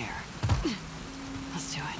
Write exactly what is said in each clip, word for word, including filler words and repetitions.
here. Let's do it.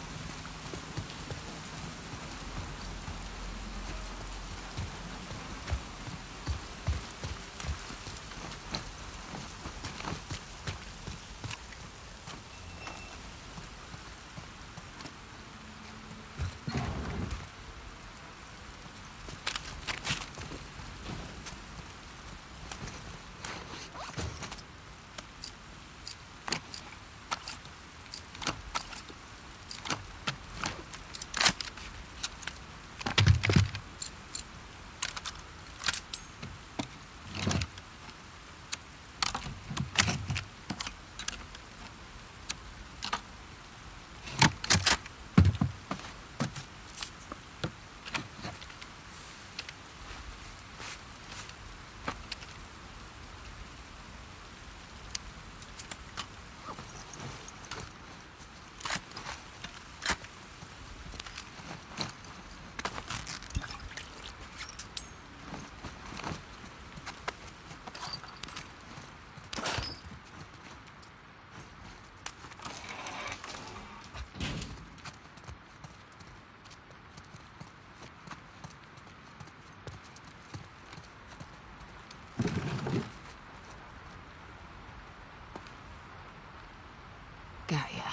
Got ya.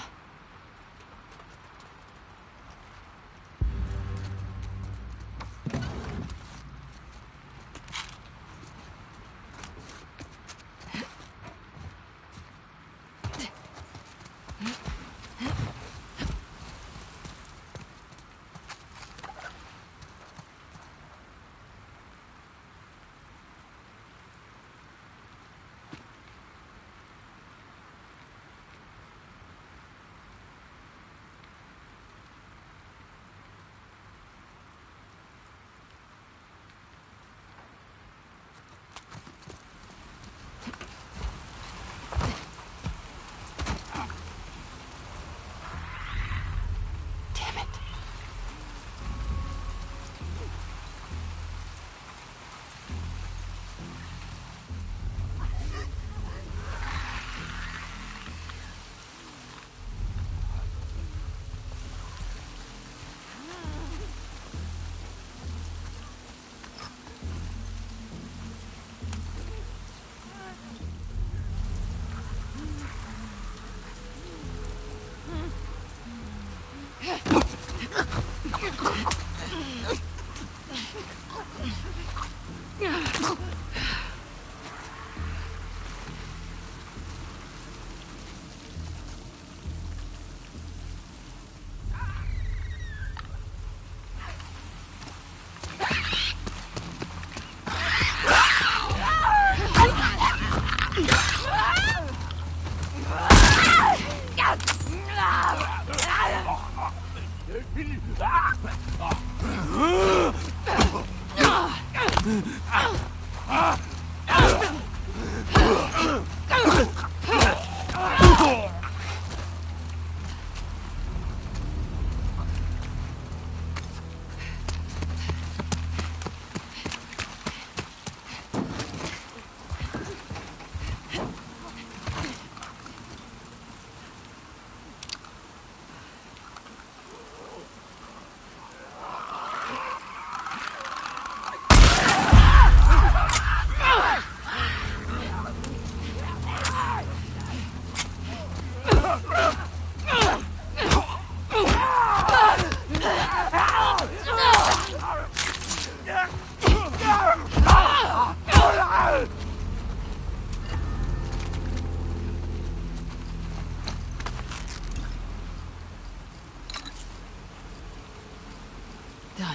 Done.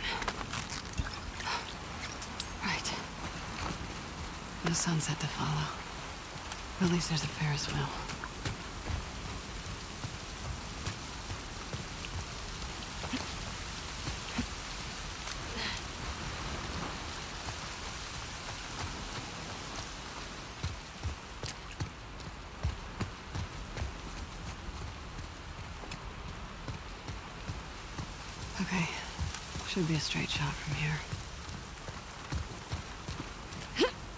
Right. No sunset to follow. At least there's a Ferris wheel. Okay. Should be a straight shot from here.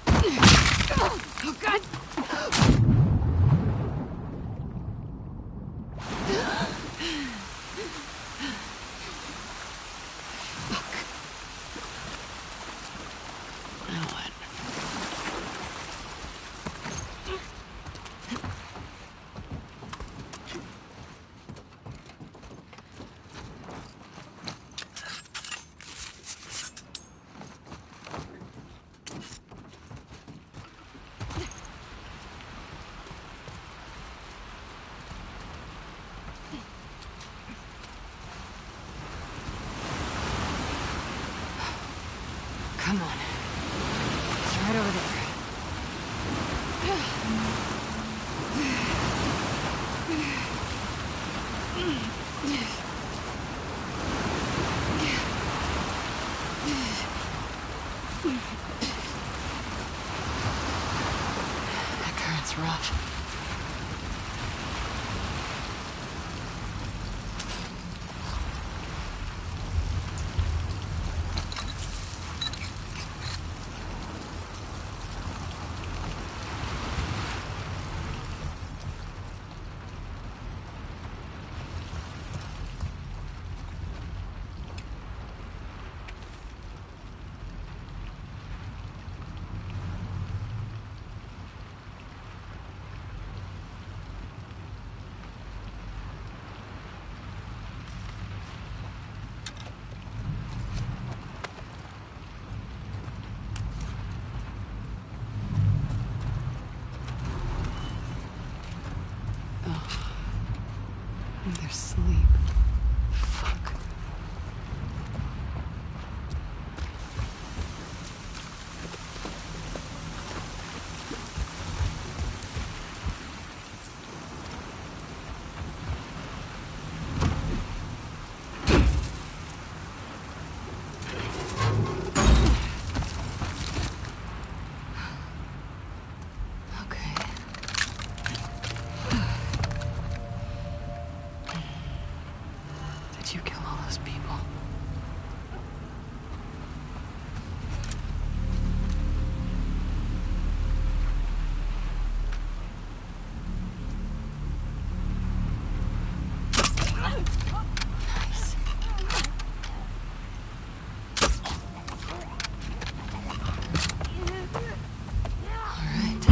Oh, God! Come on. It's right over there. That current's rough. Their sleep. Fuck. You kill all those people. Nice. All right.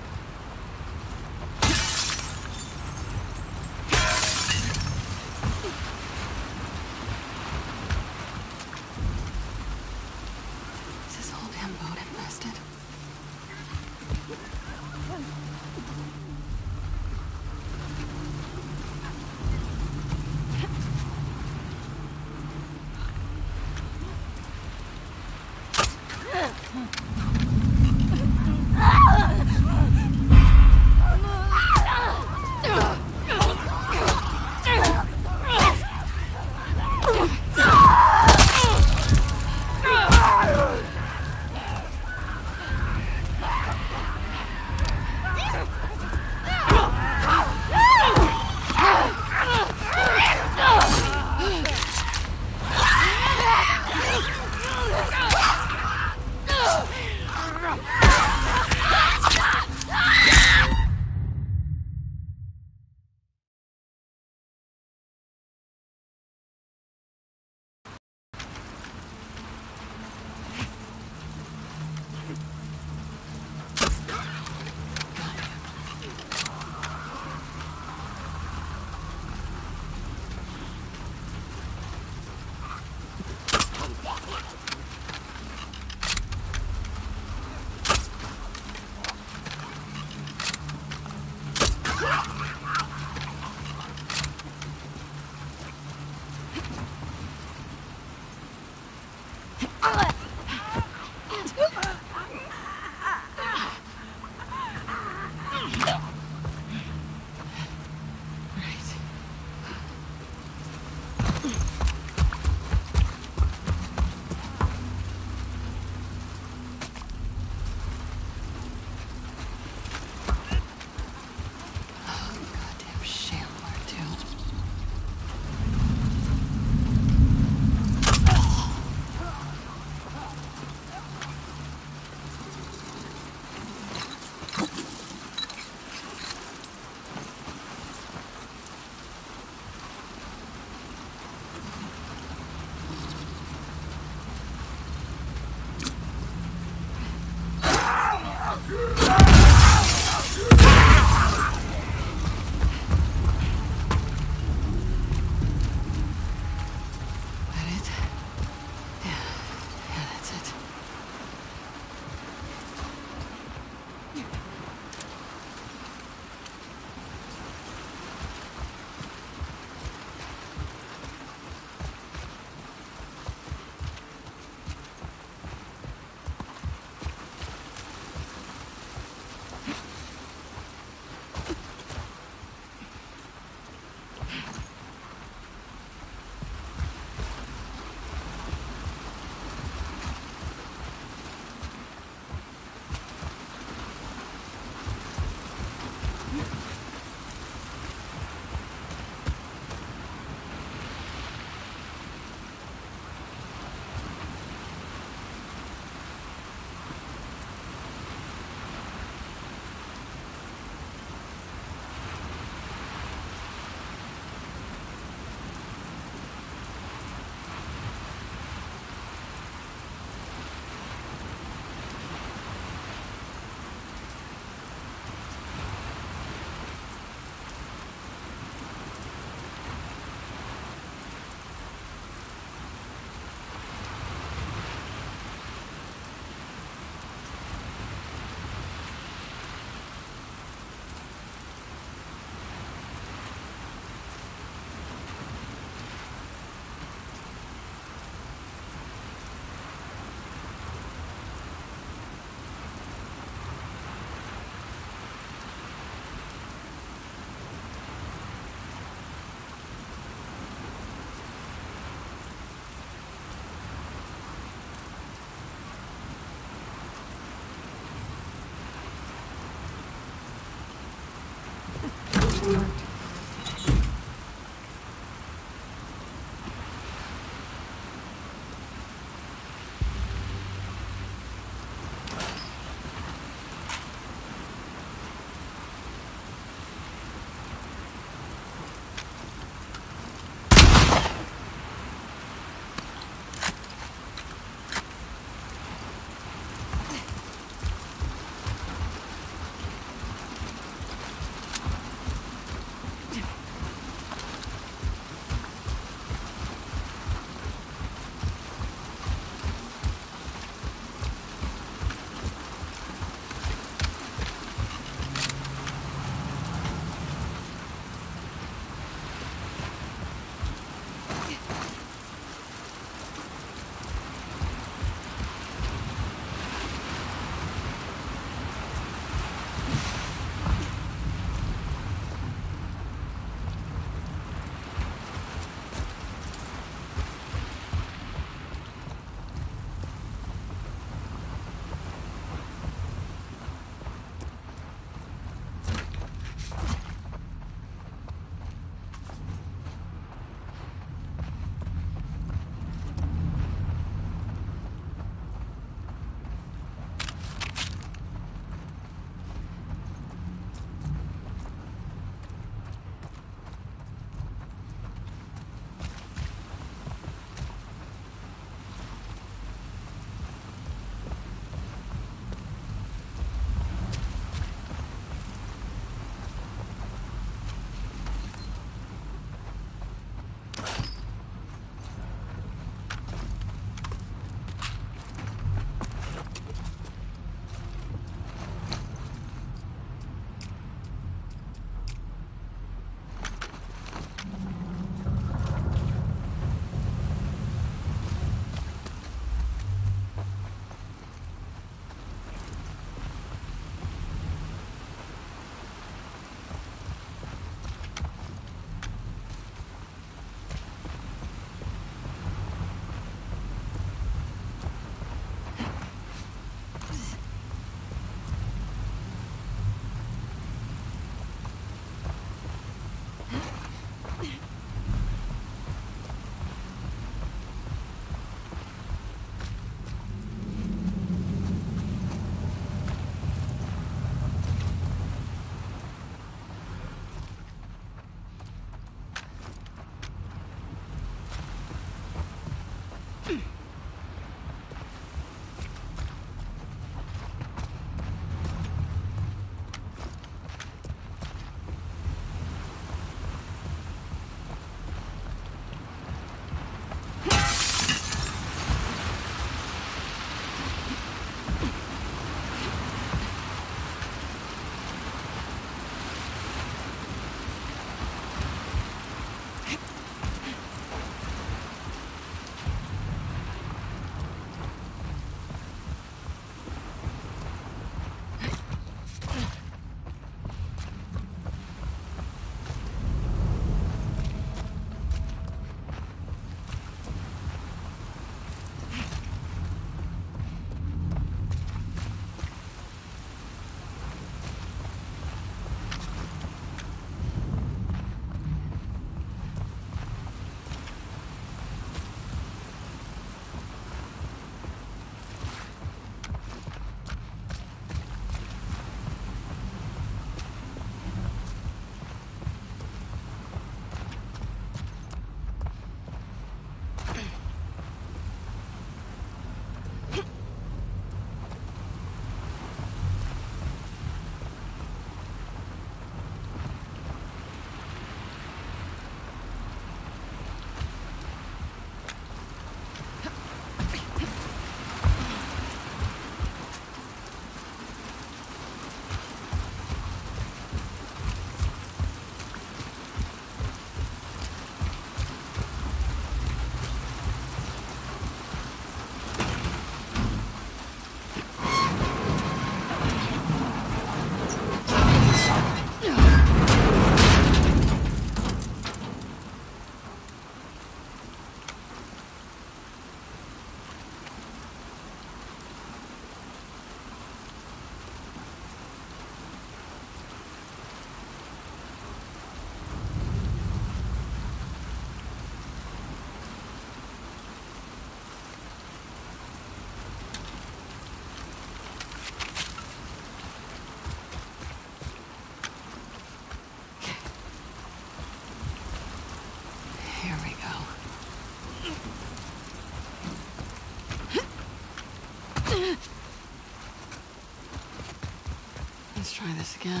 again.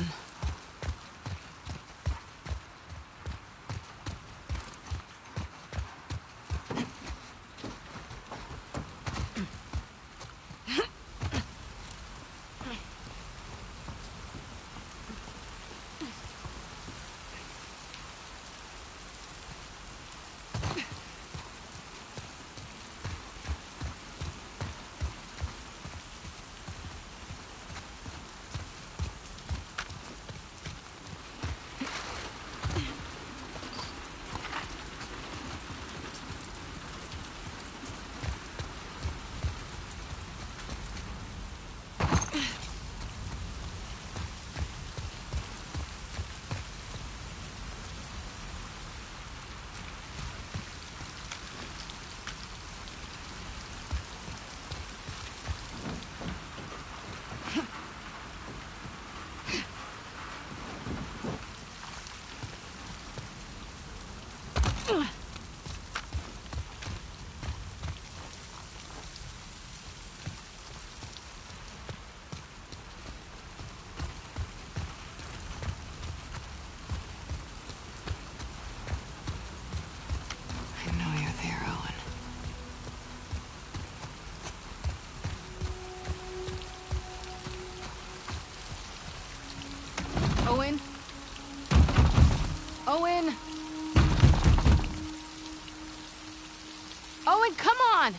Owen? Owen? Owen, come on!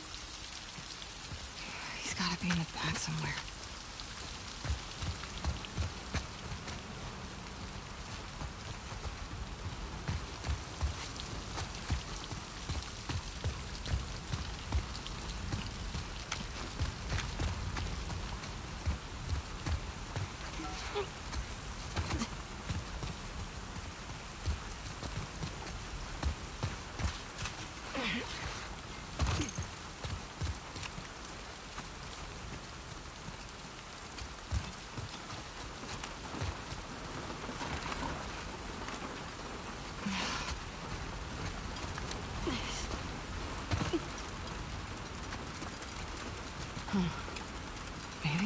He's gotta be in the back somewhere. Maybe?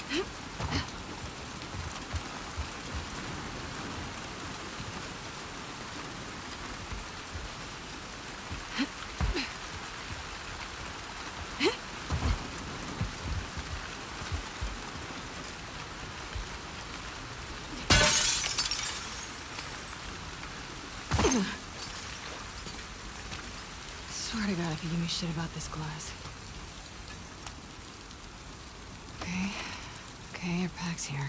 Swear to God, if you give me shit about this glass. Okay. Okay, your pack's here.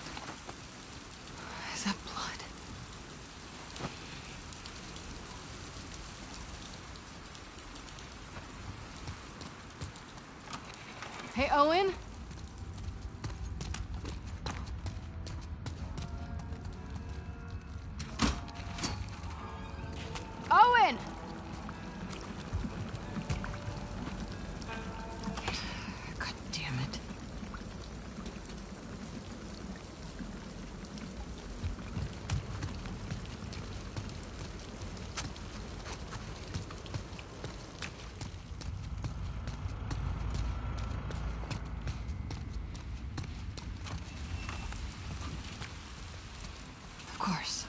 Is that blood? Hey, Owen? Owen! God damn it. Of course.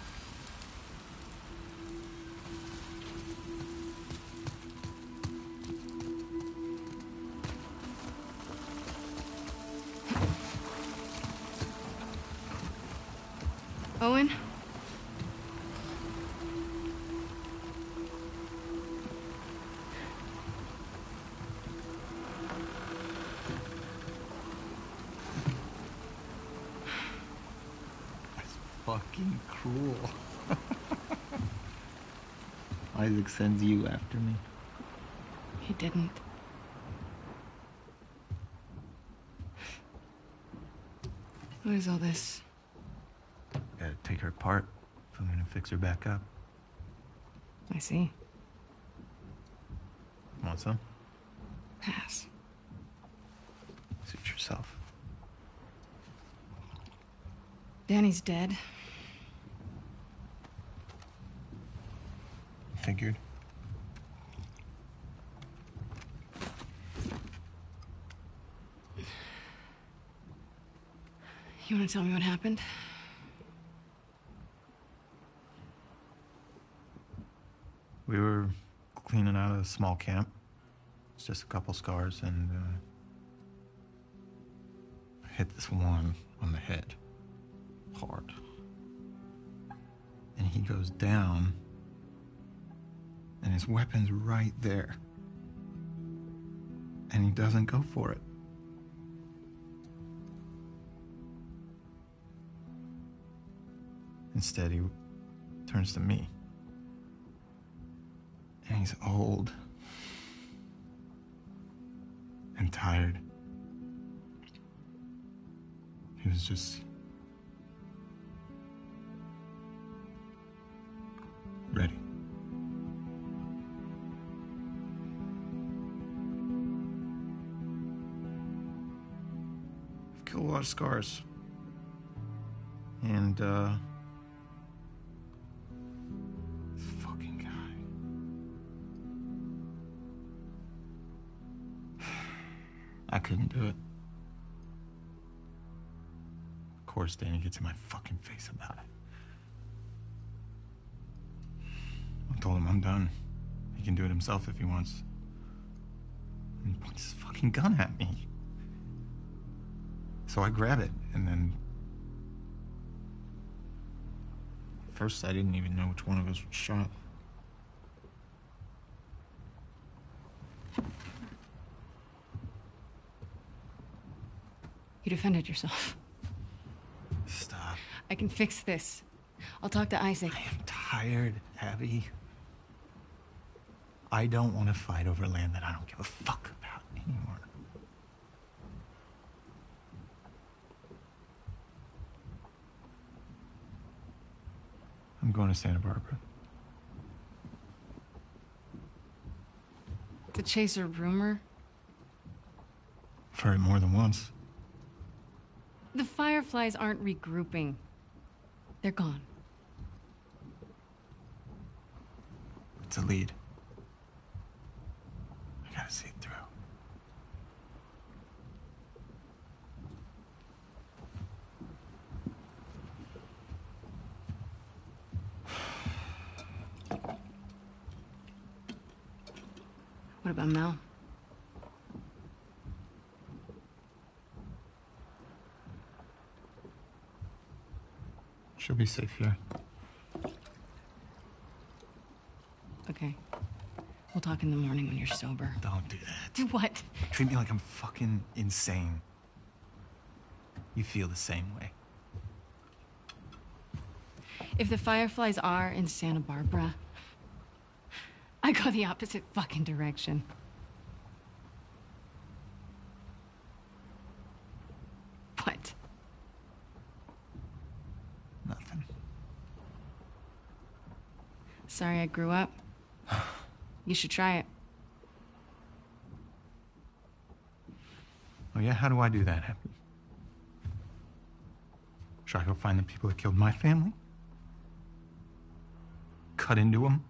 Owen? That's fucking cruel. Isaac sends you after me. He didn't. What is all this? Gotta take her apart if I'm gonna fix her back up. I see. Want some? Pass. Suit yourself. Danny's dead. Figured. You want to tell me what happened? We were cleaning out a small camp. It's just a couple scars, and uh, I hit this one on the head hard. And he goes down, and his weapon's right there. And he doesn't go for it. Instead, he turns to me. And he's old and tired. He was just ready. I've killed a lot of scars. And, uh... this fucking guy. I couldn't do it. Of course, Danny gets in my fucking face about it. I told him I'm done. He can do it himself if he wants. And he points his fucking gun at me. So I grab it, and then... First, I didn't even know which one of us was shot. You defended yourself. Stop. I can fix this. I'll talk to Isaac. I am tired, Abby. I don't want to fight over land that I don't give a fuck about anymore. I'm going to Santa Barbara. To chase a rumor? I've heard it more than once. The Fireflies aren't regrouping. They're gone. It's a lead. I gotta see it through. What about Mel? She'll be safe here. Okay. We'll talk in the morning when you're sober. Don't do that. Do what? Treat me like I'm fucking insane. You feel the same way. If the Fireflies are in Santa Barbara, I go the opposite fucking direction. What? Nothing. Sorry I grew up. You should try it. Oh yeah? How do I do that, Happy? Should I go find the people that killed my family? Cut into them?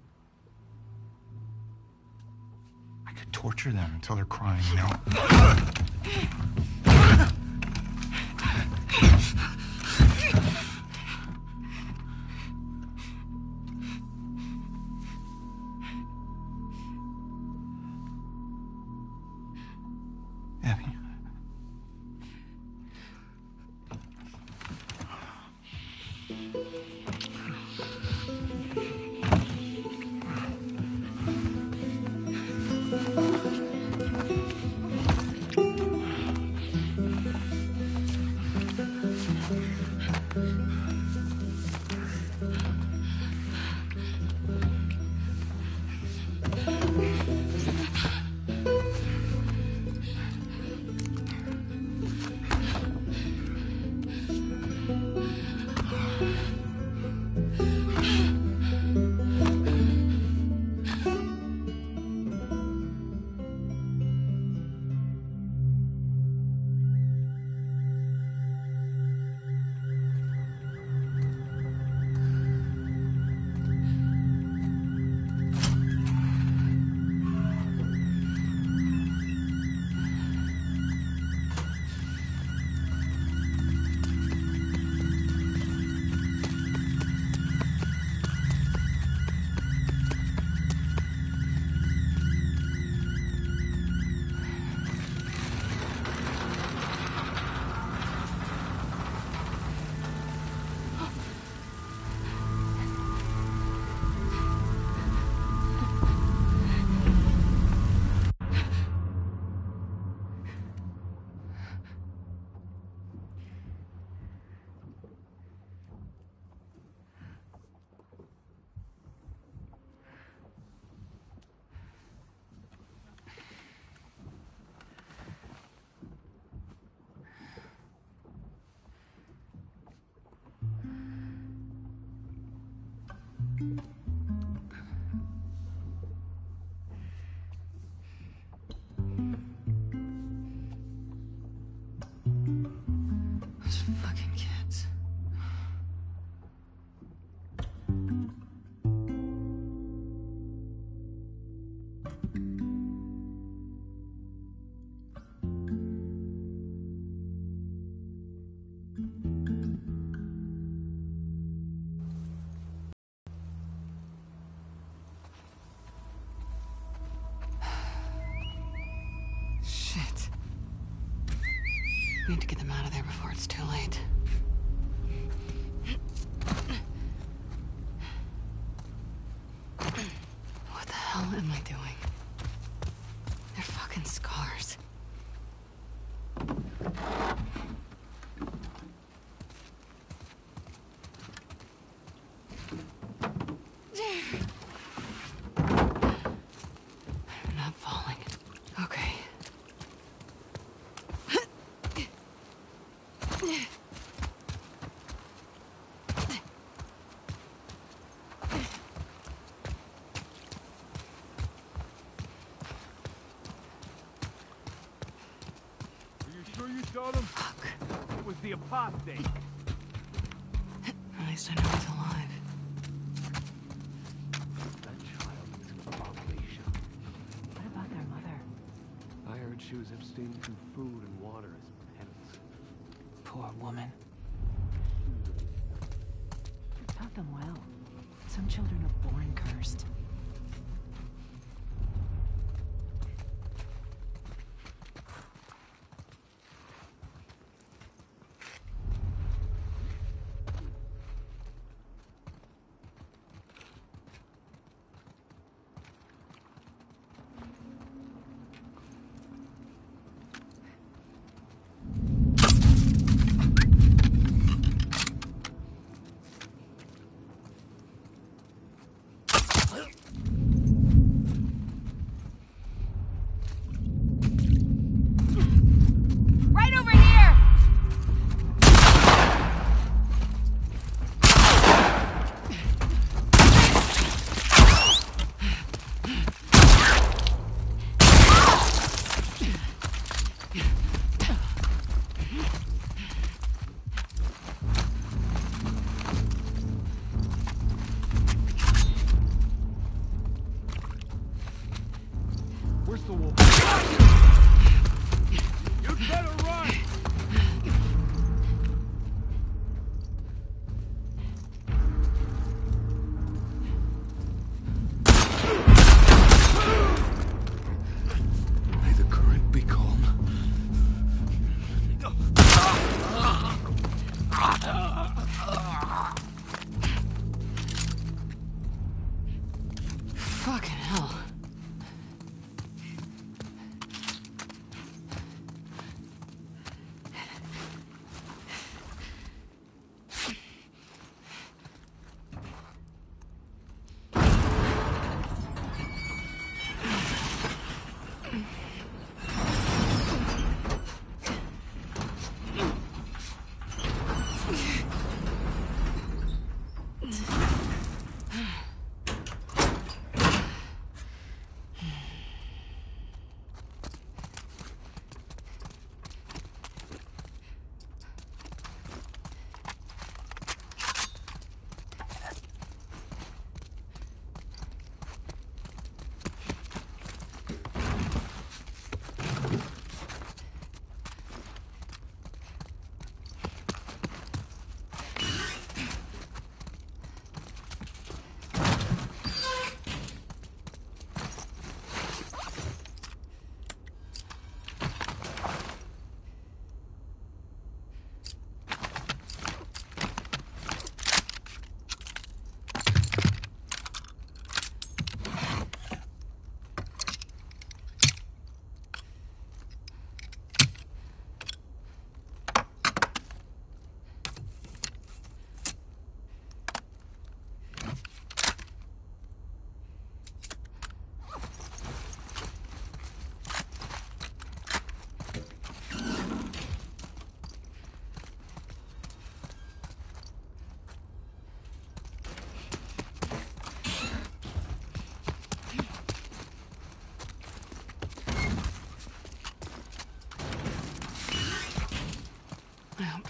I could torture them until they're crying, you know? Abby. Those fucking kids. Shit. Need to get them out of there before it's too late. What the hell am I doing? They're fucking scars. I'm not falling. Okay. Saw them? Fuck. It was the apostate. At least I know he's alive. That child is awfully shocked. What about their mother? I heard she was abstaining from food and water as penance. Poor woman. You taught them well. Some children are born cursed.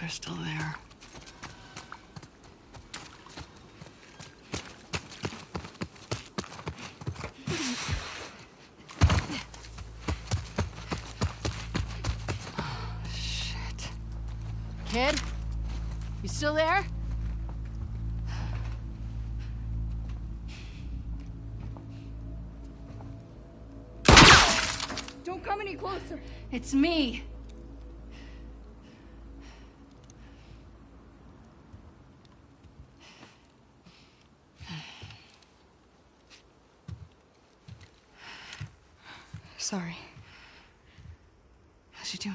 still there. Oh, shit. Kid? You still there? Don't come any closer. It's me. Sorry. How's she doing?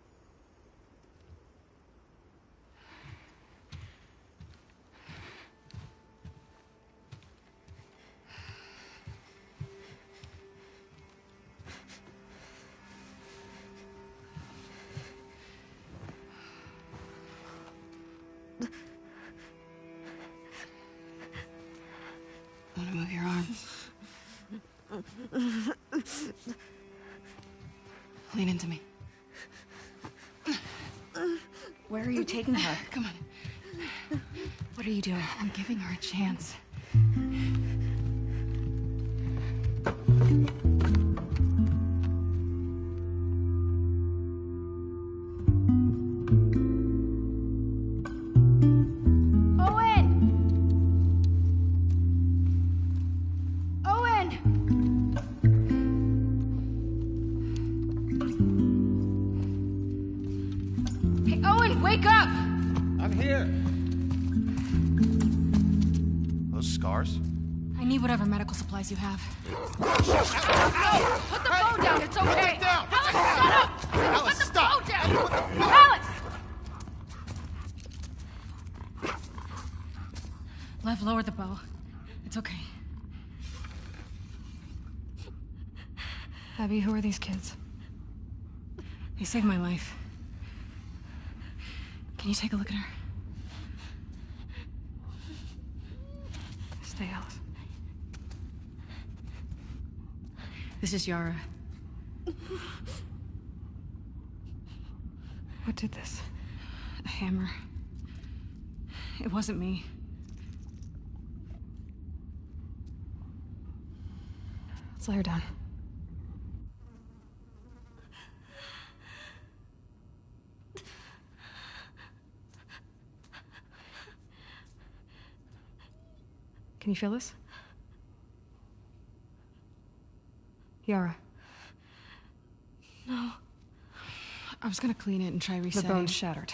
Want to move your arm? Lean into me. Where are you taking her? Come on. What are you doing? I'm giving her a chance. Wake up! I'm here. Those scars? I need whatever medical supplies you have. Ow! Put the phone down, it's okay! Put it down! Alex, shut up! Alice, Put the stop! phone down! What the fuck? Alex! Lev, lower the bow. It's okay. Abby, who are these kids? They saved my life. Can you take a look at her? Stay, Alice. This is Yara. What did this? A hammer. It wasn't me. Let's lay her down. Can you feel this? Yara. No. I was gonna clean it and try resetting. The bone's shattered.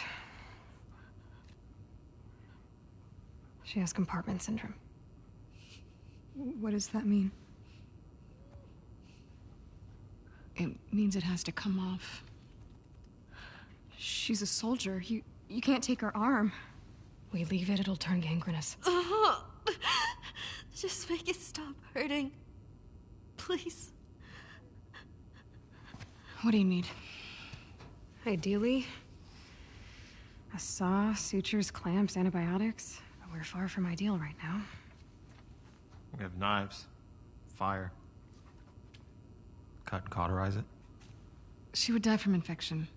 She has compartment syndrome. What does that mean? It means it has to come off. She's a soldier. You you can't take her arm. We leave it, it'll turn gangrenous. Oh, just make it stop hurting. Please. What do you need? Ideally, a saw, sutures, clamps, antibiotics. But we're far from ideal right now. We have knives, fire. Cut and cauterize it. She would die from infection.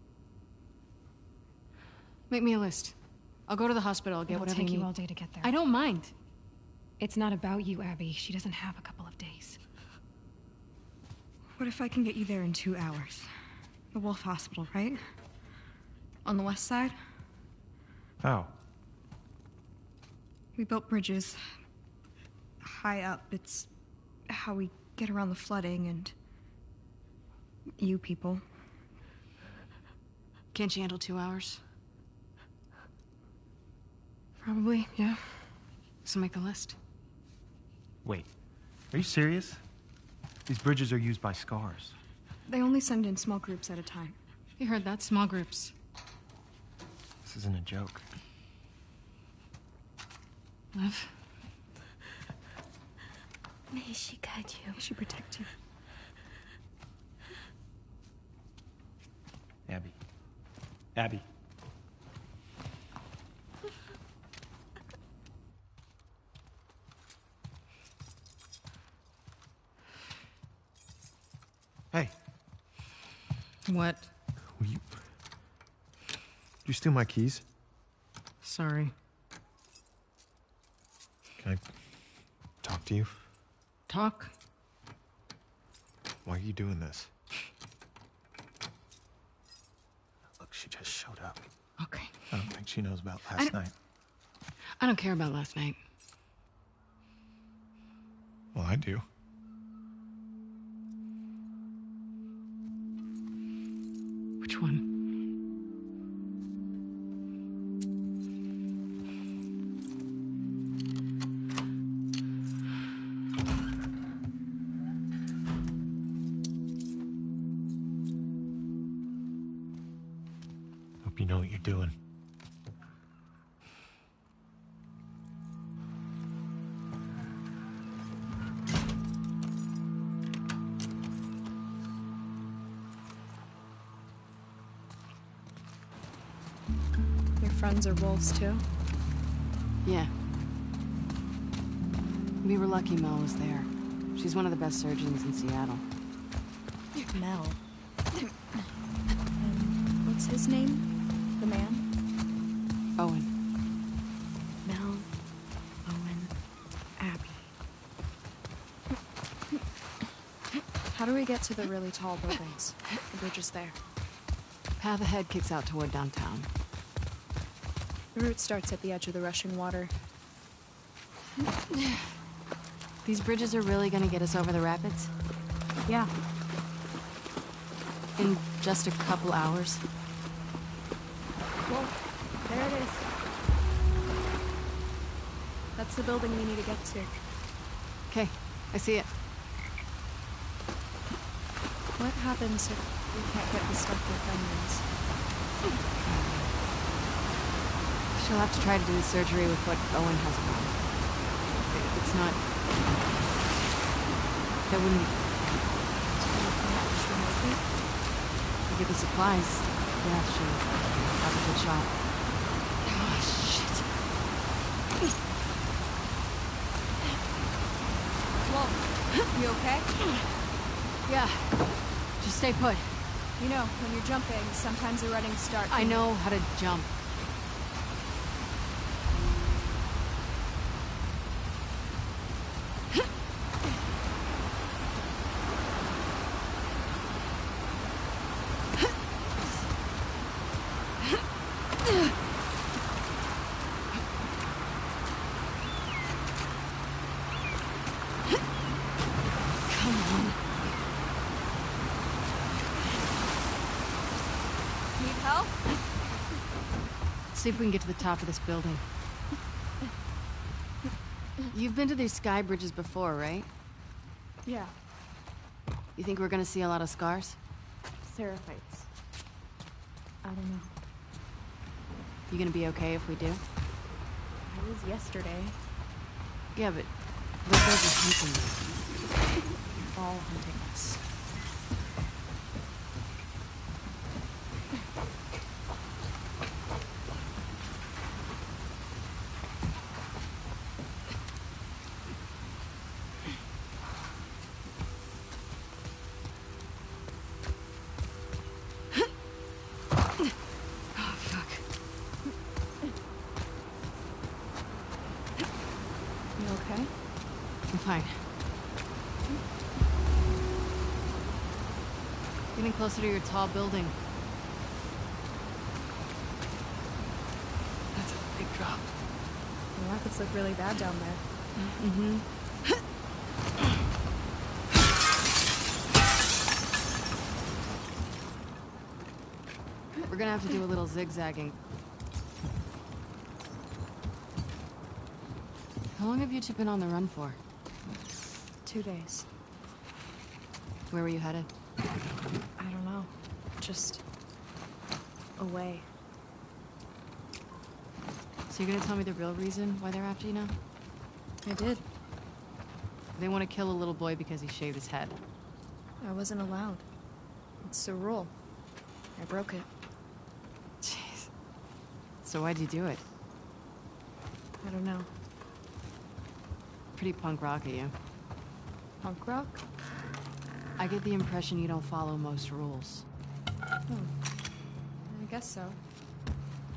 Make me a list. I'll go to the hospital, I'll get It'll whatever take you you need. all day to get there. I don't mind. It's not about you, Abby. She doesn't have a couple of days. What if I can get you there in two hours? The Wolf Hospital, right? On the west side? How? We built bridges. High up. It's how we get around the flooding and... you people. Can't you handle two hours? Probably, yeah. So make a list. Wait, are you serious? These bridges are used by scars. They only send in small groups at a time. You heard that? Small groups. This isn't a joke. Lev? May she guide you. May she protect you. Abby. Abby. Hey, What? will you... you steal my keys? Sorry. Can I talk to you? Talk? Why are you doing this? Look, she just showed up. Okay. I don't think she knows about last night. I don't care about last night. Well, I do. Which one? Hope you know what you're doing. Your friends are wolves too? Yeah. We were lucky Mel was there. She's one of the best surgeons in Seattle. Mel. And what's his name? The man? Owen. Mel, Owen, Abby. How do we get to the really tall buildings? The bridge is there. Path ahead kicks out toward downtown. The route starts at the edge of the rushing water. These bridges are really gonna get us over the rapids? Yeah. In just a couple hours? Well, there it is. That's the building we need to get to. Okay, I see it. What happens if we can't get the stuff with onions? She'll have to try to do the surgery with what Owen has around. It's not... That wouldn't... To get the supplies, yeah, she'll have a good shot. Oh, shit. Whoa, you okay? Yeah, just stay put. You know, when you're jumping, sometimes the running starts. I know how to jump. See if we can get to the top of this building. You've been to these sky bridges before, right? Yeah, You think we're gonna see a lot of scars? seraphites. I don't know. You gonna be okay if we do? I was yesterday. Yeah, but what does it hunting? All hunting us. I'm fine. Getting closer to your tall building. That's a big drop. The rapids look really bad down there. Mm-hmm. We're gonna have to do a little zigzagging. How long have you two been on the run for? Two days. Where were you headed? I don't know. Just away. So you're gonna tell me the real reason why they're after you now? I did. They want to kill a little boy because he shaved his head. I wasn't allowed. It's a rule. I broke it. Jeez. So why'd you do it? I don't know. Pretty punk rock of you. Punk rock? I get the impression you don't follow most rules. Hmm. I guess so.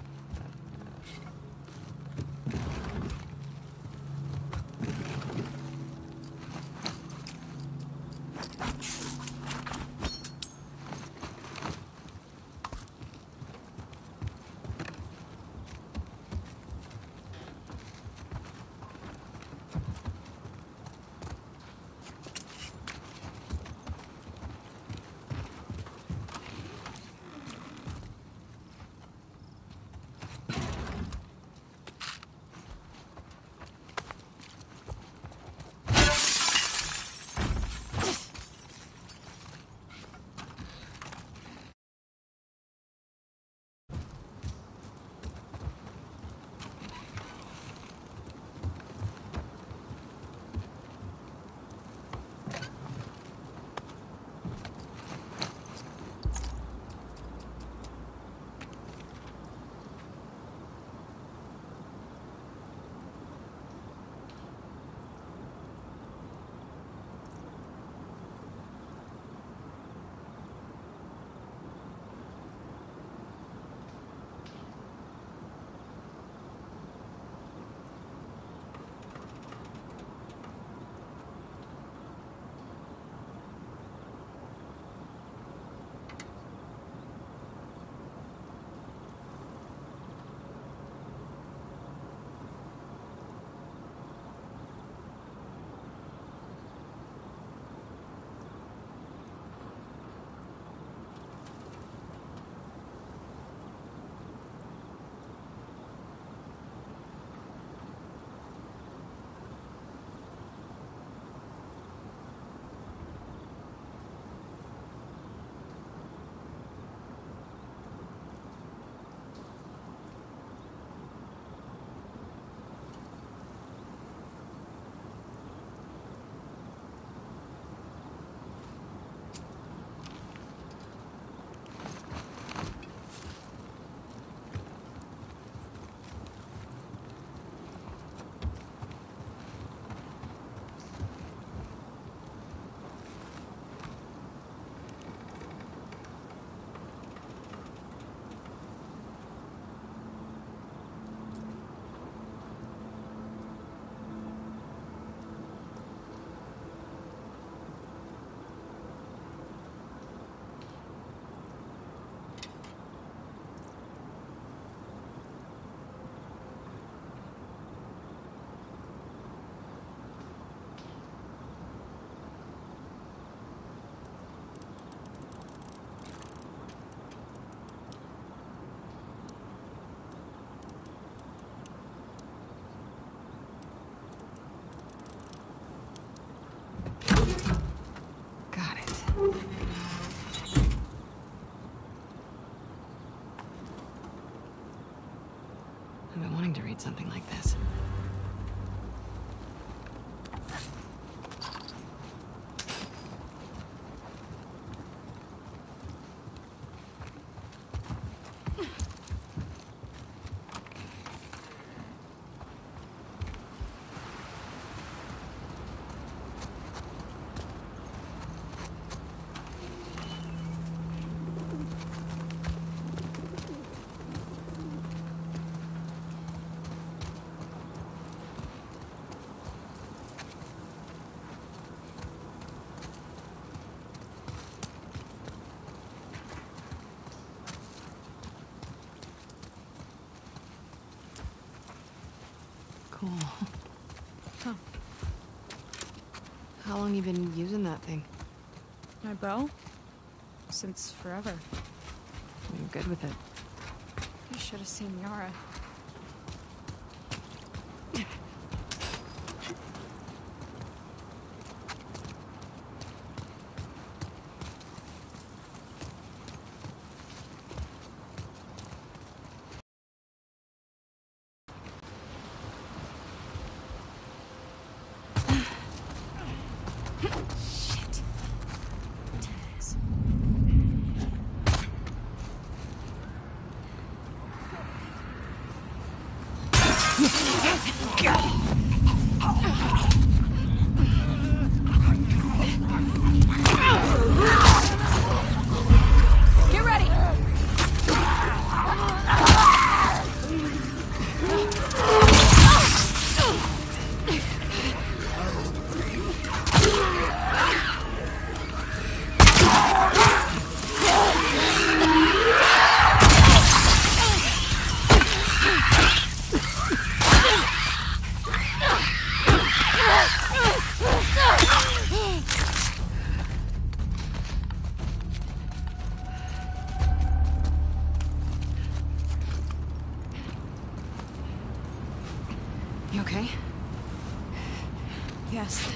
to read something like this. Cool. Huh. How long you been using that thing? My bow? Since forever. You're good with it. You should have seen Yara. Get ready! You okay? Yes.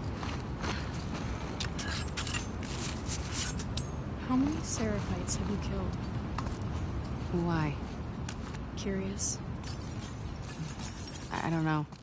How many Seraphites have you killed? Why? Curious. I, I don't know.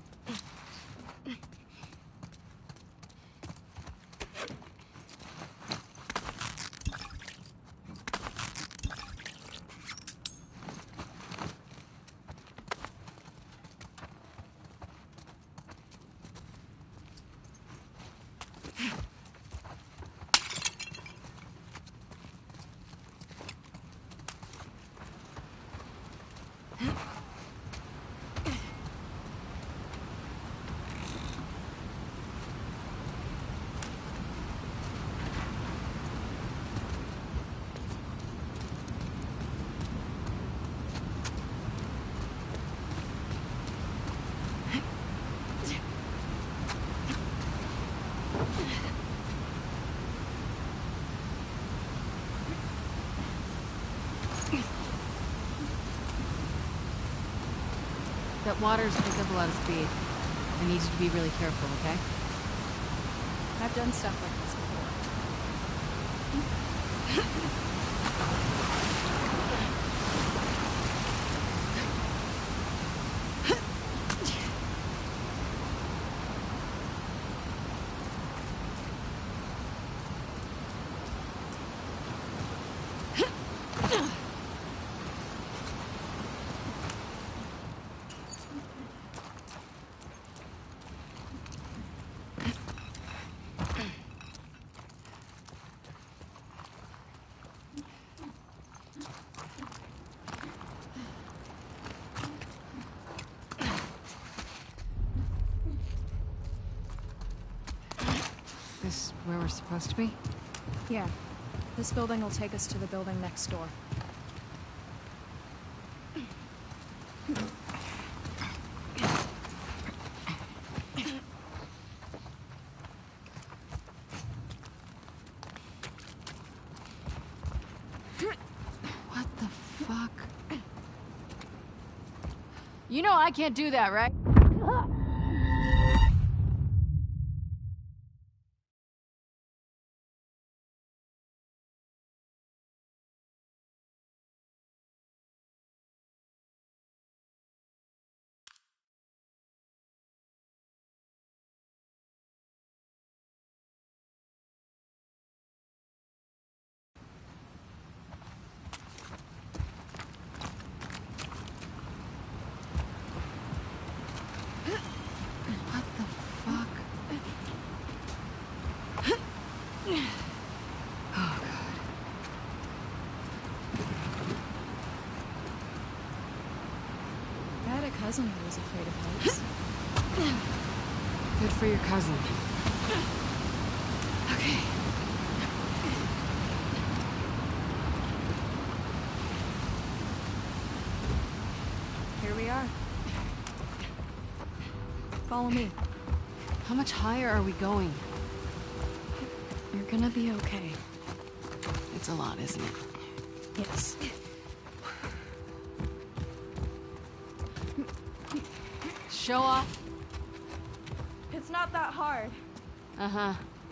That water's picked up a lot of speed. I need you to be really careful, okay? I've done stuff like this This where we're supposed to be? Yeah. This building will take us to the building next door. What the fuck? You know I can't do that, right? cousin who was afraid of heights. Good for your cousin. Okay. Here we are. Follow me. How much higher are we going? You're gonna be okay. It's a lot, isn't it? Yes. Show off. It's not that hard. Uh-huh.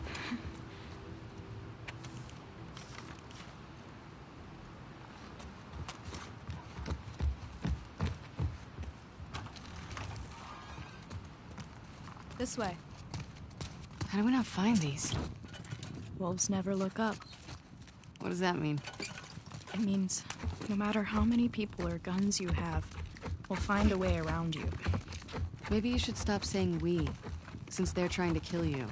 This way. How do we not find these? Wolves never look up. What does that mean? It means no matter how many people or guns you have, we'll find a way around you. Maybe you should stop saying we, since they're trying to kill you.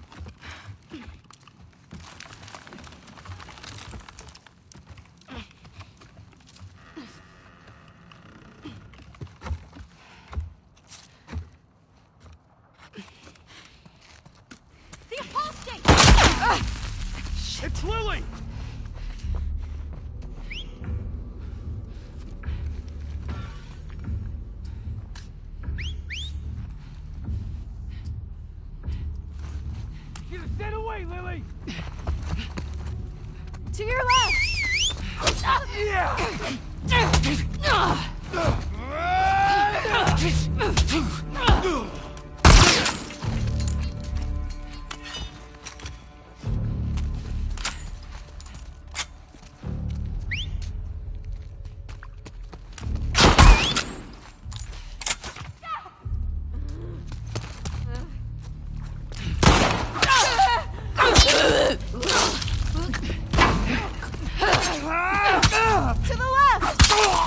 The apostate! It's Lily! Get away, Lily! To your left! To the left!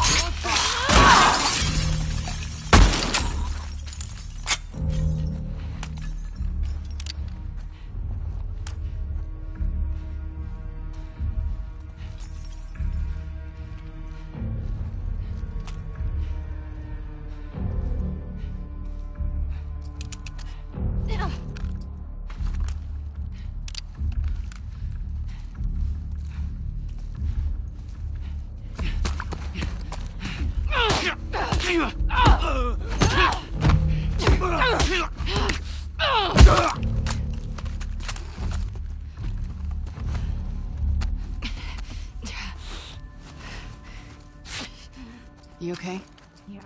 You okay? Yeah.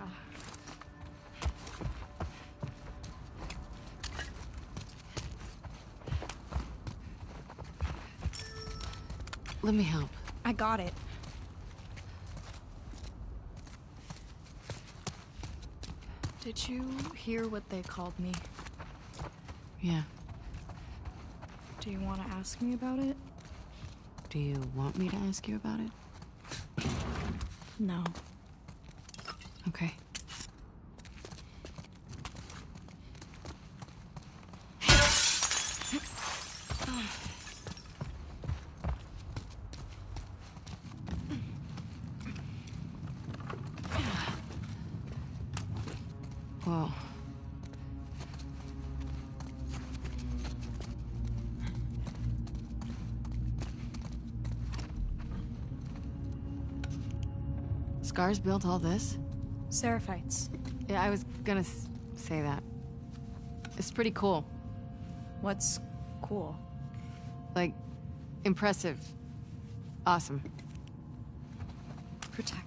Let me help. I got it. Did you hear what they called me? Yeah. Do you want to ask me about it? Do you want me to ask you about it? No. Okay. Whoa. Scars built all this? Seraphites. Yeah, I was gonna s say that. It's pretty cool. What's cool? Like, impressive. Awesome. Protect.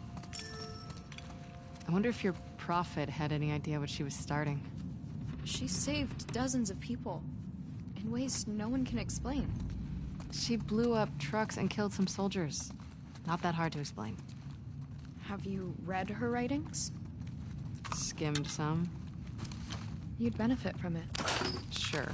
I wonder if your prophet had any idea what she was starting. She saved dozens of people in ways no one can explain. She blew up trucks and killed some soldiers. Not that hard to explain. Have you read her writings? Skimmed some. You'd benefit from it. Sure.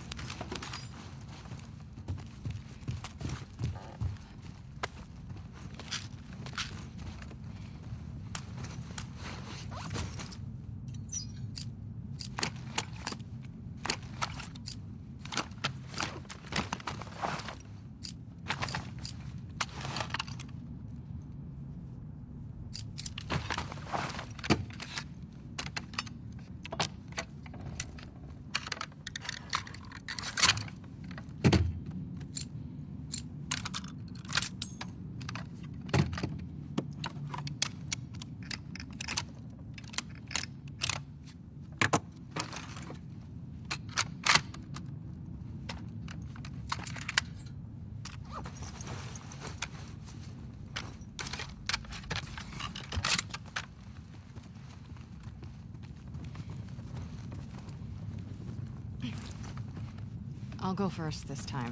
I'll go first this time.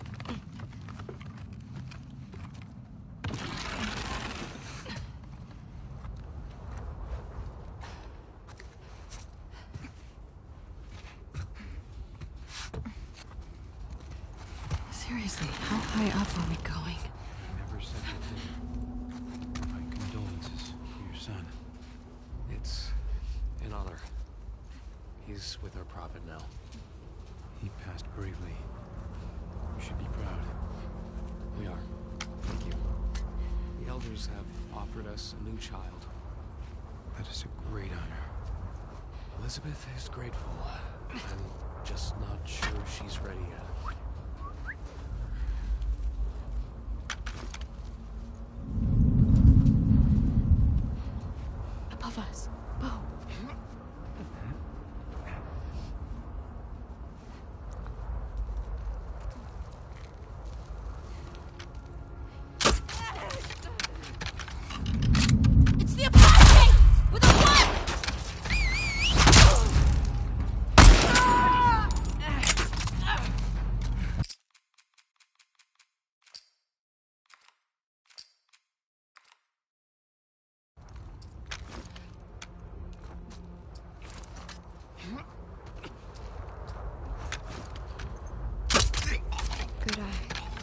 Seriously, how high up are we going? I never said anything. My condolences for your son. It's an honor. He's with our prophet now. He passed bravely. You should be proud. We are. Thank you. The elders have offered us a new child. That is a great honor. Elizabeth is grateful. I'm just not sure she's ready yet. Above us. Bo. It's the apostate! With a what? Good eye.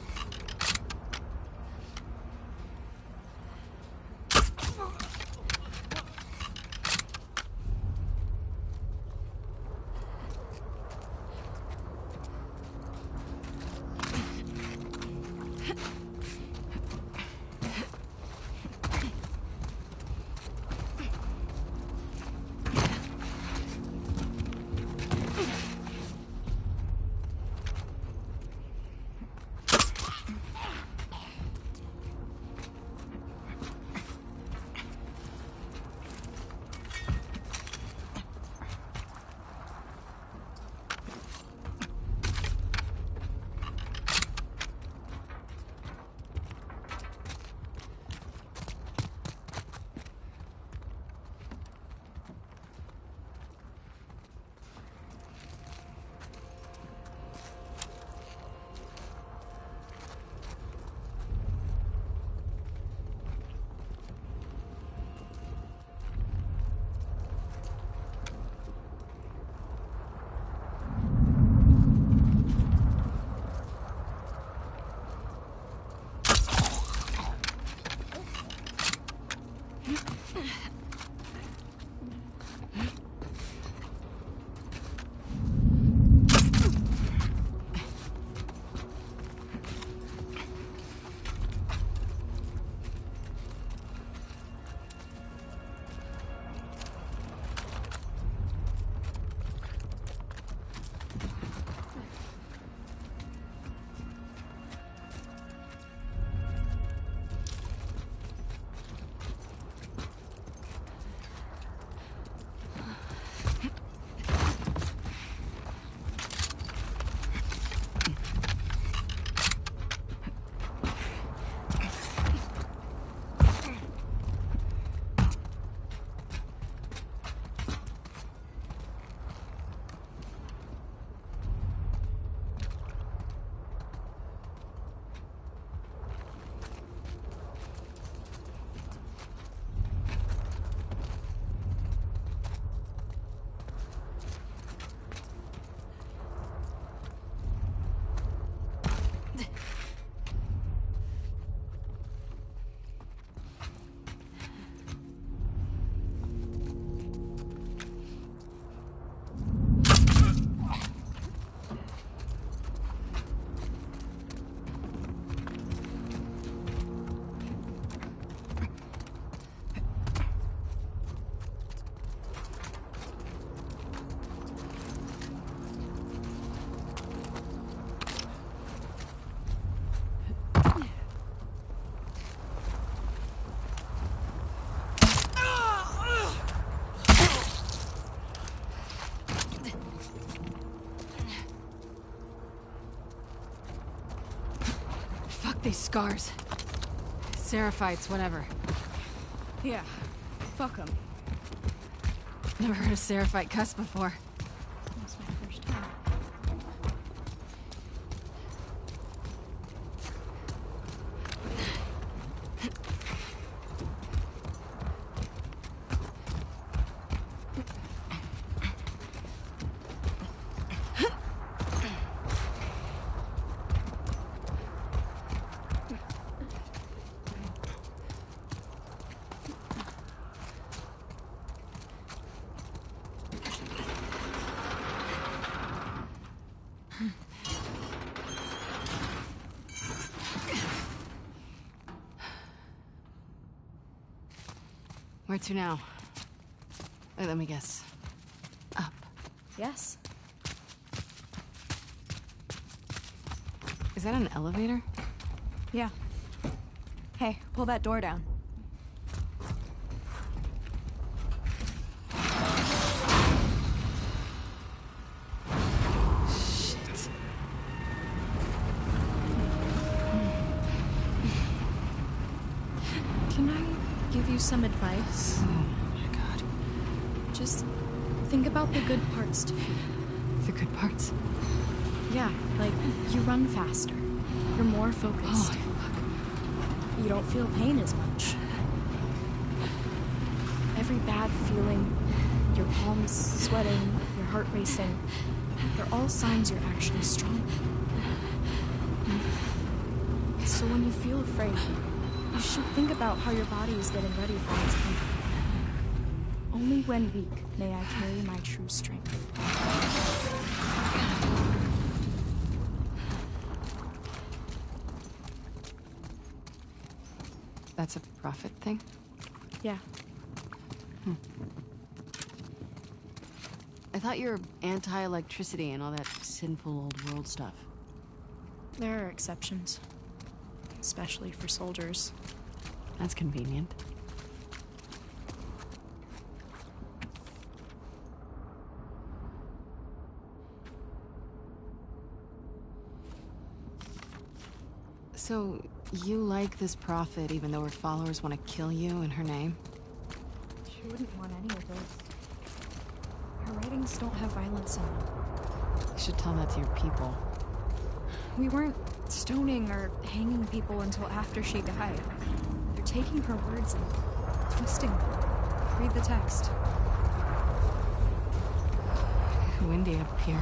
These scars. Seraphites, whatever. Yeah. Fuck them. Never heard a Seraphite cuss before. That's my first time. Where to now? Wait, let me guess. Up. Yes. Is that an elevator? Yeah. Hey, pull that door down. Shit. Can I give you some advice? Oh my god. Just think about the good parts to feel. The good parts. Yeah, like you run faster. You're more focused. Holy fuck. You don't feel pain as much. Every bad feeling, your palms sweating, your heart racing, they're all signs you're actually strong. So when you feel afraid, you should think about how your body is getting ready for its coming. Only when weak may I carry my true strength. That's a profit thing? Yeah. I thought you were anti-electricity and all that sinful old world stuff. There are exceptions. Especially for soldiers. That's convenient. So, you like this prophet even though her followers want to kill you in her name? She wouldn't want any of this. Her writings don't have violence in them. You should tell that to your people. We weren't stoning or hanging people until after she died. They're taking her words and twisting them. Read the text. Windy up here.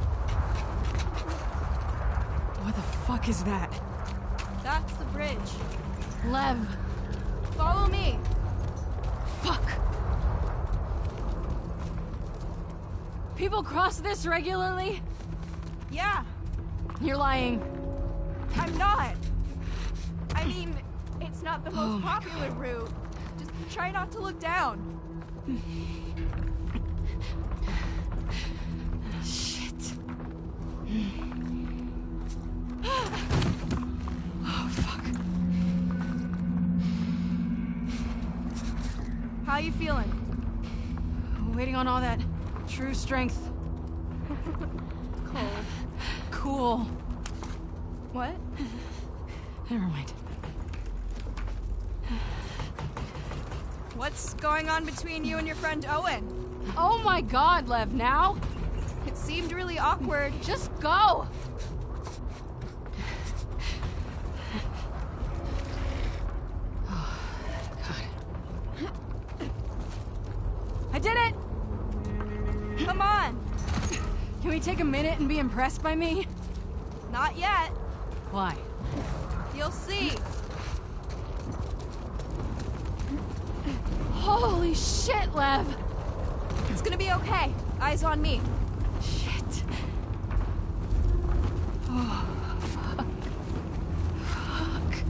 What the fuck is that? That's the bridge. Lev! Follow me. Fuck! People cross this regularly? Yeah, You're lying. I'm not. I mean, it's not the most Oh my popular route. Just try not to look down. Shit. Oh, fuck. How you feeling? Waiting on all that true strength. Cold. Cool. What? Never mind. What's going on between you and your friend Owen? Oh my god, Lev, now? It seemed really awkward. Just go! Oh, God. I did it! Come on. Can we take a minute and be impressed by me? Not yet. Why? You'll see. Holy shit, Lev! It's gonna be okay. Eyes on me. Shit. Oh, fuck. Fuck.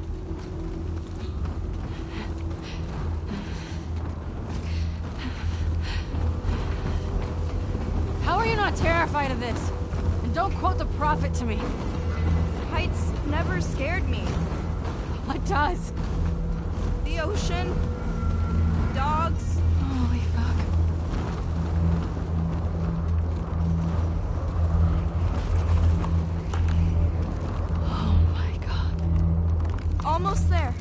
How are you not terrified of this? And don't quote the prophet to me. Heights never scared me. What does? The ocean. Dogs. Holy fuck. Oh my god. Almost there.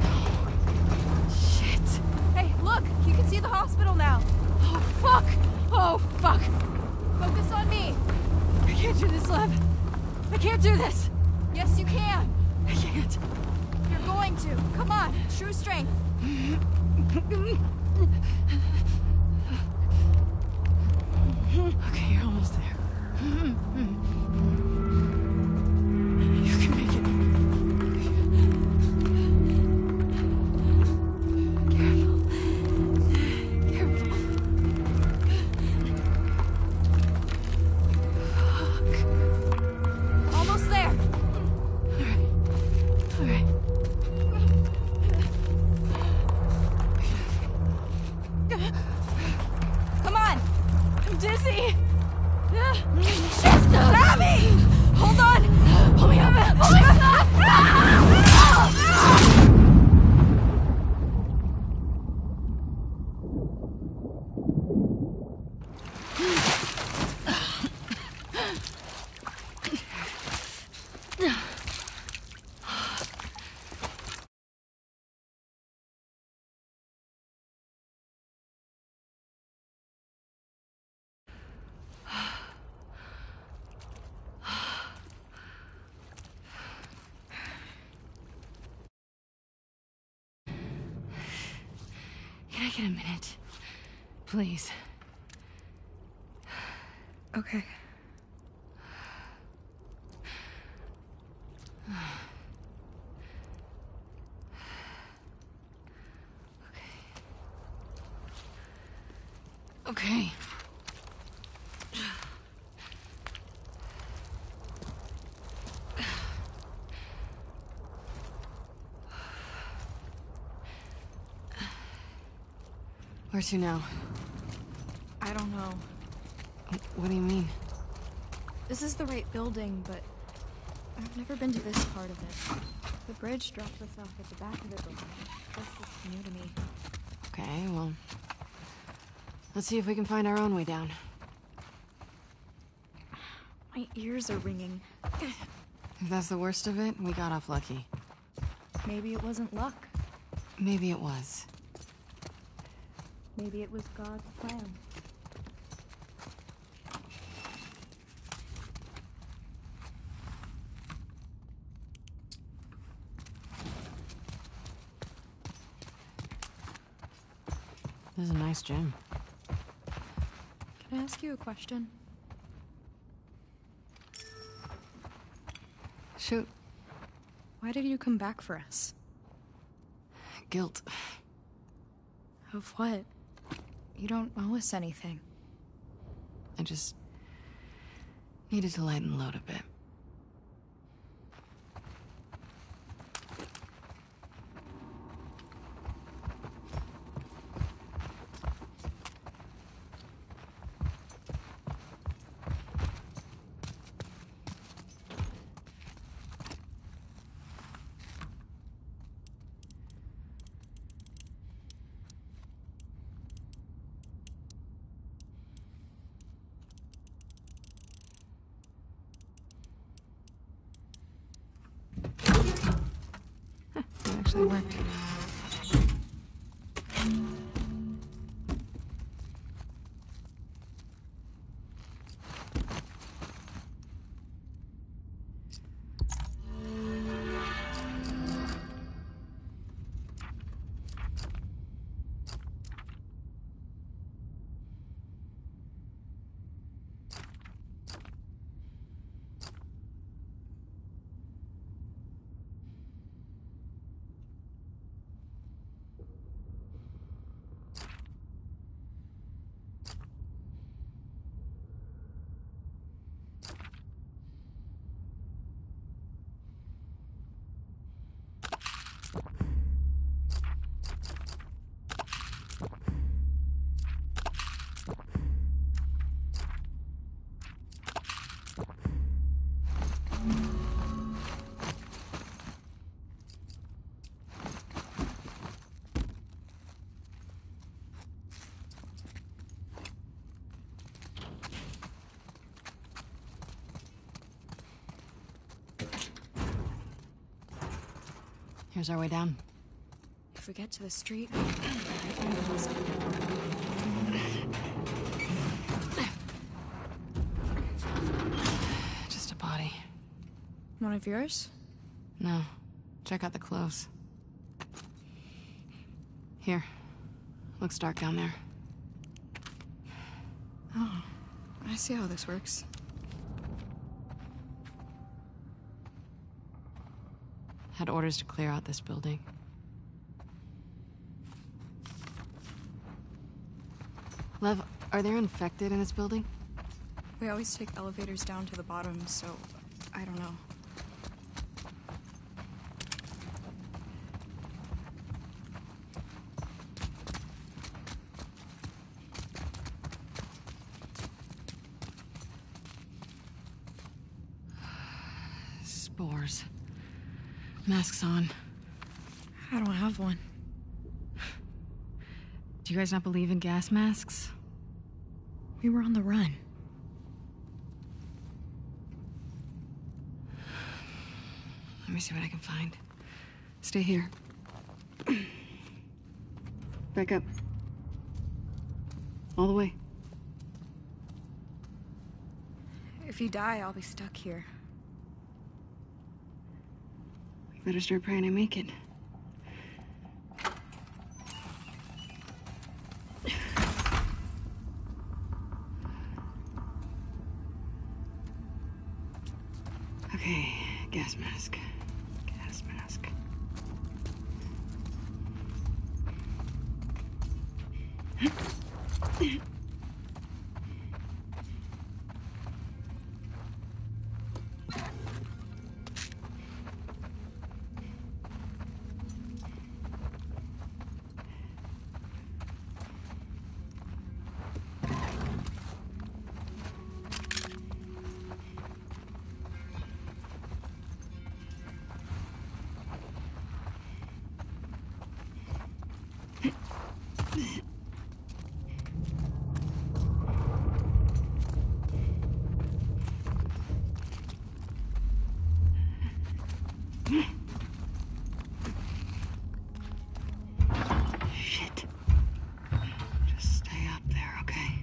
Shit. Hey, look! You can see the hospital now. Oh fuck. Oh fuck. Focus on me. I can't do this, Lev. I can't do this. Yes, you can. I can't. You're going to. Come on. True strength. Okay, you're almost there. You can make it. Careful. Careful. Fuck. dizzy! Abby! Hold on! Pull me up! Pull me up! Can I get a minute? Please. Okay. Okay. Where to now? I don't know. What do you mean? This is the right building, but I've never been to this part of it. The bridge drops us off at the back of the building. This is new to me. Okay, well... let's see if we can find our own way down. My ears are ringing. If that's the worst of it, we got off lucky. Maybe it wasn't luck. Maybe it was. Maybe it was God's plan. This is a nice gym. Can I ask you a question? Shoot. Why did you come back for us? Guilt. Of what? You don't owe us anything. I just... needed to lighten the load a bit. It actually worked. Here's our way down. If we get to the street, Just a body. one of yours? No. Check out the clothes. Here. Looks dark down there. Oh, I see how this works. Had orders to clear out this building. Lev, are there infected in this building? We always take elevators down to the bottom, so I don't know. Spores. Masks on. I don't have one. Do you guys not believe in gas masks? We were on the run. Let me see what I can find. Stay here. Back up. All the way. If you die, I'll be stuck here. You better start praying I make it. Okay, gas mask. Gas mask. Shit. Just stay up there, okay?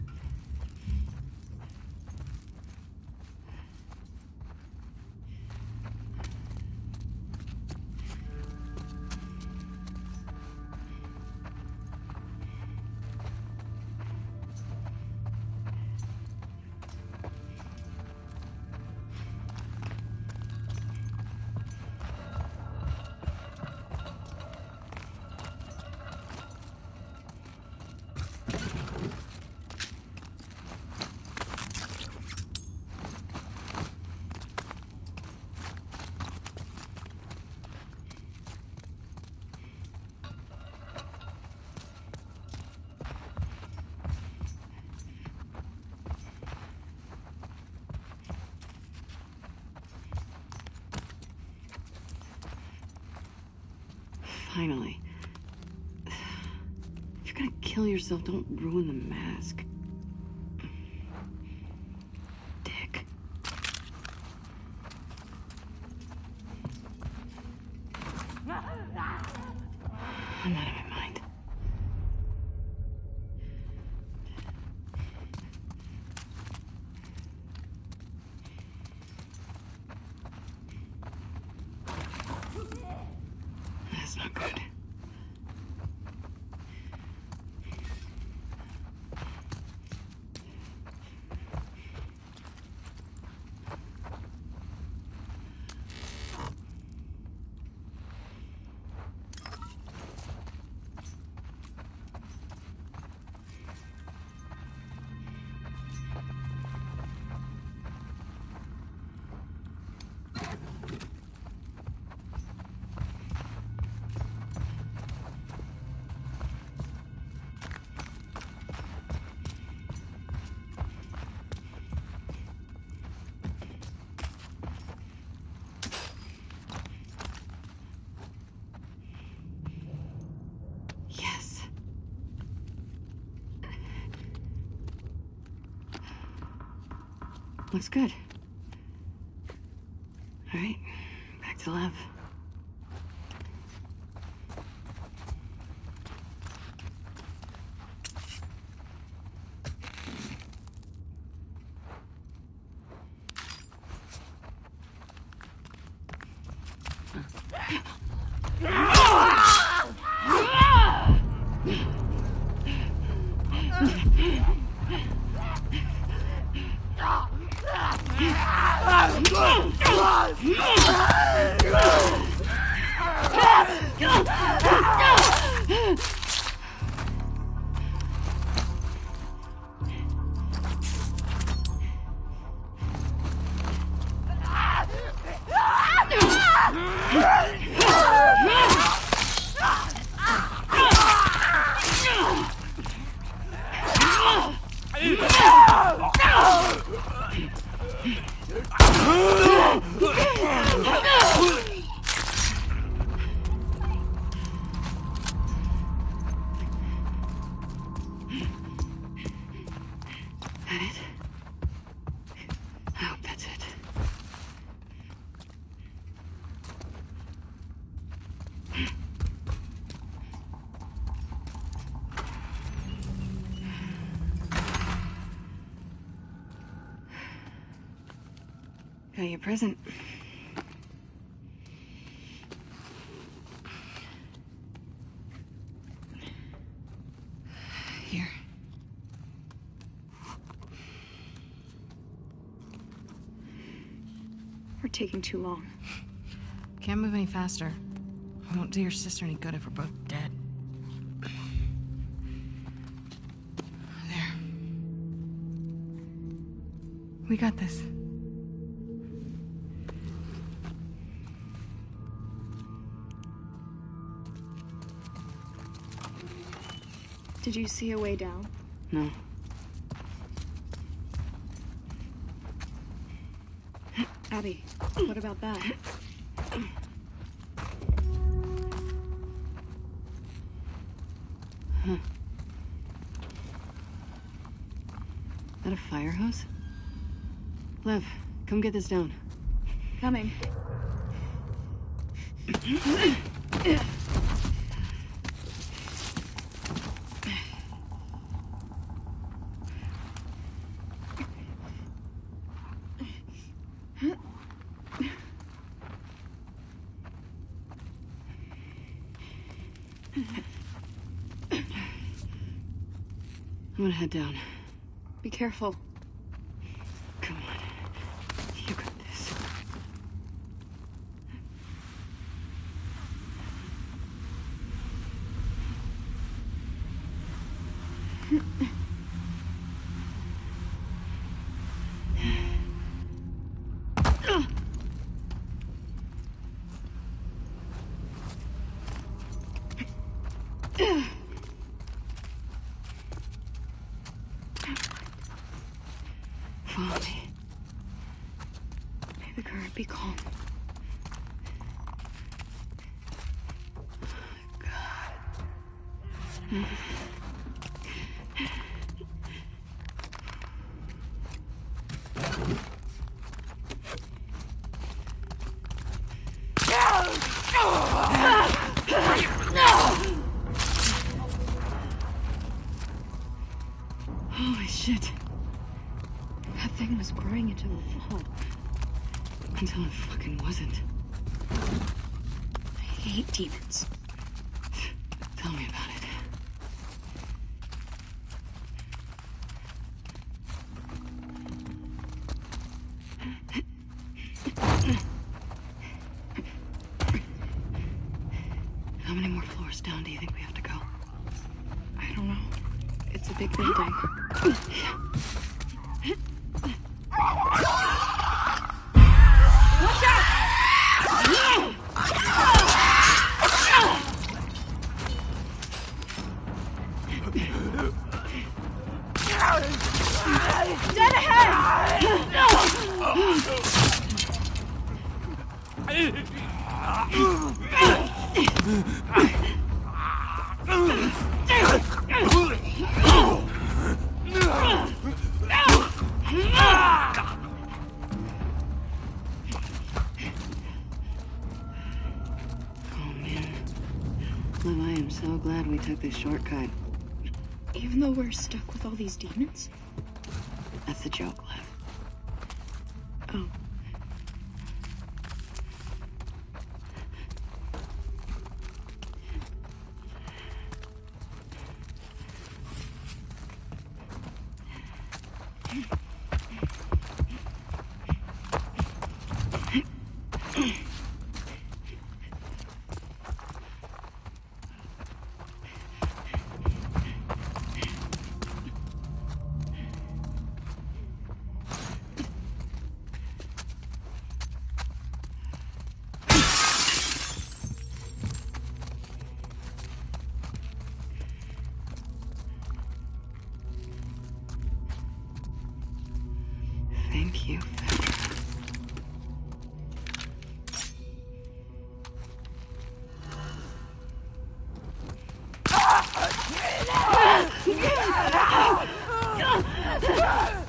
Finally. If you're gonna kill yourself, don't ruin the mask. Dick. I'm out of my mind. That's not good. Yes. Looks good. All right, back to lab. Ah! That it? I hope that's it. Got your present. Here. We're taking too long. Can't move any faster. It won't do your sister any good if we're both dead. There. We got this. Did you see a way down? No. Abby, what about that? Huh. That a fire hose? Lev, come get this down. Coming. I'm gonna head down. Be careful. Come on. You got this. Follow me. May the current be calm. Holy shit. That thing was growing into the wall. Until it fucking wasn't. I hate demons. Tell me about it. How many more floors down do you think we have to go? I don't know. It's a big building. Dead ahead! Oh man. Liv, I am so glad we took this shortcut. Even though we're stuck with all these demons? That's the joke, Liv. Oh. Thank you. Ah!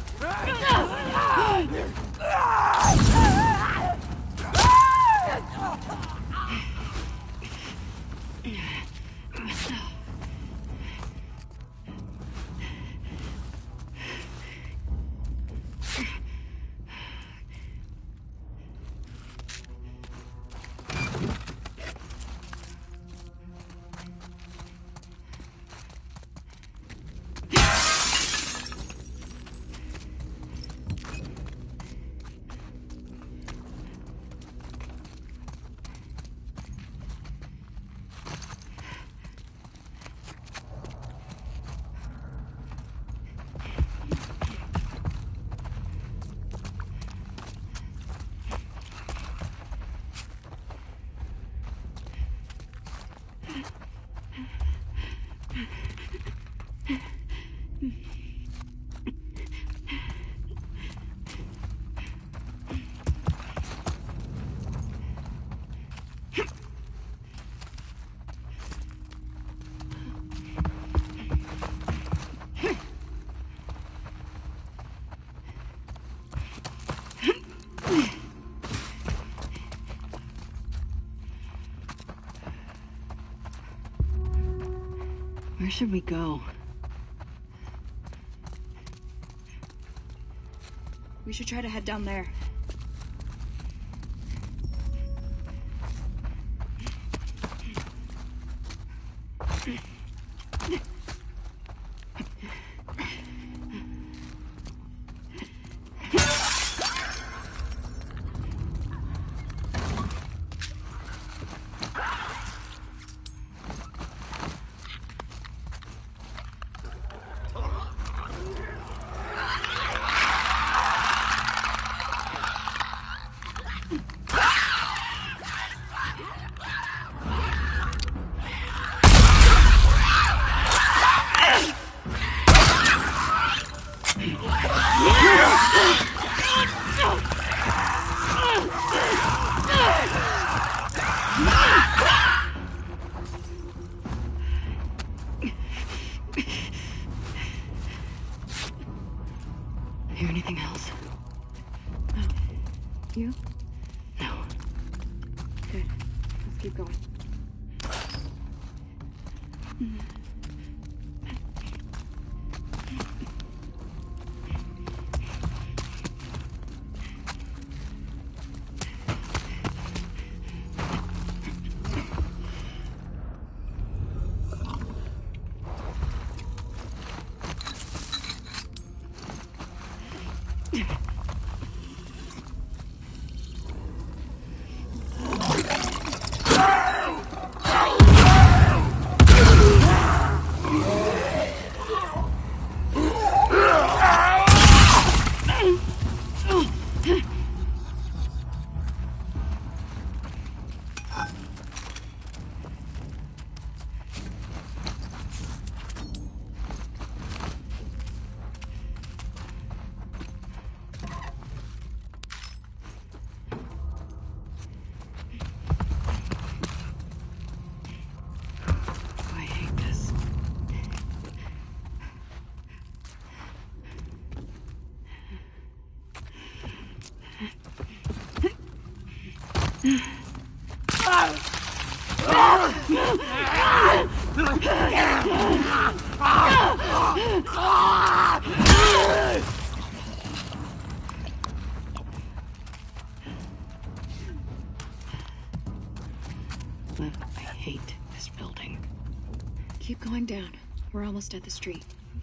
should we go? We should try to head down there. Hear anything else? No. You? No. Good. Let's keep going. I hate this. Liv, I hate this building. Keep going down. We're almost at the street.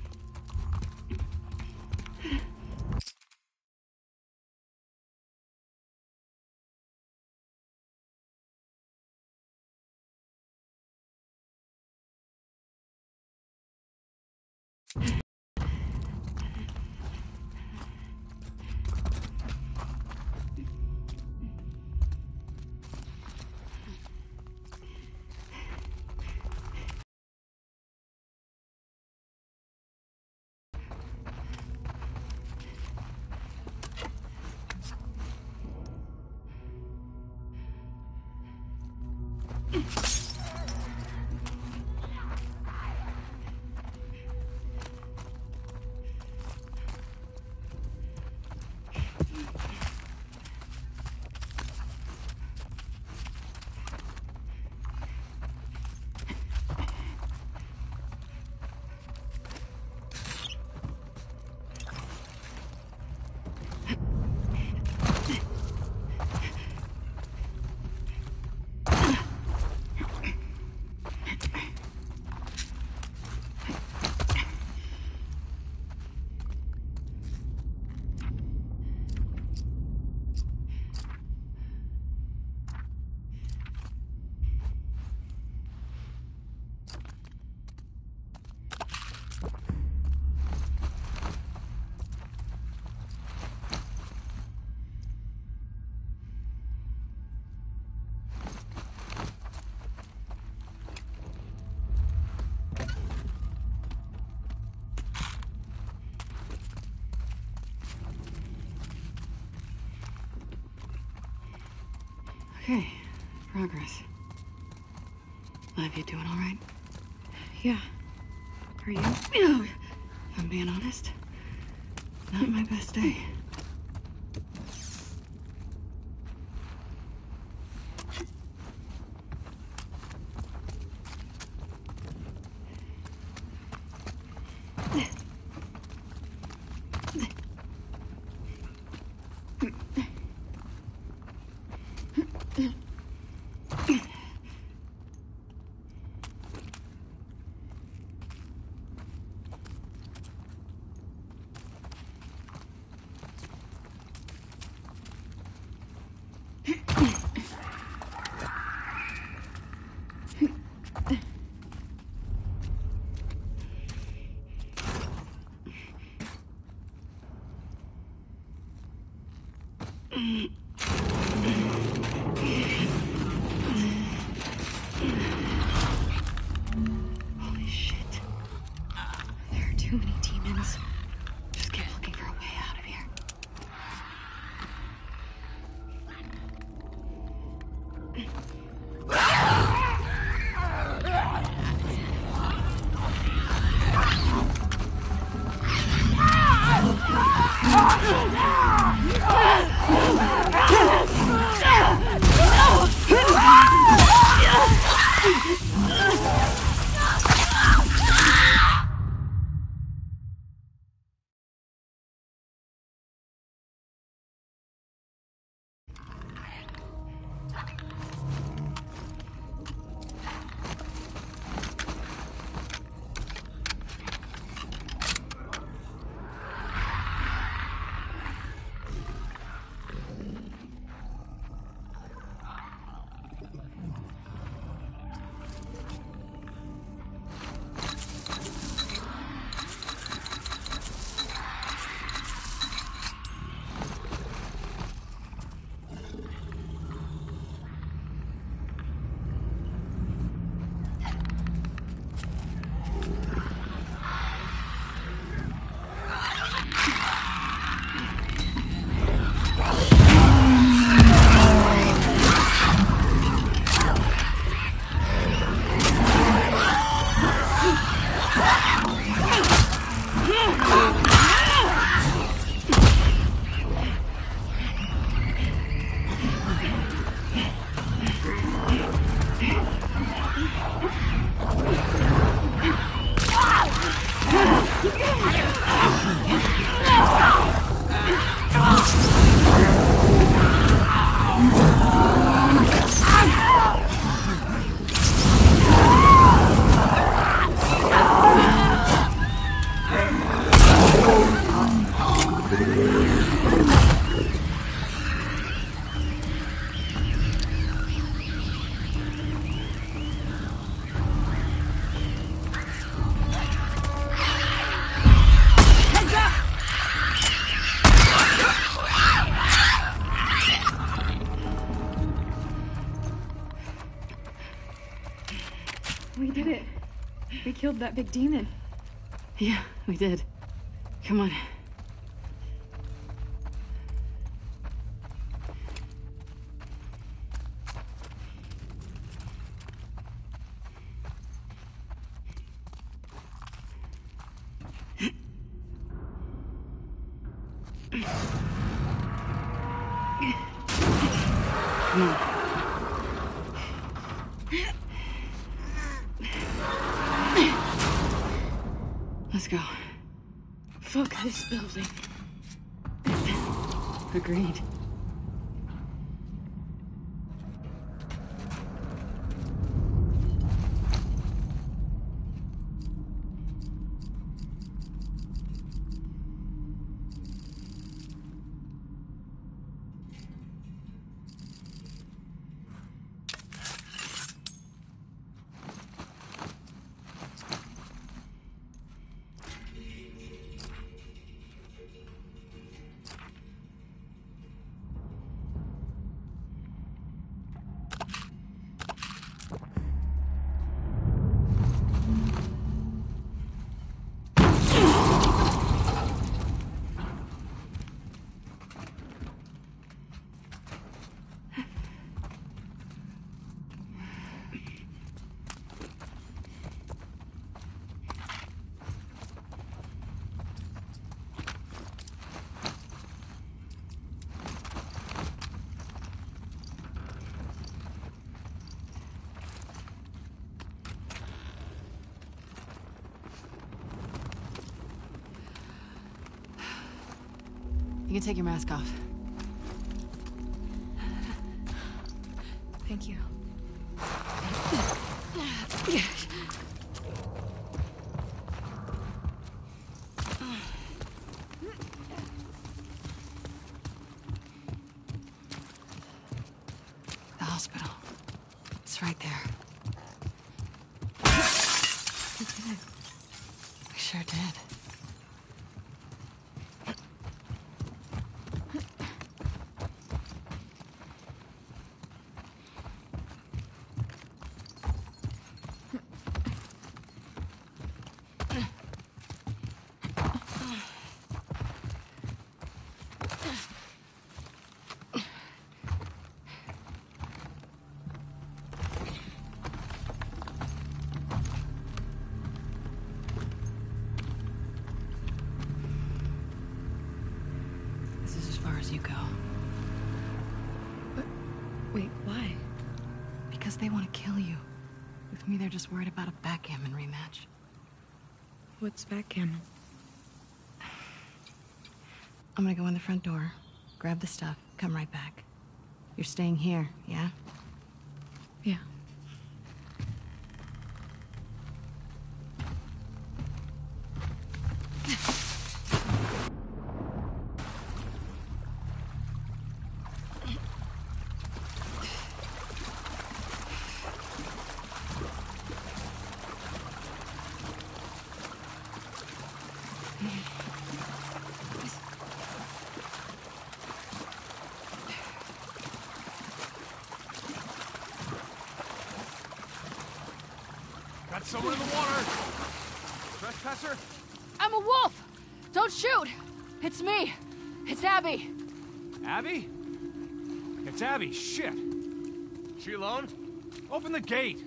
Okay, progress. Liv, you doing all right? Yeah. Are you? If I'm being honest, not my best day. Holy shit. There are too many demons. Just keep looking for a way out of here. We did it. We killed that big demon. Yeah, we did. Come on. Come on. Let's go. Fuck this building. Agreed. You can take your mask off. Thank you. The hospital. It's right there. We did it. We sure did. far as you go. But, wait, why? Because they want to kill you. With me, they're just worried about a backgammon rematch. What's backgammon? I'm gonna go in the front door, grab the stuff, come right back. You're staying here, yeah? Yeah. Got someone in the water! Trespasser? I'm a wolf! Don't shoot! It's me! It's Abby! Abby? It's Abby, shit! She alone? Open the gate!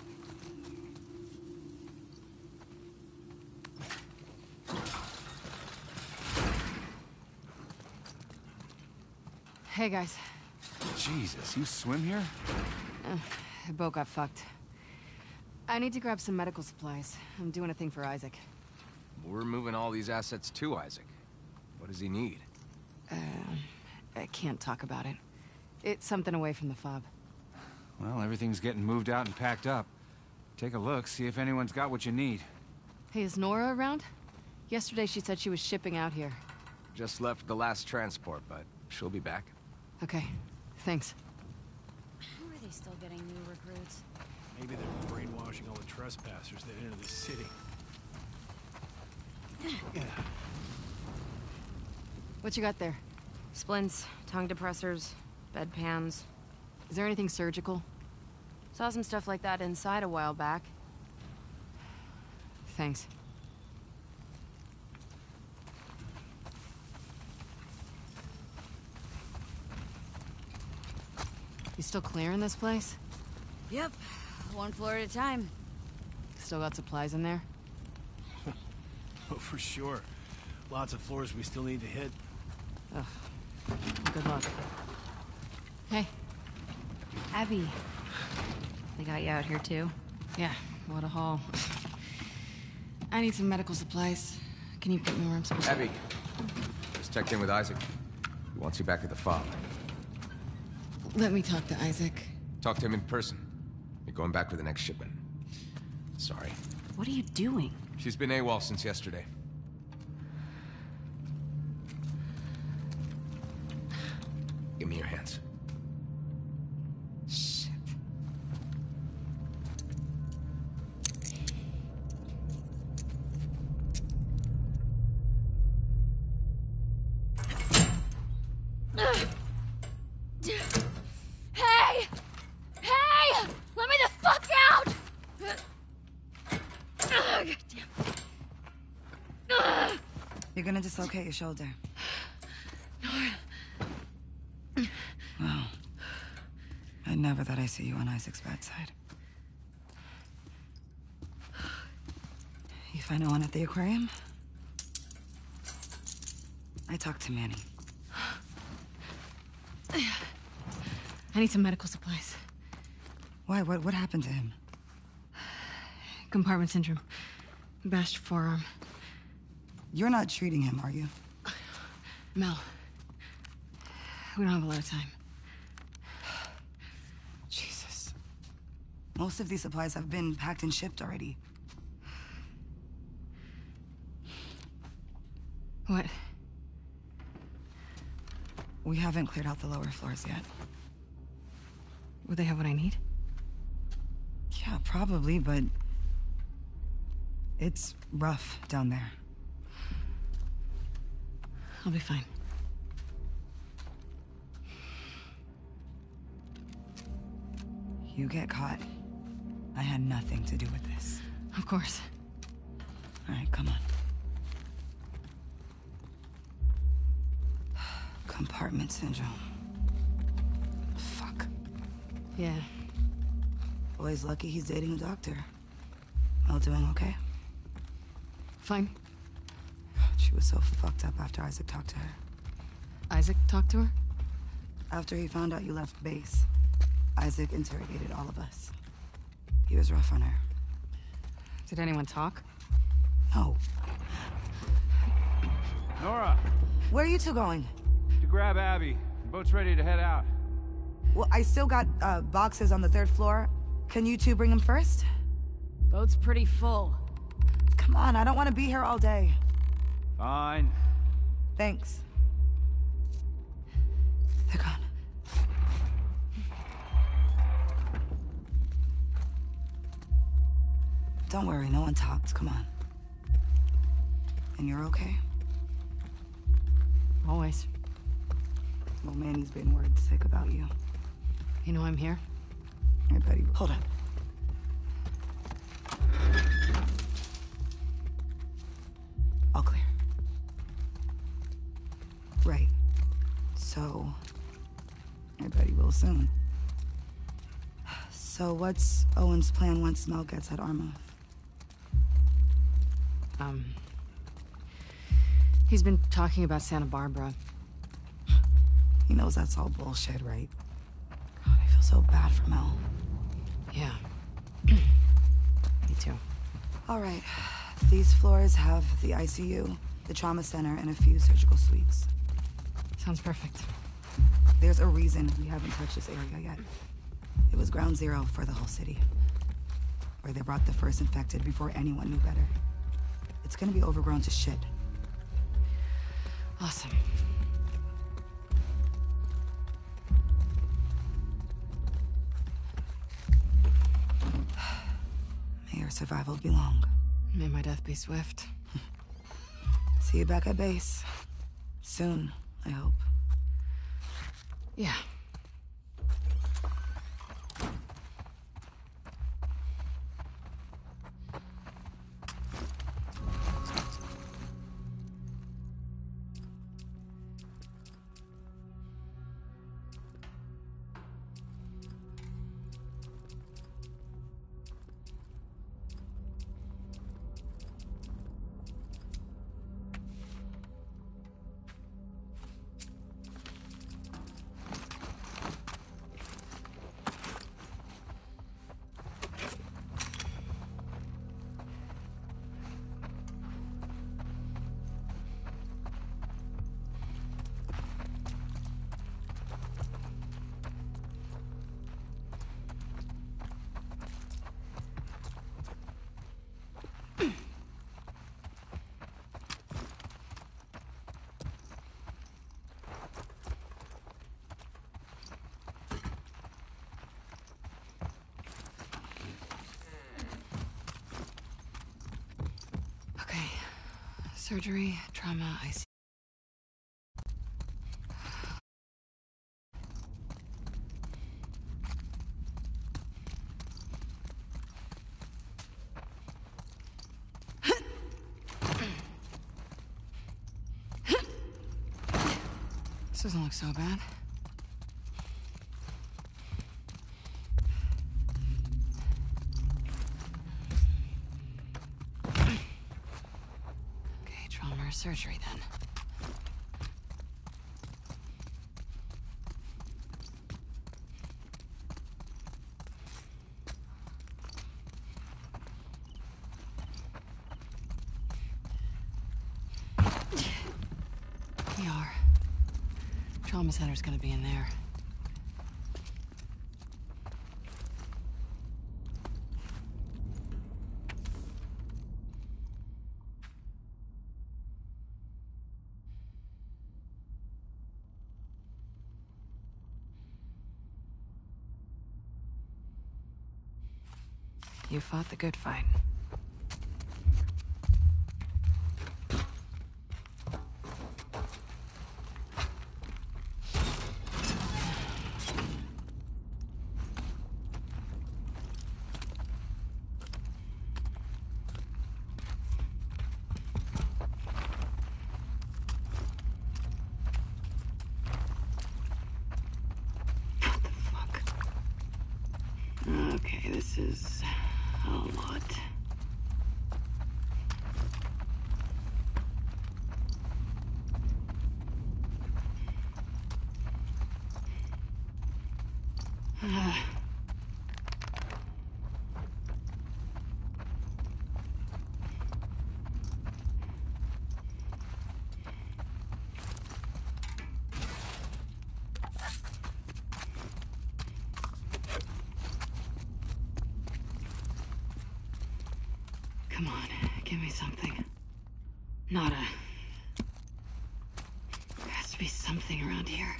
Hey, guys. Jesus, you swim here? Uh, the boat got fucked. I need to grab some medical supplies. I'm doing a thing for Isaac. We're moving all these assets to Isaac. What does he need? Uh, I can't talk about it. It's something away from the fob. Well, everything's getting moved out and packed up. Take a look, see if anyone's got what you need. Hey, is Nora around? Yesterday she said she was shipping out here. Just left the last transport, but she'll be back. Okay, thanks. How are they still getting new recruits? Maybe they're brainwashing all the trespassers that enter the city. Yeah. What you got there? Splints, tongue depressors, bedpans. Is there anything surgical? Saw some stuff like that inside a while back. Thanks. You still clearing this place? Yep, one floor at a time. Still got supplies in there? Oh, for sure. Lots of floors we still need to hit. Ugh. Good luck. Hey. Abby. They got you out here too? Yeah, what a haul. I need some medical supplies. Can you put me where I'm supposed to? Abby, just checked in with Isaac. He wants you back at the fob. Let me talk to Isaac. Talk to him in person. You're going back with the next shipment. Sorry. What are you doing? She's been AWOL since yesterday. Give me your hands. Shit. Hey! Hey! Let me the fuck out! Ugh, goddamn. You're gonna dislocate your shoulder. Well, I never thought I'd see you on Isaac's bad side. You find no one at the aquarium? I talked to Manny. I need some medical supplies. Why? What, what happened to him? Compartment syndrome. Bashed forearm. You're not treating him, are you? Mel. We don't have a lot of time. Jesus. Most of these supplies have been packed and shipped already. What? We haven't cleared out the lower floors yet. Would they have what I need? Yeah, probably, but... it's rough down there. I'll be fine. You get caught. I had nothing to do with this. Of course. All right, come on. Compartment syndrome. Fuck. Yeah. Boy's lucky he's dating a doctor. Mel doing okay? Fine. She was so fucked up after Isaac talked to her. Isaac talk to her? After he found out you left base, Isaac interrogated all of us. He was rough on her. Did anyone talk? No. Nora! Where are you two going? To grab Abby. The boat's ready to head out. Well, I still got uh, boxes on the third floor. Can you two bring them first? Boat's pretty full. Come on, I don't want to be here all day. Fine. Thanks. They're gone. Don't worry, no one talked. Come on. And you're okay? Always. Well, Manny's been worried sick about you. You know I'm here? I bet he... Hold on. All clear. Right. So... I bet he will soon. So what's Owen's plan once Mel gets at Arma? Um... He's been talking about Santa Barbara. He knows that's all bullshit, right? God, I feel so bad for Mel. Yeah. Me too. All right. These floors have the I C U, the trauma center, and a few surgical suites. Sounds perfect. There's a reason we haven't touched this area yet. It was ground zero for the whole city. Where they brought the first infected before anyone knew better. It's gonna be overgrown to shit. Awesome. May your survival be long. May my death be swift. See you back at base. Soon, I hope. Yeah. Surgery, trauma, I C U. This doesn't look so bad. Surgery, then. We are. Trauma center's gonna be in there. You fought the good fight. Okay, this is a lot. Uh. Come on, give me something. Nada. There has to be something around here.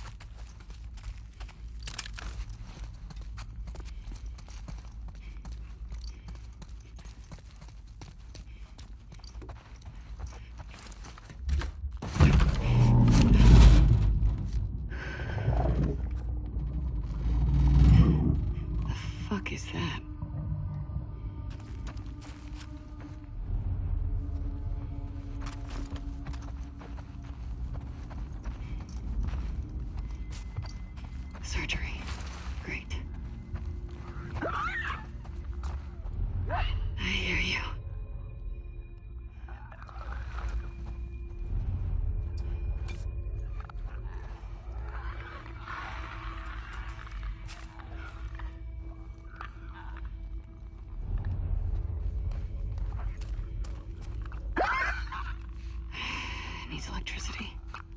The fuck is that? Surgery. Great. I hear you. Needs electricity.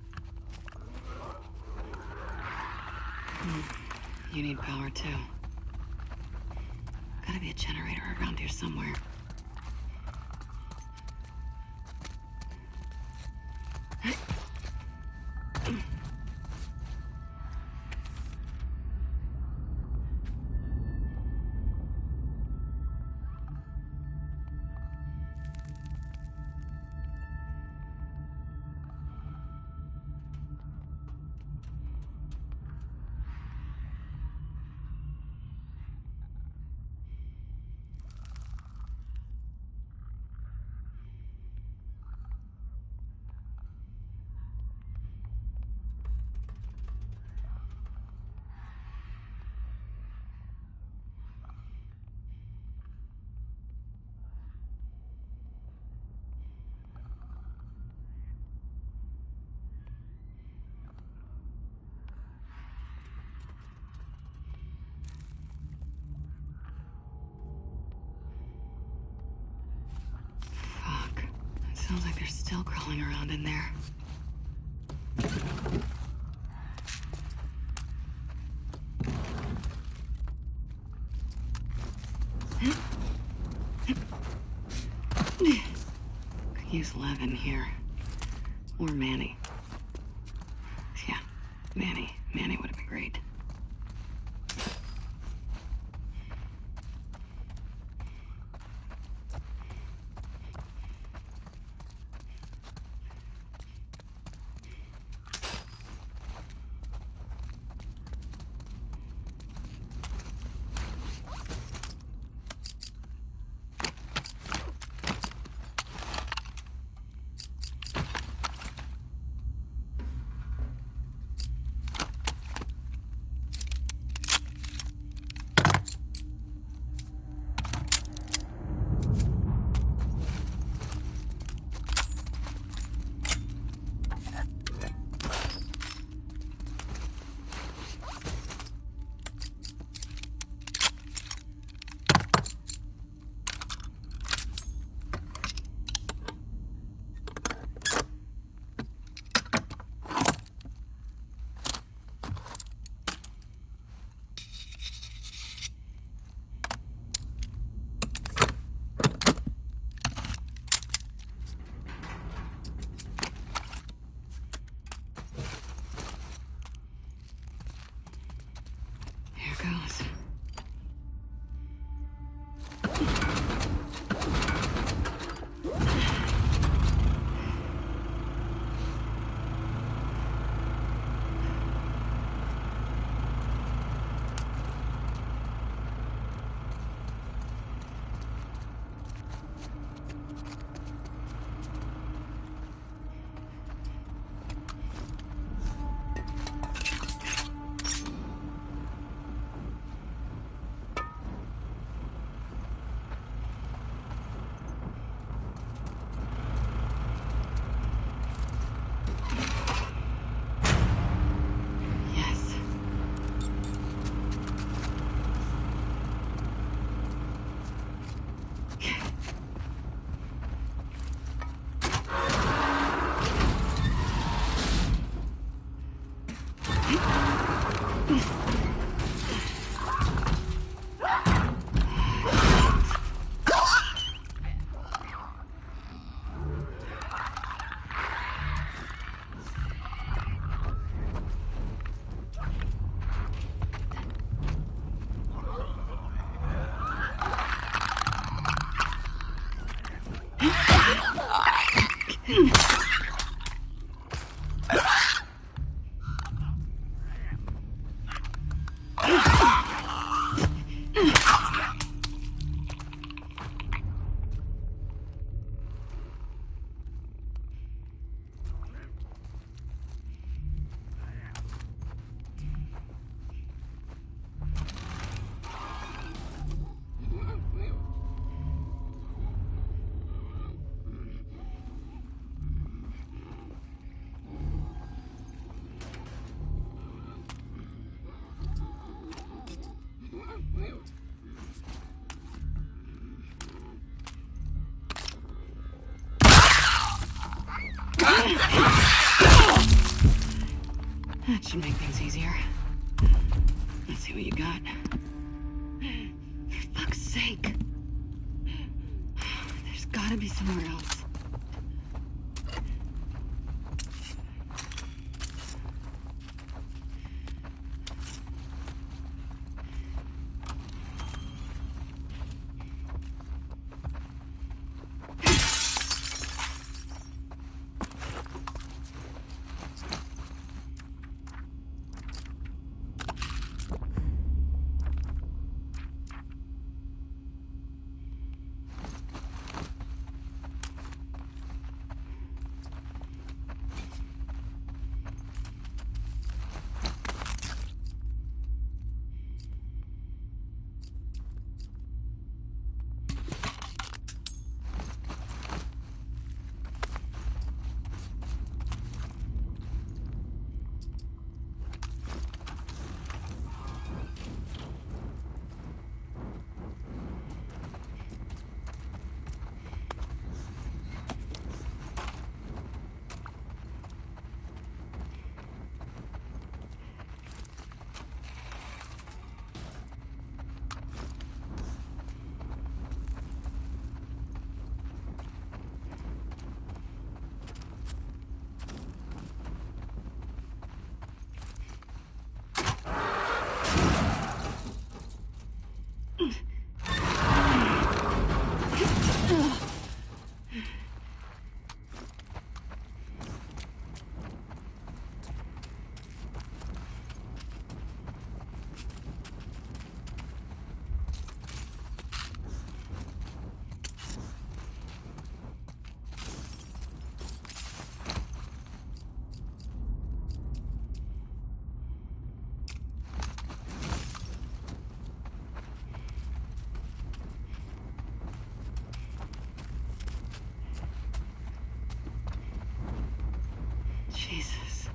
Hmm. You need power too. Gotta be a generator around here somewhere. Fuck. It sounds like they're still crawling around in there. Could use Levin here. Or Manny. Yeah, Manny. Manny would have been great. That should make things easier. Let's see what you got. For fuck's sake. There's gotta be somewhere else. Jesus.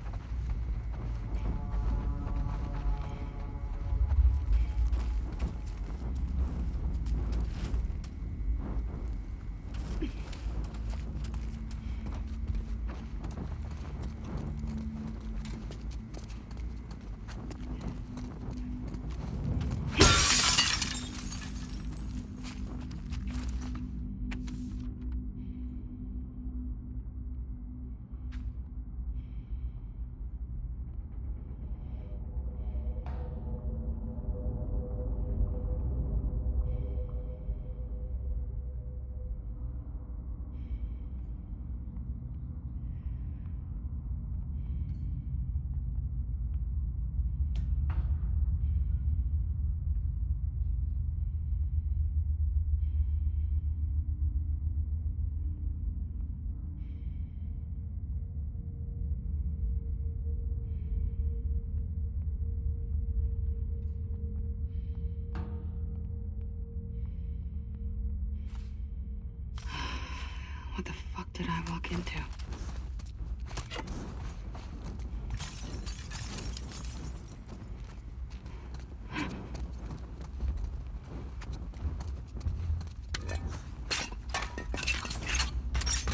What the fuck did I walk into?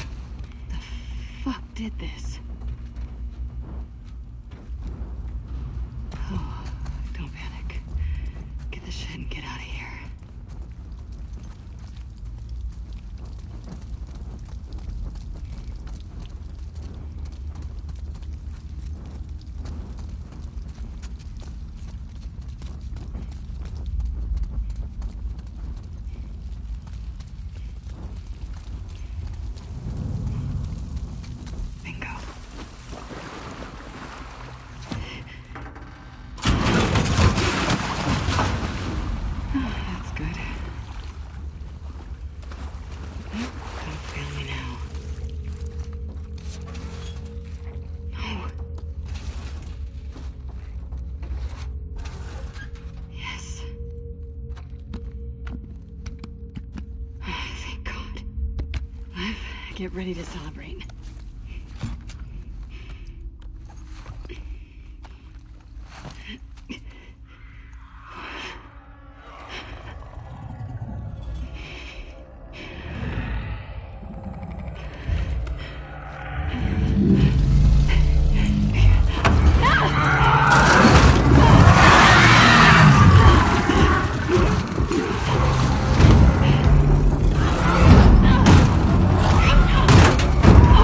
The fuck did this? Oh, don't panic. Get the shit and get out of here. Get ready to celebrate. Ah!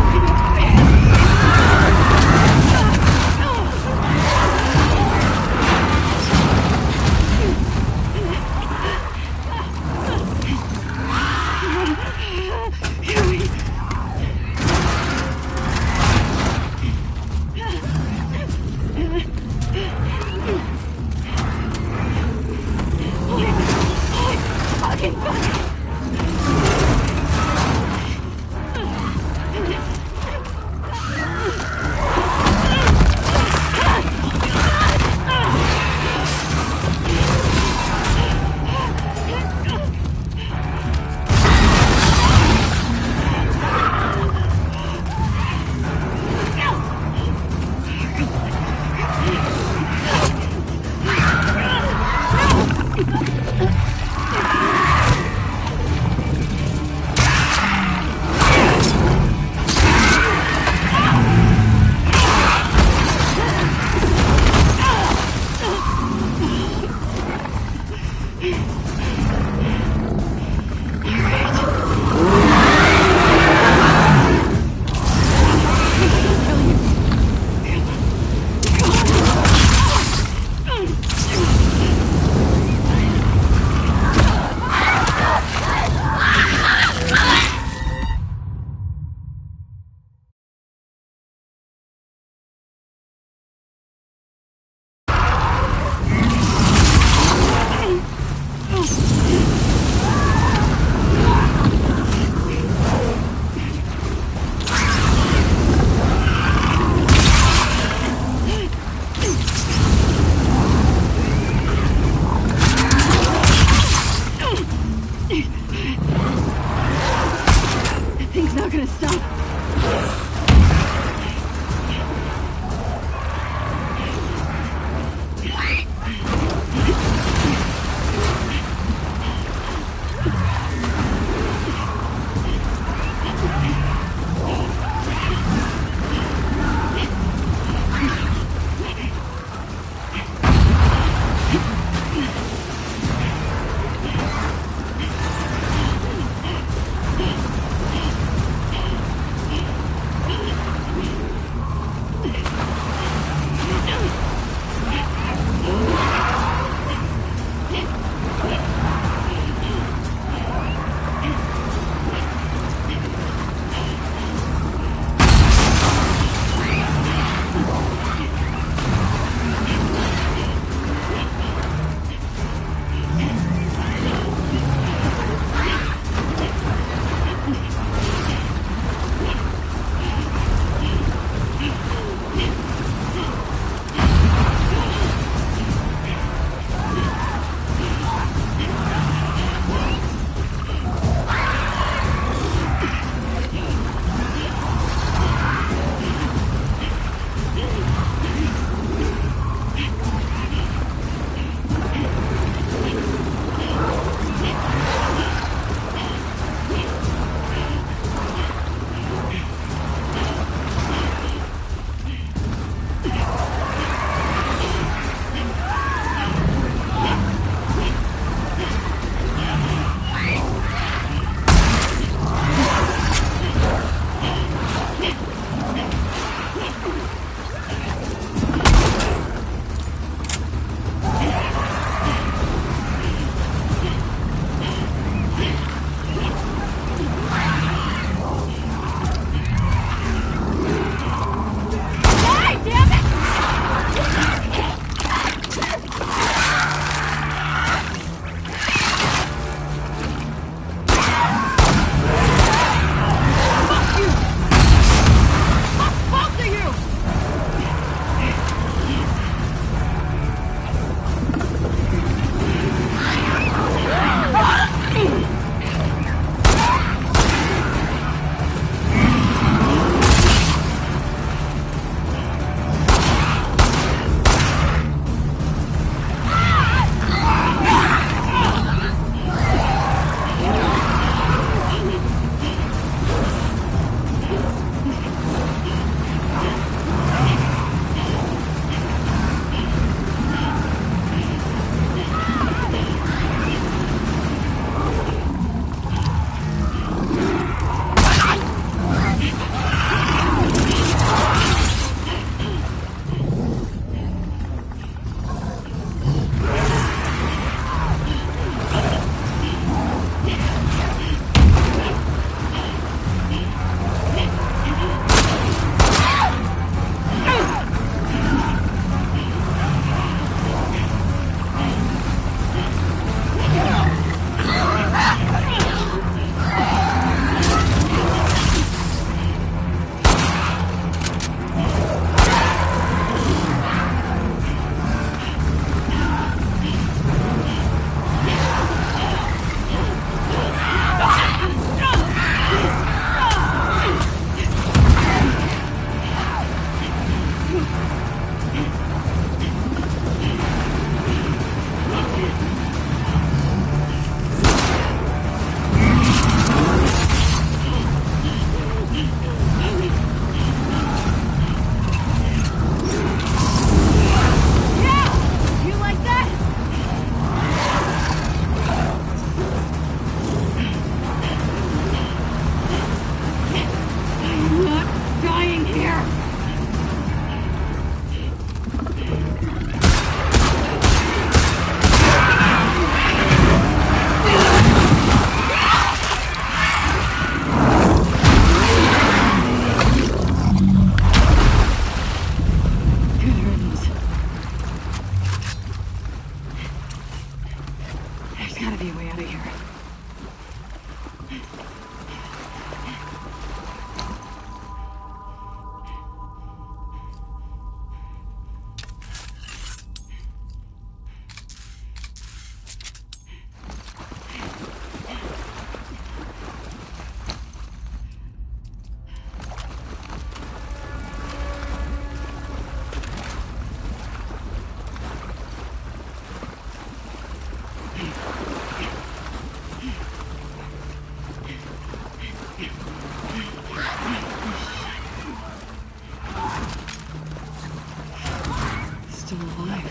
still alive.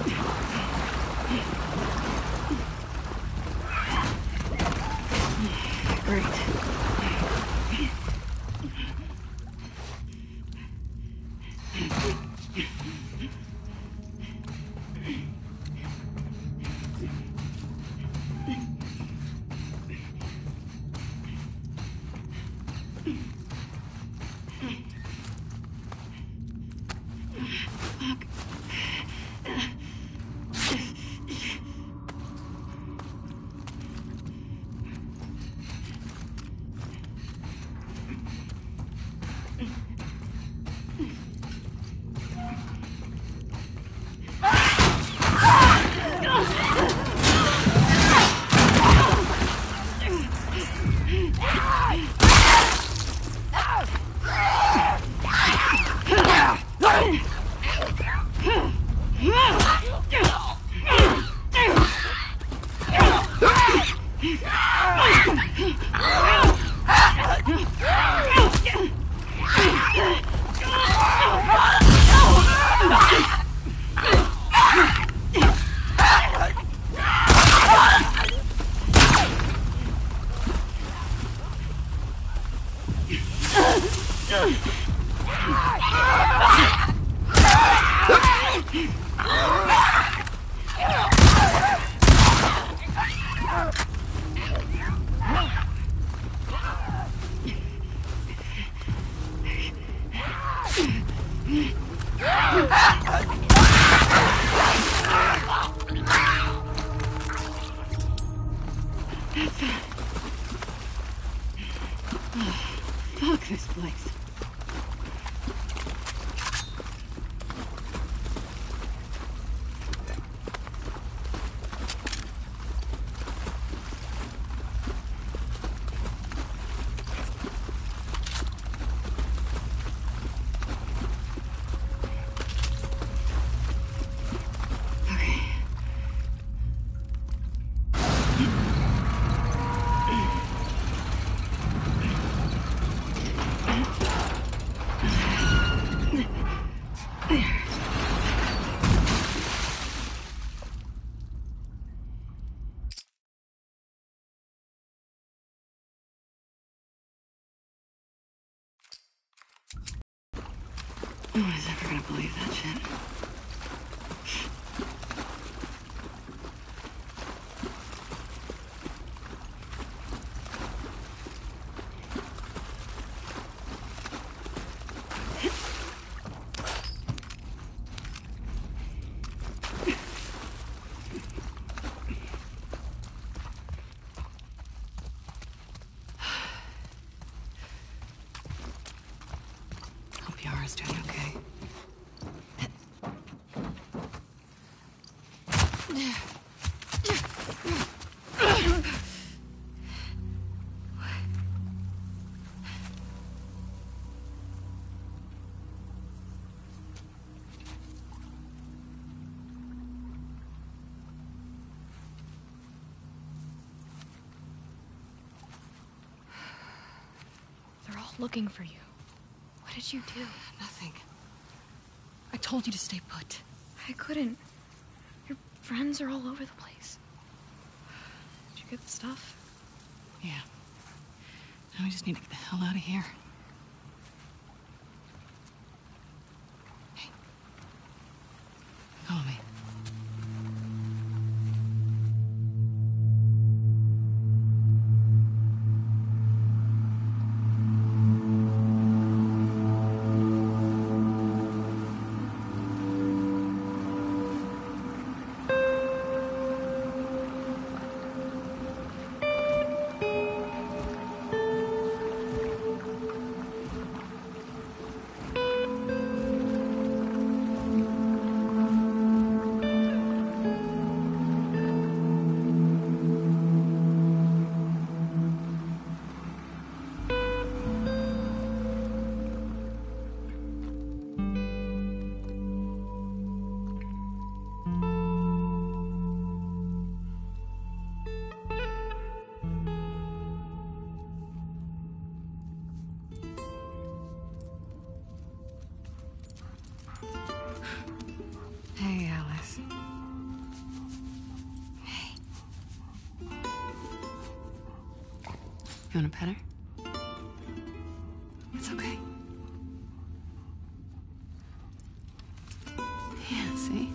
Great. Fuck this place. No one is ever gonna believe that shit. Hope Yara's doing okay. They're all looking for you. What did you do? Nothing. I told you to stay put. I couldn't. Your friends are all over the place. Did you get the stuff? Yeah. Now we just need to get the hell out of here. Hey. Follow me. You want to pet her? It's okay. Yeah, see?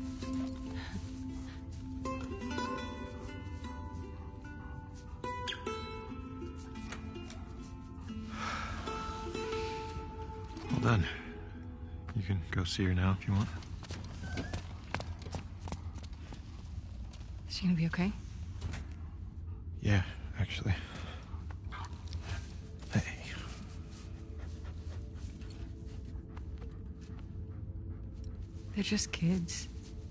Well done. You can go see her now if you want. Is she gonna be okay? Yeah, actually. Hey. They're just kids.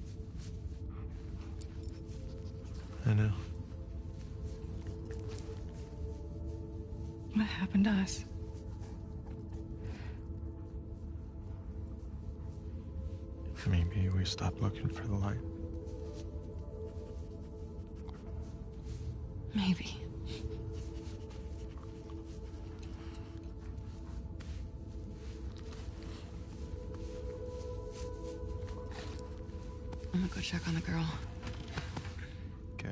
I know. What happened to us? Maybe we stopped looking for the light. Maybe. I'm gonna go check on the girl. Okay.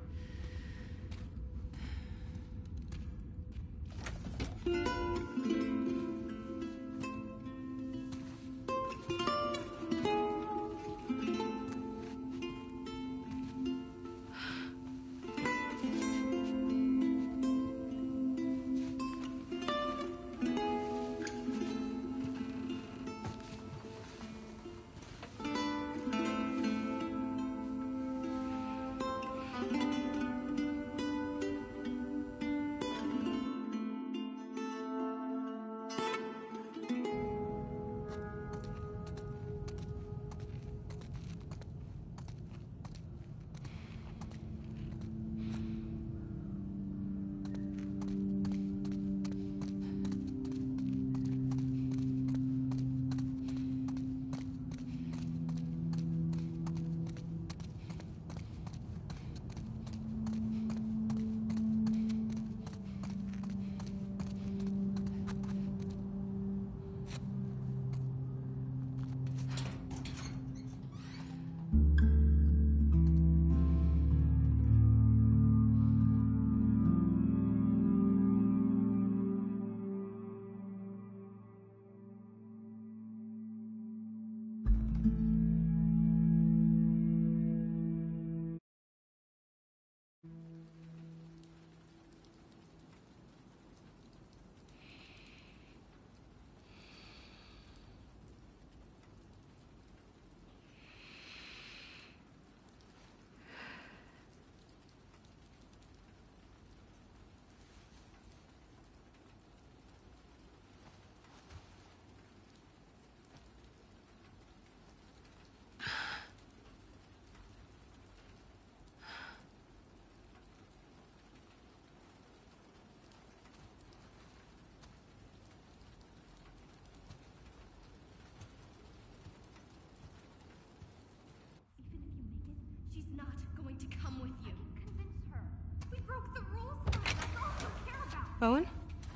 She's not going to come with you. I can convince her. We broke the rules tonight. That's all we care about. Owen?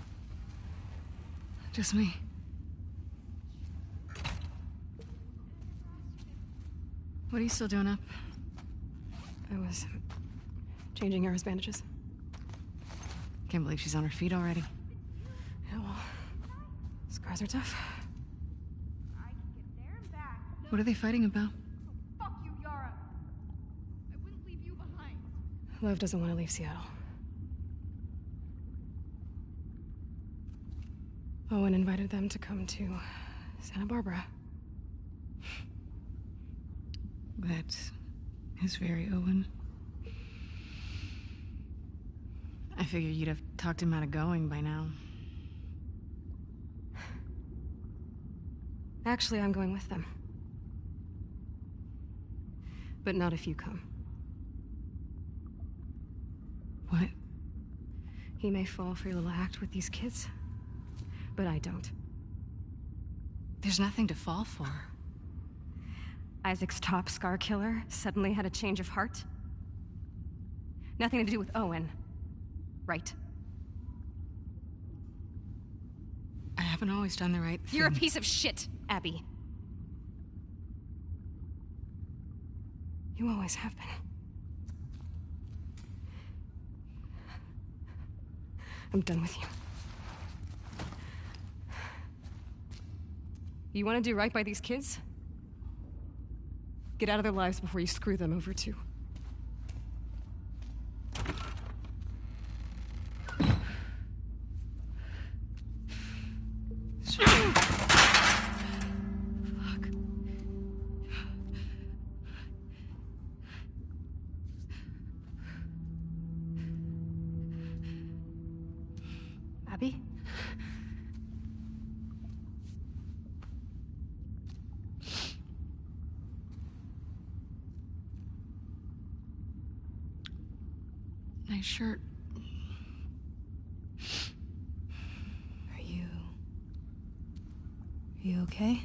Just me. What are you still doing up? I was changing Yara's bandages. Can't believe she's on her feet already. Yeah, well, scars are tough. I can get there and back. No. What are they fighting about? Fuck you, Yara. I wouldn't leave you behind. Lev doesn't want to leave Seattle. Owen invited them to come to Santa Barbara. That is very Owen. I figured you'd have talked him out of going by now. Actually, I'm going with them. But not if you come. What? He may fall for your little act with these kids, but I don't. There's nothing to fall for. Isaac's top scar killer suddenly had a change of heart? Nothing to do with Owen, right? I haven't always done the right thing. You're a piece of shit, Abby. You always have been. I'm done with you. You want to do right by these kids? Get out of their lives before you screw them over too. Abby? Nice shirt. Are you... Are you okay?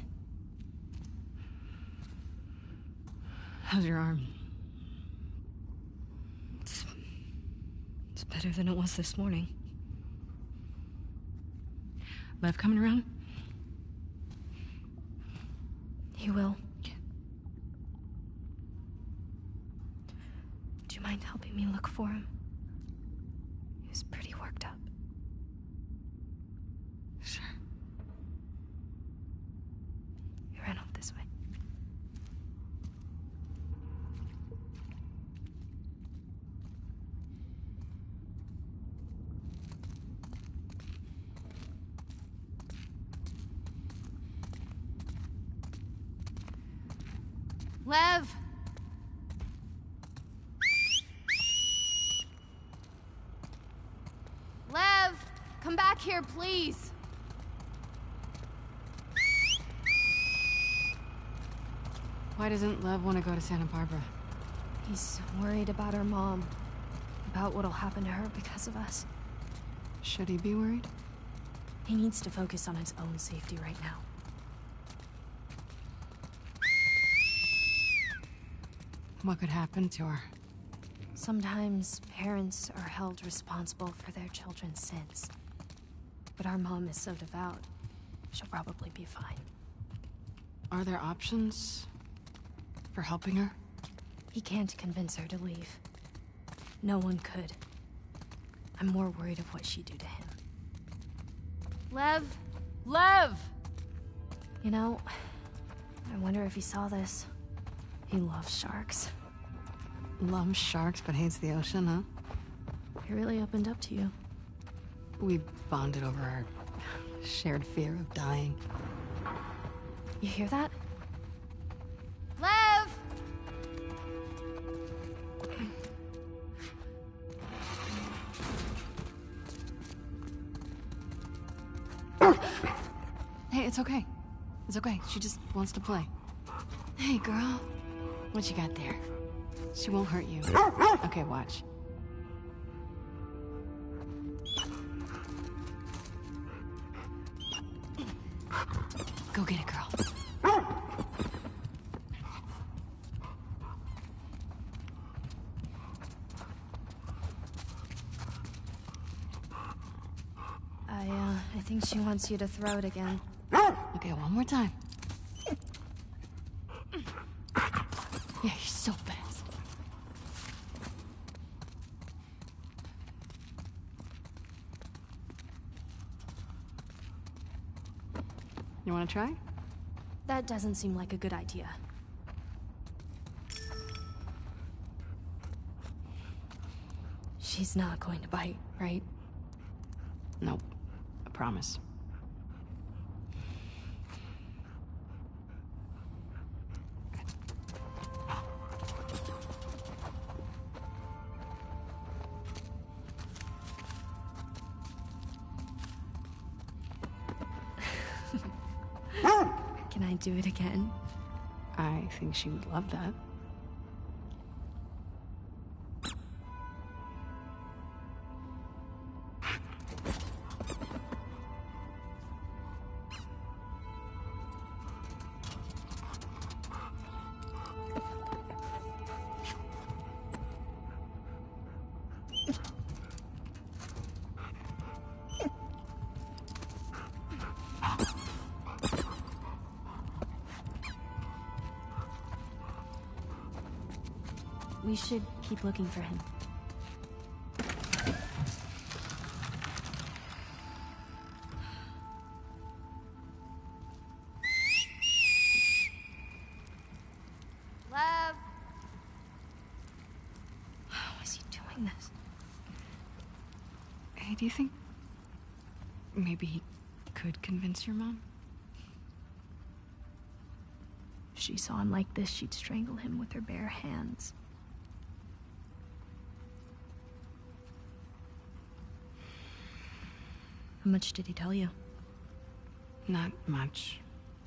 How's your arm? It's... It's better than it was this morning. Lev coming around? He will. Do you mind helping me look for him? He was pretty worked up. Sure. He ran off this way. Lev! Lev! Come back here, please! Why doesn't Lev want to go to Santa Barbara? He's worried about our mom. About what'll happen to her because of us. Should he be worried? He needs to focus on his own safety right now. What could happen to her? Sometimes parents are held responsible for their children's sins. But our mom is so devout, she'll probably be fine. Are there options for helping her? He can't convince her to leave. No one could. I'm more worried of what she'd do to him. Lev! Lev! You know, I wonder if he saw this. He loves sharks. Loves sharks but hates the ocean, huh? He really opened up to you. We bonded over our shared fear of dying. You hear that? Lev! Hey, it's okay. It's okay. She just wants to play. Hey, girl. What you got there? She won't hurt you. Okay, watch. Go get it, girl. I, uh, I think she wants you to throw it again. Okay, one more time. Yeah, you're so fast. You want to try? That doesn't seem like a good idea. She's not going to bite, right? Nope. I promise. Can I do it again? I think she would love that. We should keep looking for him. doing this. Hey, do you think maybe he could convince your mom? If she saw him like this, she'd strangle him with her bare hands. How much did he tell you? Not much.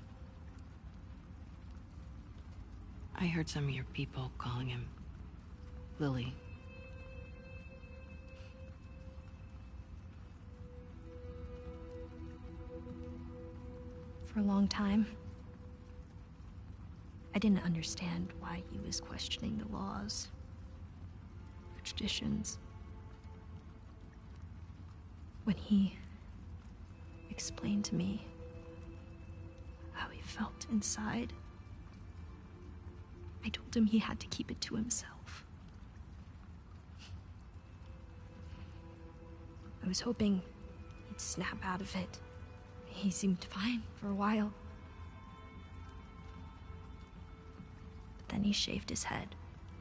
I heard some of your people calling him Lily. For a long time, I didn't understand why he was questioning the laws, the traditions. When he explained to me how he felt inside, I told him he had to keep it to himself. I was hoping he'd snap out of it. He seemed fine for a while. But then he shaved his head.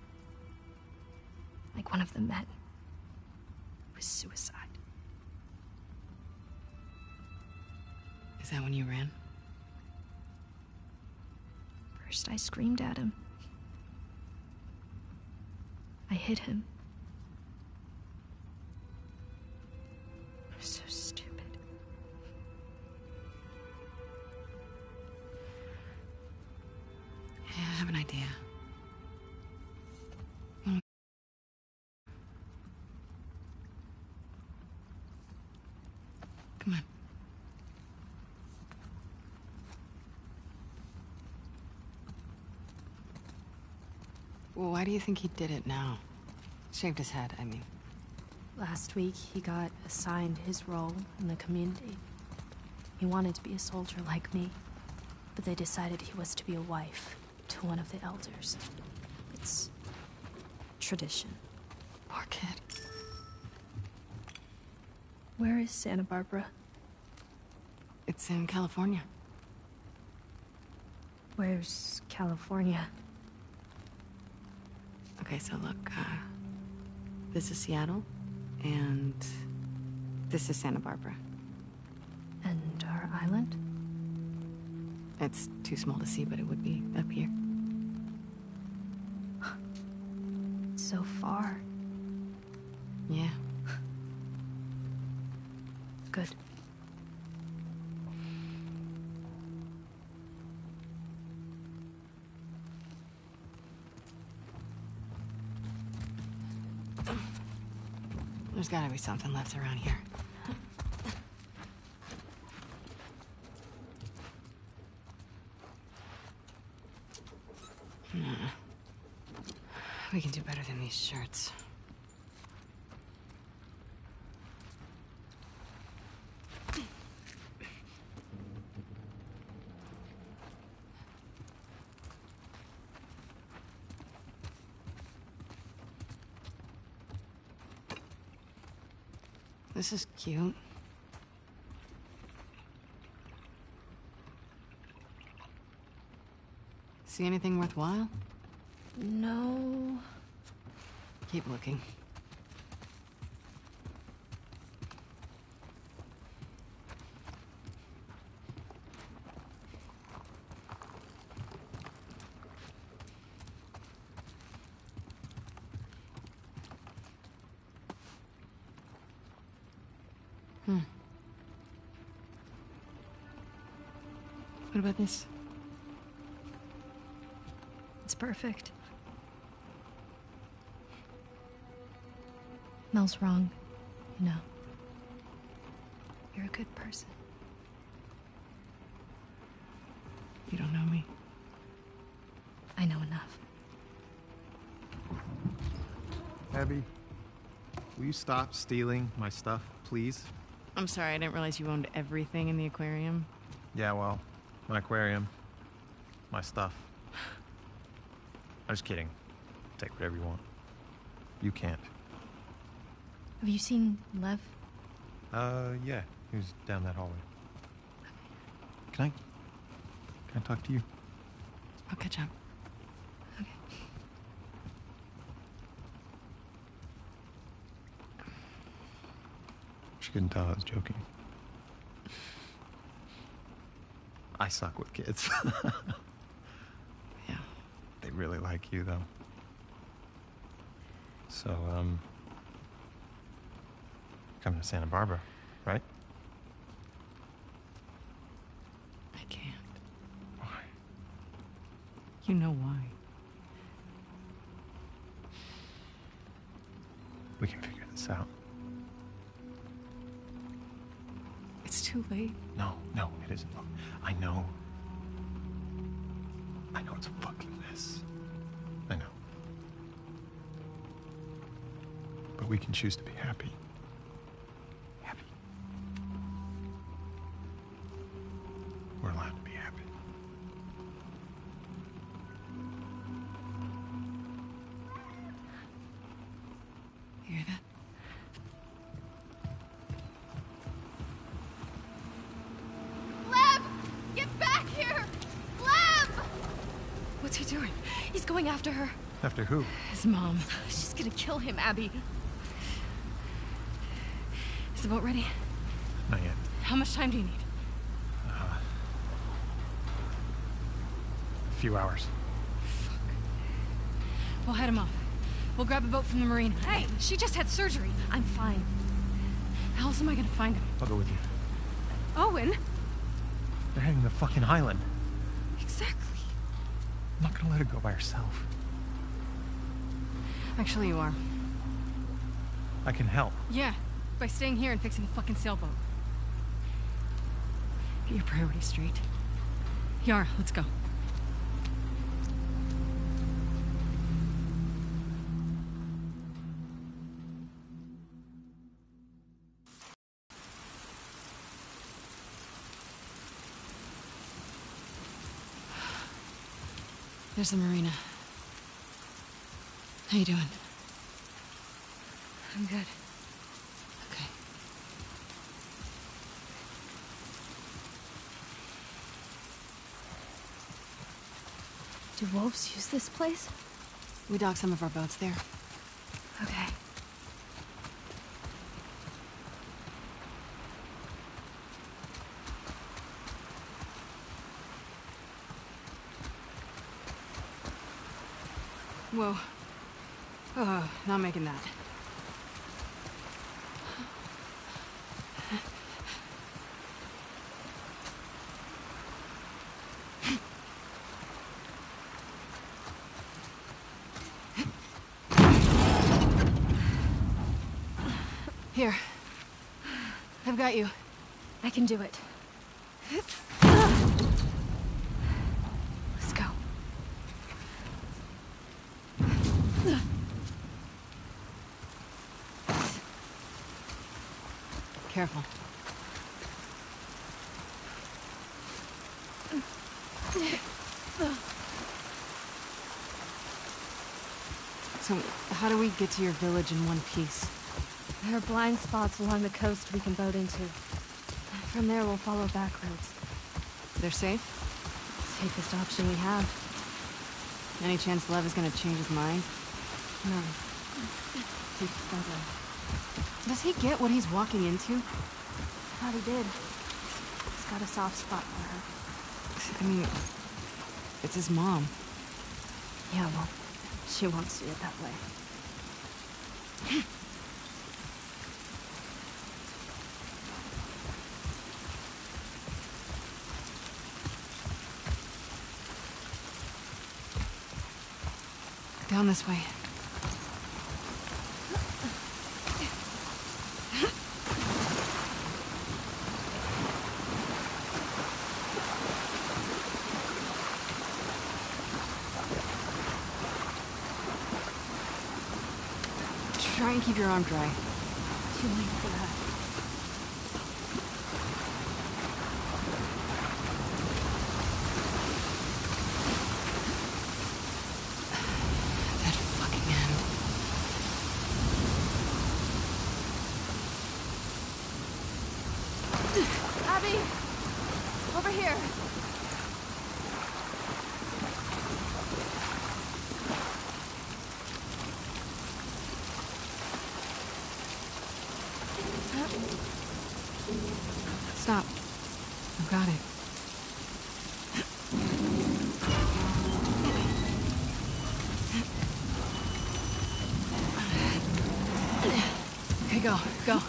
Like one of the men. It was suicide. Is that when you ran? First I screamed at him. I hit him. I was so stupid. Yeah, I have an idea. Come on. Well, why do you think he did it now? Shaved his head, I mean. Last week, he got assigned his role in the community. He wanted to be a soldier like me, but they decided he was to be a wife to one of the elders. It's tradition. Poor kid. Where is Santa Barbara? It's in California. Where's California? Okay, so look, uh, this is Seattle, and this is Santa Barbara. And our island? It's too small to see, but it would be up here. So far. Yeah. Good. There's gotta be something left around here. Nah. We can do better than these shirts. This is cute. See anything worthwhile? No. Keep looking. Hmm. What about this? It's perfect. Mel's wrong, you know. You're a good person. You don't know me. I know enough. Abby, will you stop stealing my stuff, please? I'm sorry, I didn't realize you owned everything in the aquarium. Yeah, well, an aquarium. My stuff. I'm just kidding. Take whatever you want. You can't. Have you seen Lev? Uh, yeah. He was down that hallway. Can I... Can I talk to you? I'll catch up. She couldn't tell I was joking. I suck with kids. Yeah. They really like you, though. So, um... coming to Santa Barbara, right? I can't. Why? You know why. We can figure this out. It's too late. No, no, it isn't. Look, I know. I know it's a fucking mess. I know. But we can choose to be happy. Happy. We're allowed to be happy. You hear that? Lev! Get back here! Lev! What's he doing? He's going after her. After who? His mom. She's gonna kill him, Abby. Is the boat ready? Not yet. How much time do you need? Uh, a few hours. We'll head him off. We'll grab a boat from the marina. Hey, she just had surgery. I'm fine. How else am I gonna find him? I'll go with you. Owen? They're heading to the fucking island. Exactly. I'm not gonna let her go by herself. Actually, you are. I can help. Yeah, by staying here and fixing the fucking sailboat. Get your priorities straight. Yara, let's go. There's the marina. How you doing? I'm good. Okay. Do wolves use this place? We dock some of our boats there. Okay. Whoa. Oh, not making that. Here. I've got you. I can do it. Let's go. Careful. So, how do we get to your village in one piece? There are blind spots along the coast we can boat into. From there, we'll follow back roads. They're safe? Safest option we have. Any chance Lev is gonna change his mind? No. Keep struggling. Does he get what he's walking into? Thought he did. He's got a soft spot for her. I mean, it's his mom. Yeah, well, she won't see it that way. Down this way. Try and keep your arm dry. Too late for that. That fucking end. Abby! Over here! stop. I've got it. Okay, go, go.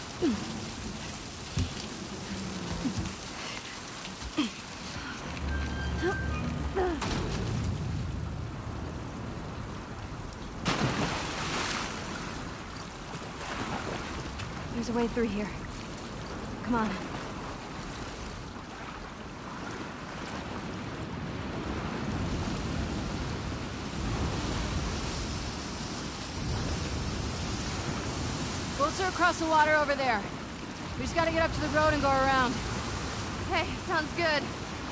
There's a way through here. Come on. Boats are across the water over there. We just gotta get up to the road and go around. Hey, sounds good.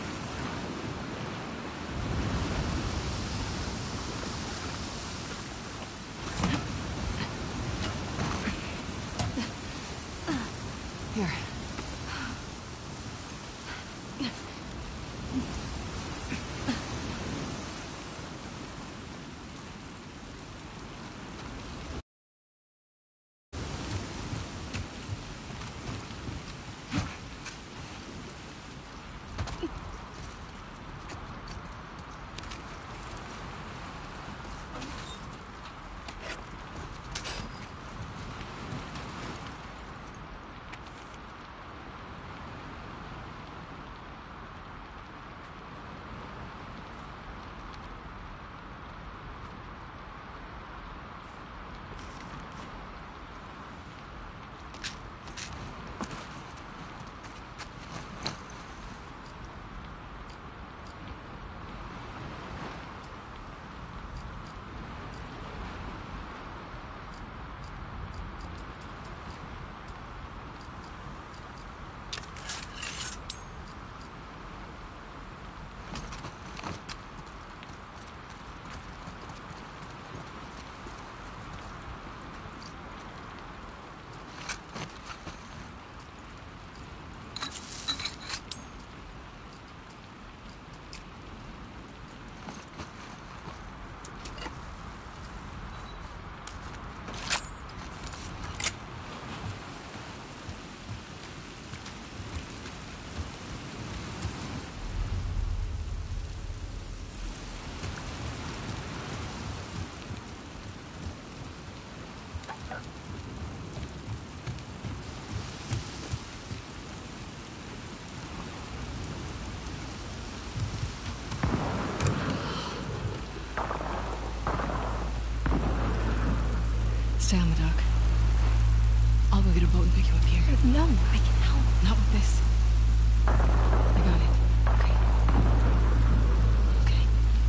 Here. Stay on the dock. I'll go get a boat and pick you up here. No, I can help. Not with this. I got it. Okay. Okay.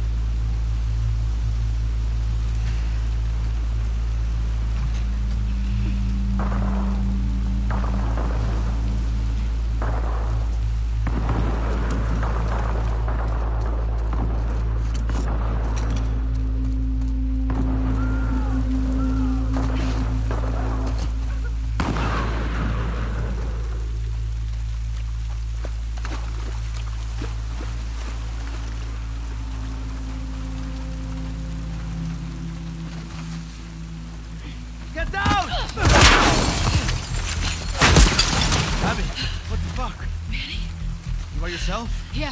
Get down! Abby, what the fuck? Manny? You by yourself? Yeah.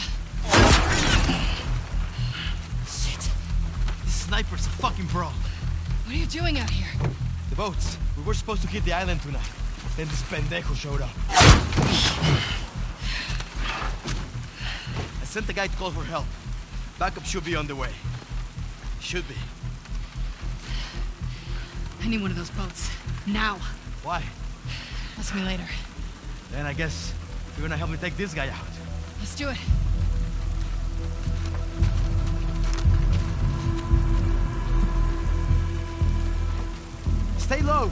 Shit. This sniper's a fucking pro. What are you doing out here? The boats. We were supposed to hit the island tonight. Then this pendejo showed up. I sent the guy to call for help. Backup should be on the way. Should be. I need one of those boats. Now. Why? Ask me later. Then I guess you're gonna help me take this guy out. Let's do it. Stay low!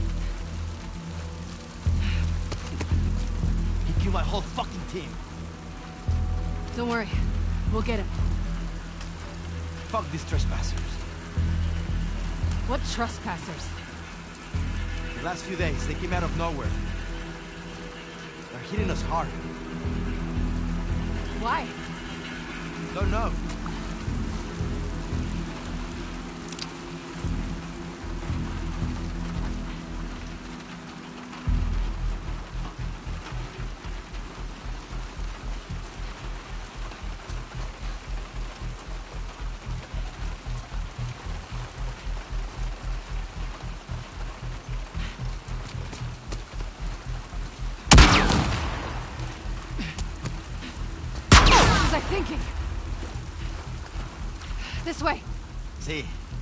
He killed my whole fucking team. Don't worry. We'll get him. Fuck these trespassers. What trespassers? The last few days, they came out of nowhere. They're hitting us hard. Why? Don't know. thinking. This way. See.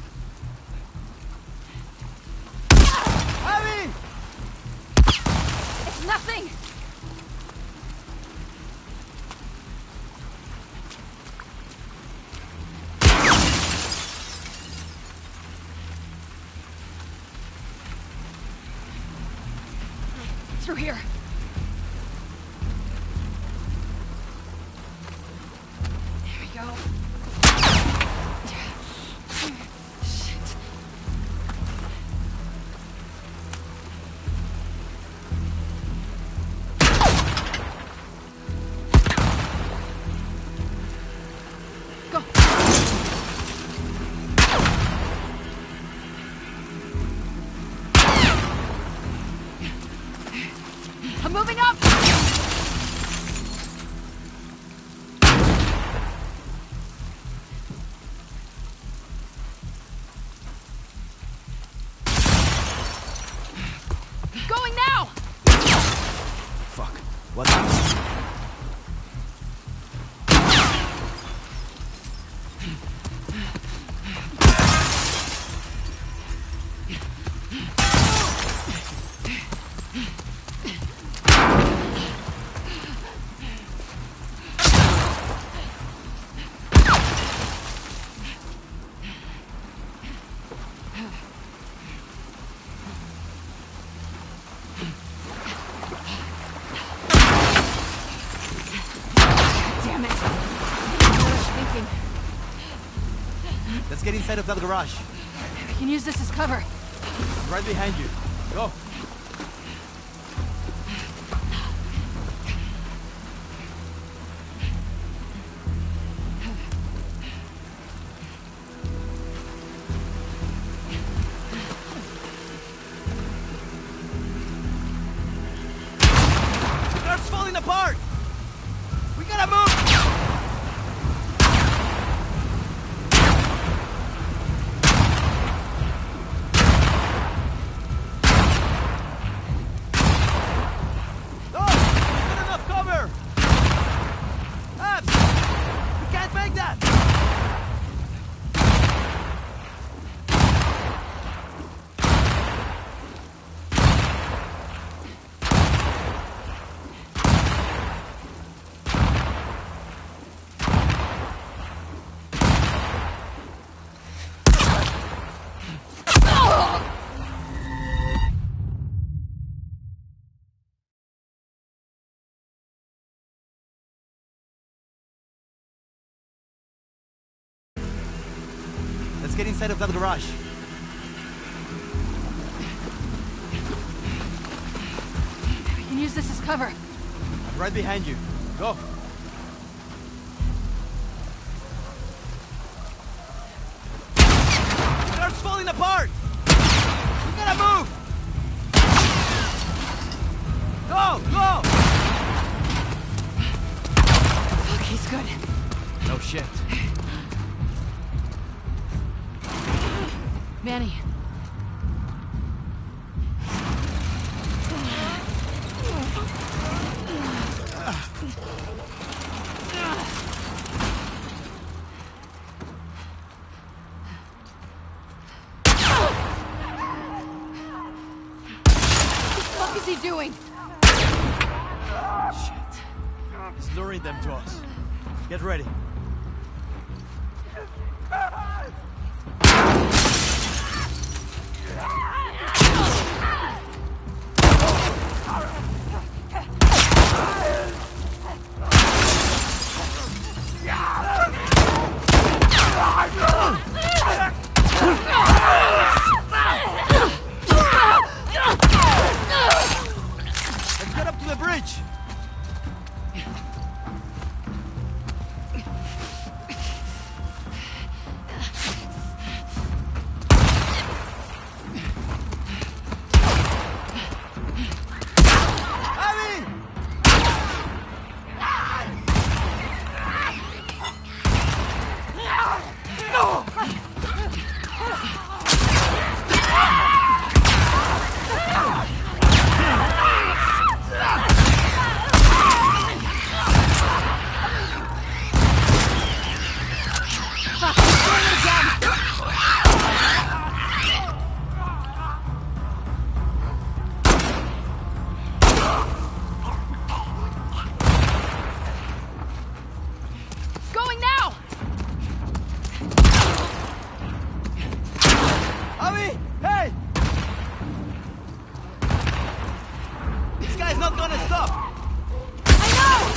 Abby! It's nothing! Through here. There we go. Shit. Go. I'm moving up! Going now! Fuck. What the? Damn it. What was I thinking? Let's get inside of that garage. We can use this as cover. Right behind you. Go. The car's falling apart. We gotta move. Let's get inside of that garage. We can use this as cover. I'm right behind you. Go. The car's falling apart. We gotta move. Go, go. Look, he's good. No shit. Manny. What the fuck is he doing? Shit. He's luring them to us. Get ready. Let's get up to the bridge. Abby! Hey! This guy's not gonna stop! I know!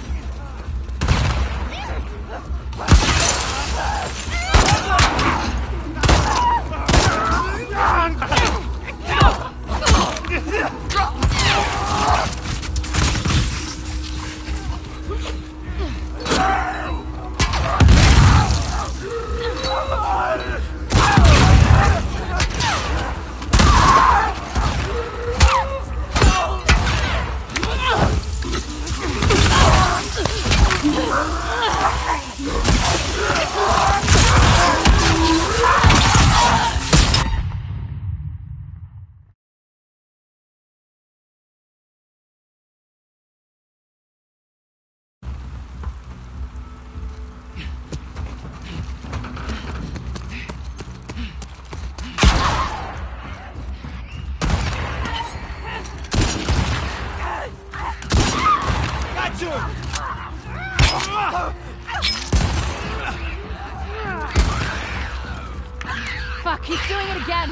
Fuck, he's doing it again!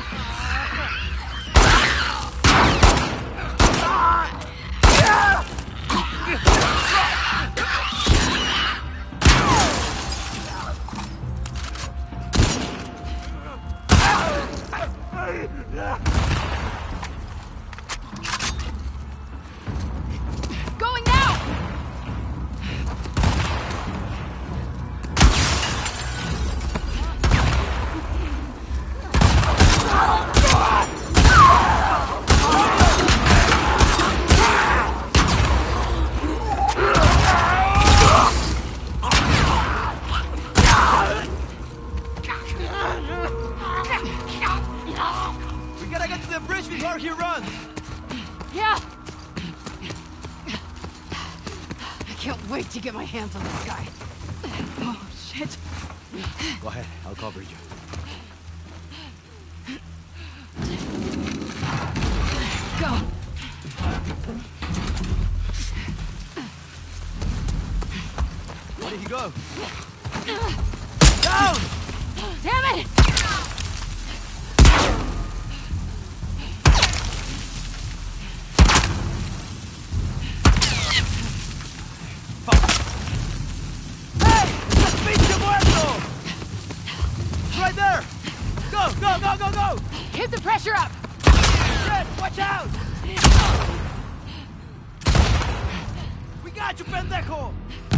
Going now! We gotta get to the bridge before he runs! Yeah! I can't wait to get my hands on this guy. Oh, shit. Go ahead, I'll cover you. Go! Where did he go? Down! Damn it! Hey! ¡Es el pinche muerto! It's right there! Go, go, go, go, go! Keep the pressure up! Red, watch out! We got you, pendejo!